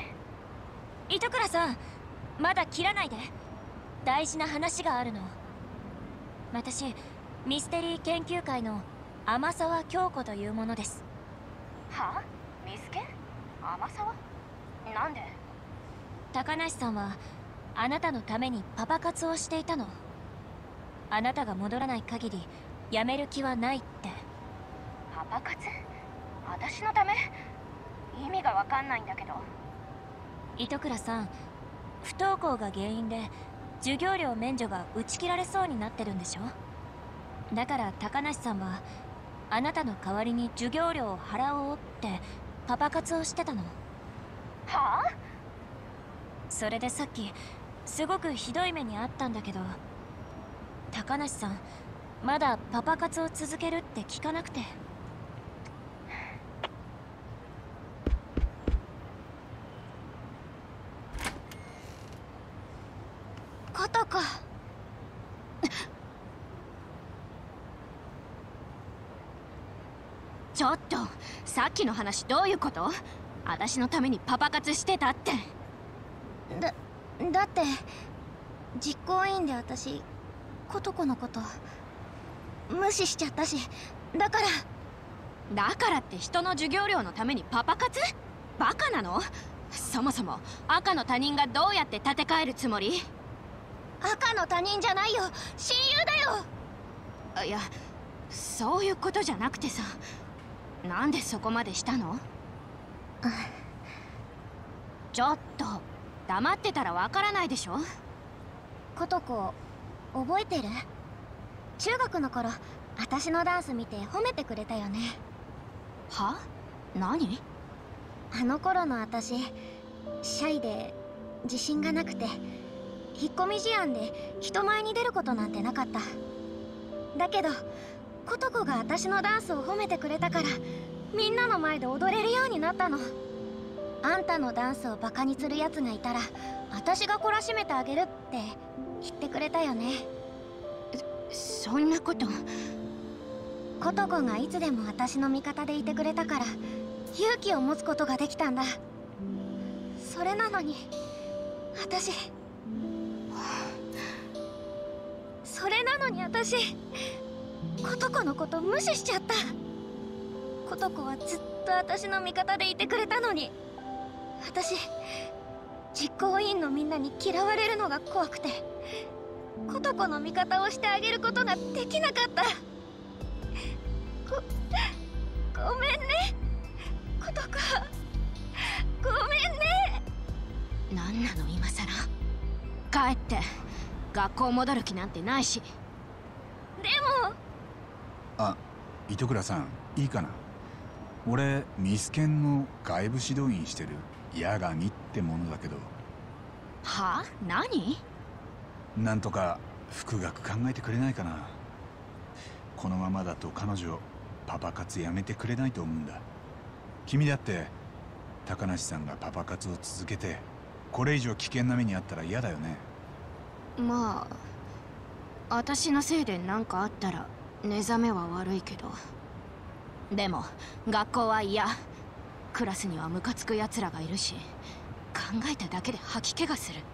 糸倉さん、まだ切らないで。大事な話があるの。私ミステリー研究会の天沢京子というものです。 は？ミスケ？天沢？なんで？ 高梨さんはあなたのためにパパ活をしていたの。あなたが戻らない限りやめる気はないって。 パパ活？私のため？意味がわかんないんだけど。 糸倉さん、不登校が原因で授業料免除が打ち切られそうになってるんでしょ。だから高梨さんはあなたの代わりに授業料を払おうってパパ活をしてたの。 はあ？ それでさっきすごくひどい目にあったんだけど、高梨さんまだパパ活を続けるって聞かなくて。ことこ。ちょっと、さっきの話どういうこと？私のためにパパ活してたって。だって実行委員で私ことこのこと無視しちゃったし、だからって人の授業料のためにパパ活？バカなの？そもそも赤の他人がどうやって立て替えるつもり？赤の他人じゃないよ、親友だよ。いや、そういうことじゃなくてさ、なんでそこまでしたの？ちょっと黙ってたらわからないでしょ。ことこ覚えてる？中学の頃私のダンス見て褒めてくれたよね。は？何？あの頃の私シャイで自信がなくて引っ込み思案で人前に出ることなんてなかった。だけどことこが私のダンスを褒めてくれたからみんなの前で踊れるようになったの。あんたのダンスをバカにするやつがいたら私が懲らしめてあげるって言ってくれたよね。そんなこと。ことこがいつでも私の味方でいてくれたから勇気を持つことができたんだ。それなのに私ことこのこと無視しちゃった。ことこはずっと私の味方でいてくれたのに、私実行委員のみんなに嫌われるのが怖くてことこの味方をしてあげることができなかった。ごめんねことこ、ごめんね。 なんなの今さら。帰って学校戻る気なんてないし。 でも糸倉さんいいかな。俺ミスケンの外部指導員してる八神ってものだけど。 はあ？何？ なんとか復学考えてくれないかな。このままだと彼女パパ活やめてくれないと思うんだ。君だって高梨さんがパパ活を続けてこれ以上危険な目にあったら嫌だよね。 まあ私のせいで何かあったら寝覚めは悪いけど、でも学校は嫌。クラスにはムカつく奴らがいるし、考えただけで吐き気がする。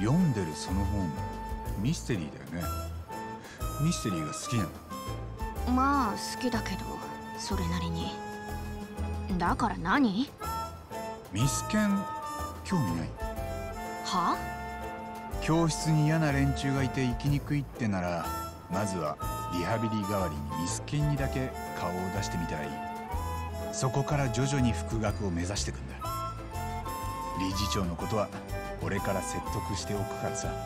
読んでるその本ミステリーだよね。ミステリーが好きなの？ まあ好きだけどそれなりに。だから何？ ミスケン興味ない？ は？ 教室に嫌な連中がいて生きにくいってなら、まずはリハビリ代わりにミスケンにだけ顔を出してみたらいい。そこから徐々に復学を目指していくんだ。理事長のことは俺から説得しておくからさ。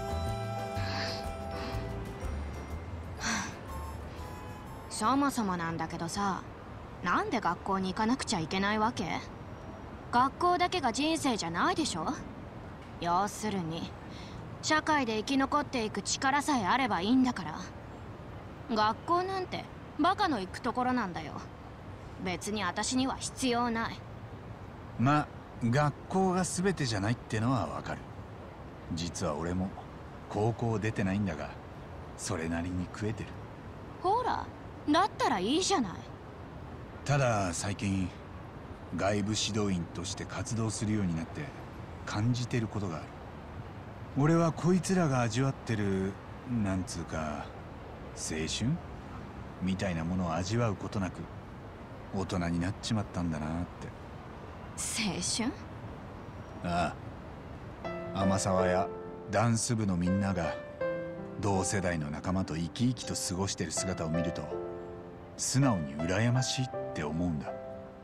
そもそもなんだけどさ、なんで学校に行かなくちゃいけないわけ？学校だけが人生じゃないでしょ？要するに社会で生き残っていく力さえあればいいんだから。学校なんてバカの行くところなんだよ。別に私には必要ない。 まあ学校が全てじゃないってのはわかる。実は俺も高校出てないんだが、それなりに食えてる。 ほら、だったらいいじゃない。 ただ最近外部指導員として活動するようになって感じてることがある。俺はこいつらが味わってるなんつうか青春みたいなものを味わうことなく大人になっちまったんだなって。 青春？ ああ、天沢やダンス部のみんなが同世代の仲間と生き生きと過ごしてる姿を見ると素直に羨ましいって思うんだ。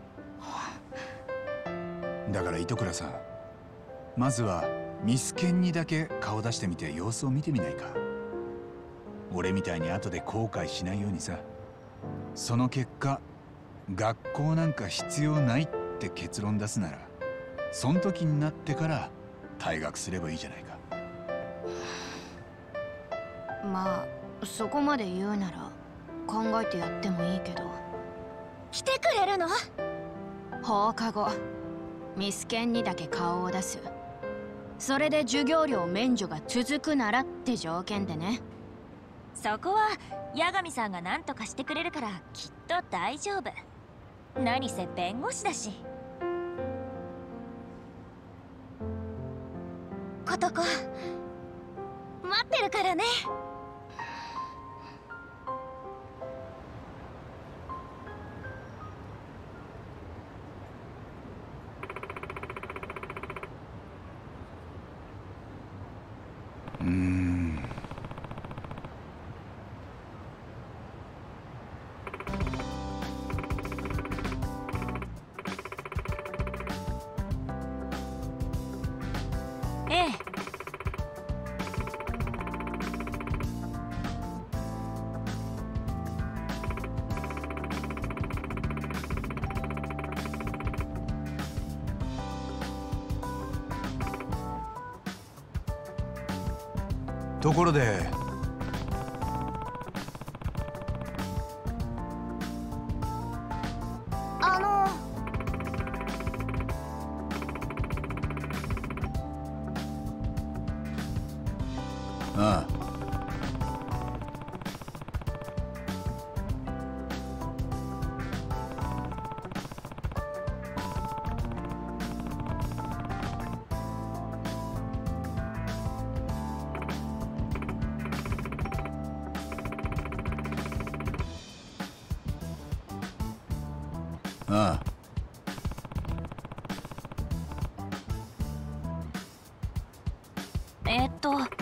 だから糸倉さん、まずはミスケンにだけ顔出してみて様子を見てみないか。俺みたいに後で後悔しないようにさ。その結果学校なんか必要ないって結論出すなら、そん時になってから退学すればいいじゃないか。 まあそこまで言うなら考えてやってもいいけど。 来てくれるの？ 放課後ミスケンにだけ顔を出す。それで授業料免除が続くならって条件でね。 そこは八神さんが何とかしてくれるからきっと大丈夫。何せ弁護士だし。 ことこ待ってるからね。 ええ。 ところでああ、ああ、 えっと